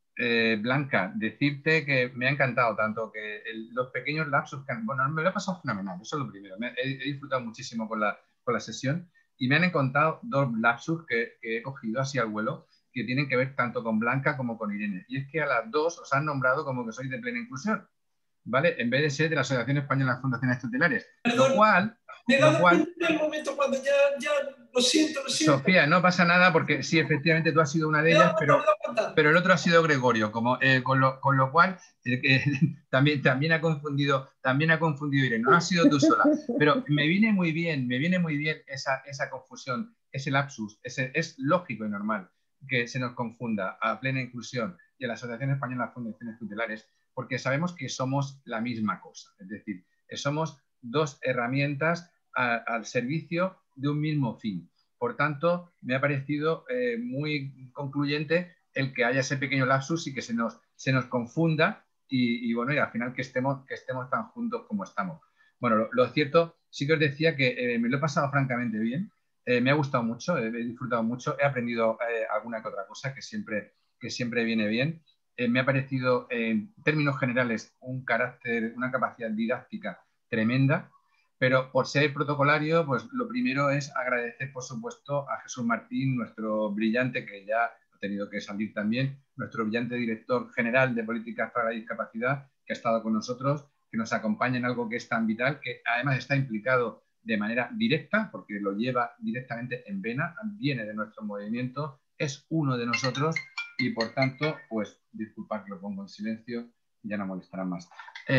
Blanca, decirte que me ha encantado tanto que los pequeños lapsus, bueno, me lo he pasado fenomenal, eso es lo primero. He disfrutado muchísimo con la sesión y me han encontrado 2 lapsus que he cogido así al vuelo, que tienen que ver tanto con Blanca como con Irene. Y es que a las 2 os han nombrado como que sois de Plena Inclusión, ¿vale? En vez de ser de la Asociación Española de Fundaciones Tutelares. Perdón, lo cual me he dado cuenta en el momento cuando ya lo siento. Sofía, no pasa nada porque sí, efectivamente tú has sido una de ellas, pero el otro ha sido Gregorio, con lo cual también ha confundido Irene. No has sido tú sola, pero me viene muy bien esa confusión, ese lapsus. Es lógico y normal que se nos confunda a Plena Inclusión y a la Asociación Española de Fundaciones Tutelares, porque sabemos que somos la misma cosa, es decir, somos 2 herramientas al servicio de un mismo fin. Por tanto, me ha parecido muy concluyente el que haya ese pequeño lapsus y que se nos confunda y bueno, y al final que estemos tan juntos como estamos. Bueno, lo cierto, sí que os decía que me lo he pasado francamente bien, me ha gustado mucho, he disfrutado mucho, he aprendido alguna que otra cosa que siempre viene bien. Me ha parecido, en términos generales, una capacidad didáctica tremenda. Pero por ser protocolario, pues lo primero es agradecer, por supuesto, a Jesús Martín, nuestro brillante, que ya ha tenido que salir también, nuestro brillante director general de Políticas para la Discapacidad, que ha estado con nosotros, que nos acompaña en algo que es tan vital, que además está implicado de manera directa, porque lo lleva directamente en vena, viene de nuestro movimiento, es uno de nosotros y, por tanto, pues disculpad que lo pongo en silencio, ya no molestarán más.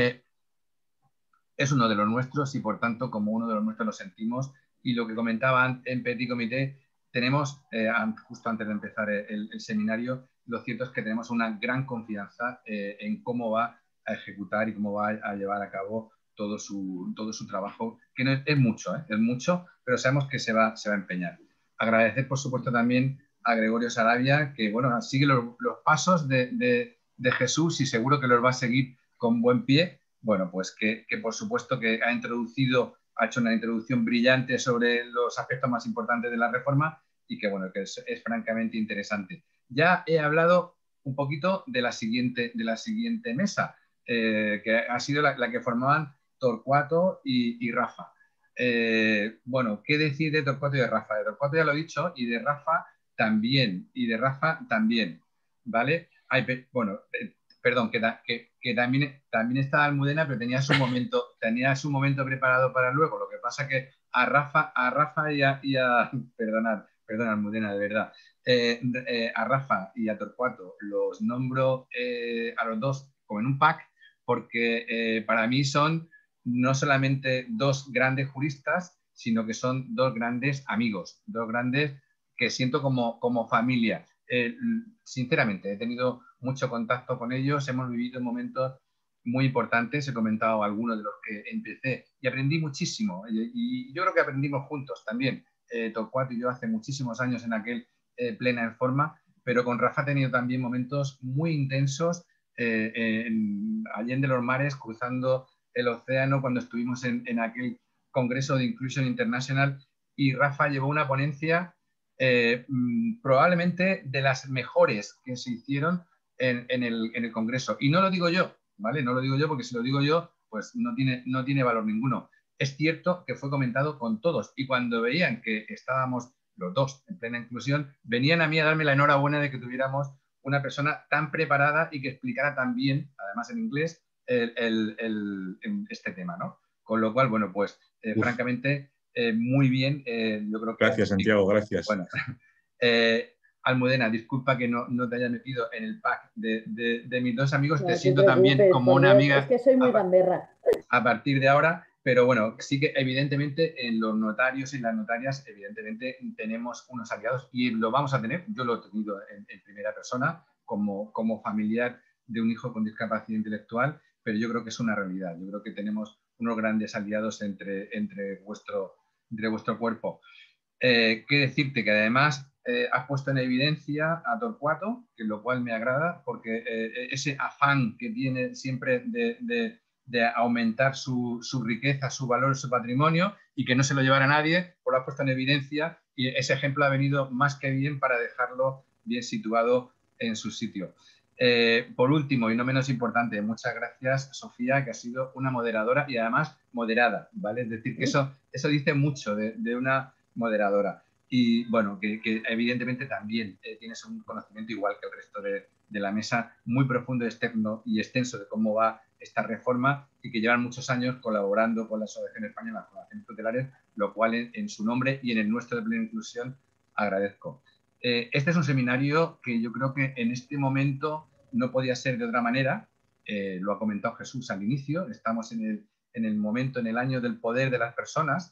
Es uno de los nuestros y, por tanto, como uno de los nuestros lo sentimos. Y lo que comentaba en Petit Comité, tenemos, justo antes de empezar el seminario, lo cierto es que tenemos una gran confianza en cómo va a ejecutar y cómo va a llevar a cabo todo su trabajo, que no es mucho, pero sabemos que se va a empeñar. Agradecer, por supuesto, también a Gregorio Sarabia, que bueno, sigue los pasos de Jesús y seguro que los va a seguir con buen pie. Bueno, pues que por supuesto que ha hecho una introducción brillante sobre los aspectos más importantes de la reforma y que bueno, que es francamente interesante. Ya he hablado un poquito de la siguiente mesa, que ha sido la que formaban Torcuato y Rafa. Bueno, ¿qué decir de Torcuato y de Rafa? De Torcuato ya lo he dicho, y de Rafa también, ¿vale? Bueno, perdón, que también estaba Almudena, pero tenía su momento preparado para luego. Lo que pasa que a Rafa y a perdonad, Almudena, de verdad. A Rafa y a Torcuato los nombro a los 2 como en un pack, porque para mí son no solamente 2 grandes juristas, sino que son 2 grandes amigos, 2 grandes que siento como familia. Sinceramente, he tenido mucho contacto con ellos, hemos vivido momentos muy importantes, he comentado algunos de los que empecé y aprendí muchísimo, y yo creo que aprendimos juntos también, Torcuato y yo hace muchísimos años en aquel Plena en Forma, pero con Rafa he tenido también momentos muy intensos allende los mares, cruzando el océano, cuando estuvimos en aquel Congreso de Inclusion International, y Rafa llevó una ponencia probablemente de las mejores que se hicieron en el Congreso. Y no lo digo yo, ¿vale? No lo digo yo porque si lo digo yo, pues no tiene valor ninguno. Es cierto que fue comentado con todos, y cuando veían que estábamos los dos en plena inclusión, venían a mí a darme la enhorabuena de que tuviéramos una persona tan preparada y que explicara tan bien, además en inglés, este tema, ¿no? Con lo cual, bueno, pues francamente, muy bien. Yo creo que gracias, Santiago, gracias. Bueno, Almudena, disculpa que no te haya metido en el pack de mis dos amigos. Te siento también como una amiga. Es que soy muy gamberra. A partir de ahora, pero bueno, sí que evidentemente en los notarios y las notarias, evidentemente tenemos unos aliados y lo vamos a tener. Yo lo he tenido en primera persona como familiar de un hijo con discapacidad intelectual, pero yo creo que es una realidad. Yo creo que tenemos unos grandes aliados entre vuestro cuerpo. Qué decirte que además has puesto en evidencia a Torcuato, que lo cual me agrada, porque ese afán que tiene siempre de aumentar su riqueza, su valor, su patrimonio, y que no se lo llevara a nadie, pues lo has puesto en evidencia, y ese ejemplo ha venido más que bien para dejarlo bien situado en su sitio. Por último, y no menos importante, muchas gracias, Sofía, que ha sido una moderadora y además moderada, ¿vale? Es decir, que eso dice mucho de una moderadora. Y bueno, que evidentemente también tienes un conocimiento igual que el resto de la mesa, muy profundo, externo y extenso de cómo va esta reforma, y que llevan muchos años colaborando con la Asociación Española de Fundaciones Tutelares, lo cual en su nombre y en el nuestro de Plena Inclusión agradezco. Este es un seminario que yo creo que en este momento no podía ser de otra manera. Lo ha comentado Jesús al inicio, estamos en el momento, en el año del poder de las personas,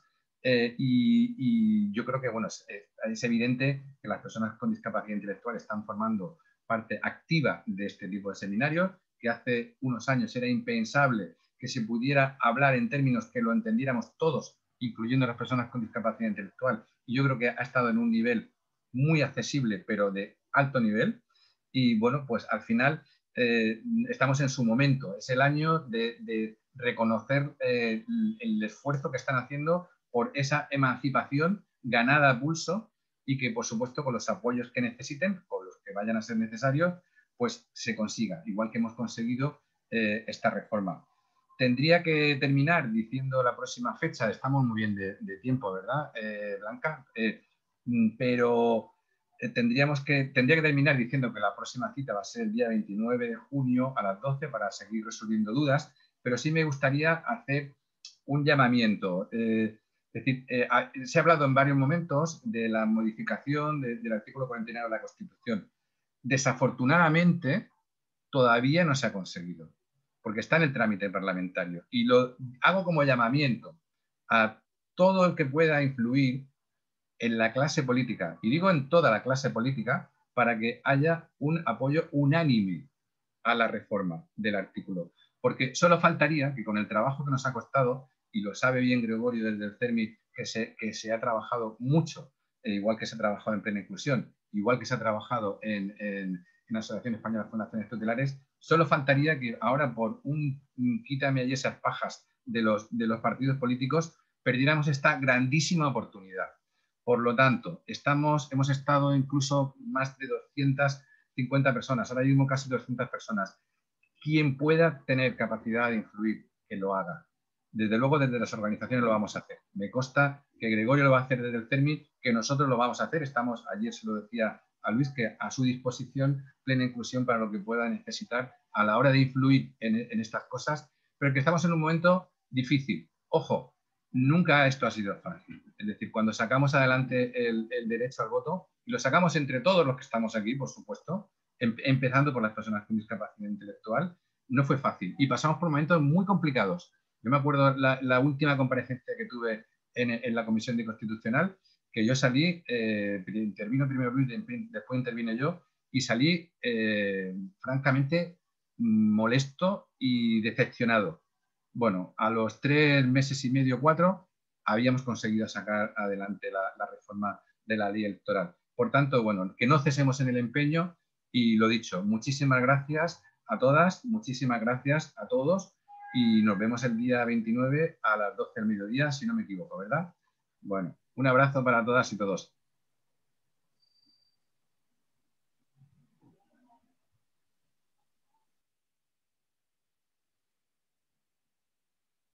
y yo creo que bueno, es evidente que las personas con discapacidad intelectual están formando parte activa de este tipo de seminarios, que hace unos años era impensable que se pudiera hablar en términos que lo entendiéramos todos, incluyendo las personas con discapacidad intelectual, y yo creo que ha estado en un nivel muy accesible, pero de alto nivel. Y bueno, pues al final estamos en su momento. Es el año de reconocer el esfuerzo que están haciendo por esa emancipación ganada a pulso, y que por supuesto con los apoyos que necesiten, con los que vayan a ser necesarios, pues se consiga, igual que hemos conseguido esta reforma. Tendría que terminar diciendo la próxima fecha. Estamos muy bien de tiempo, ¿verdad, Blanca? Pero tendría que terminar diciendo que la próxima cita va a ser el día 29 de junio a las 12 para seguir resolviendo dudas, pero sí me gustaría hacer un llamamiento. Es decir, se ha hablado en varios momentos de la modificación del artículo 49 de la Constitución. Desafortunadamente, todavía no se ha conseguido, porque está en el trámite parlamentario. Y lo hago como llamamiento a todo el que pueda influir en la clase política, y digo en toda la clase política, para que haya un apoyo unánime a la reforma del artículo. Porque solo faltaría que con el trabajo que nos ha costado, y lo sabe bien Gregorio desde el CERMI, que se ha trabajado mucho, igual que se ha trabajado en Plena Inclusión, igual que se ha trabajado en la Asociación Española de Fundaciones Tutelares, solo faltaría que ahora por un quítame allí esas pajas de los partidos políticos perdiéramos esta grandísima oportunidad. Por lo tanto, hemos estado incluso más de 250 personas, ahora mismo casi 200 personas. Quien pueda tener capacidad de influir, que lo haga. Desde luego, desde las organizaciones lo vamos a hacer. Me consta que Gregorio lo va a hacer desde el CERMI, que nosotros lo vamos a hacer. Ayer se lo decía a Luis, que a su disposición Plena Inclusión para lo que pueda necesitar a la hora de influir en estas cosas, pero que estamos en un momento difícil. Ojo, nunca esto ha sido fácil. Es decir, cuando sacamos adelante el derecho al voto, y lo sacamos entre todos los que estamos aquí, por supuesto, empezando por las personas con discapacidad intelectual, no fue fácil. Y pasamos por momentos muy complicados. Yo me acuerdo la última comparecencia que tuve en la Comisión de Constitucional, que yo salí, intervino primero Luis, después intervine yo, y salí francamente molesto y decepcionado. Bueno, a los 3 meses y medio, 4, habíamos conseguido sacar adelante la reforma de la ley electoral. Por tanto, bueno, que no cesemos en el empeño, y lo dicho, muchísimas gracias a todas, muchísimas gracias a todos y nos vemos el día 29 a las 12 del mediodía, si no me equivoco, ¿verdad? Bueno, un abrazo para todas y todos.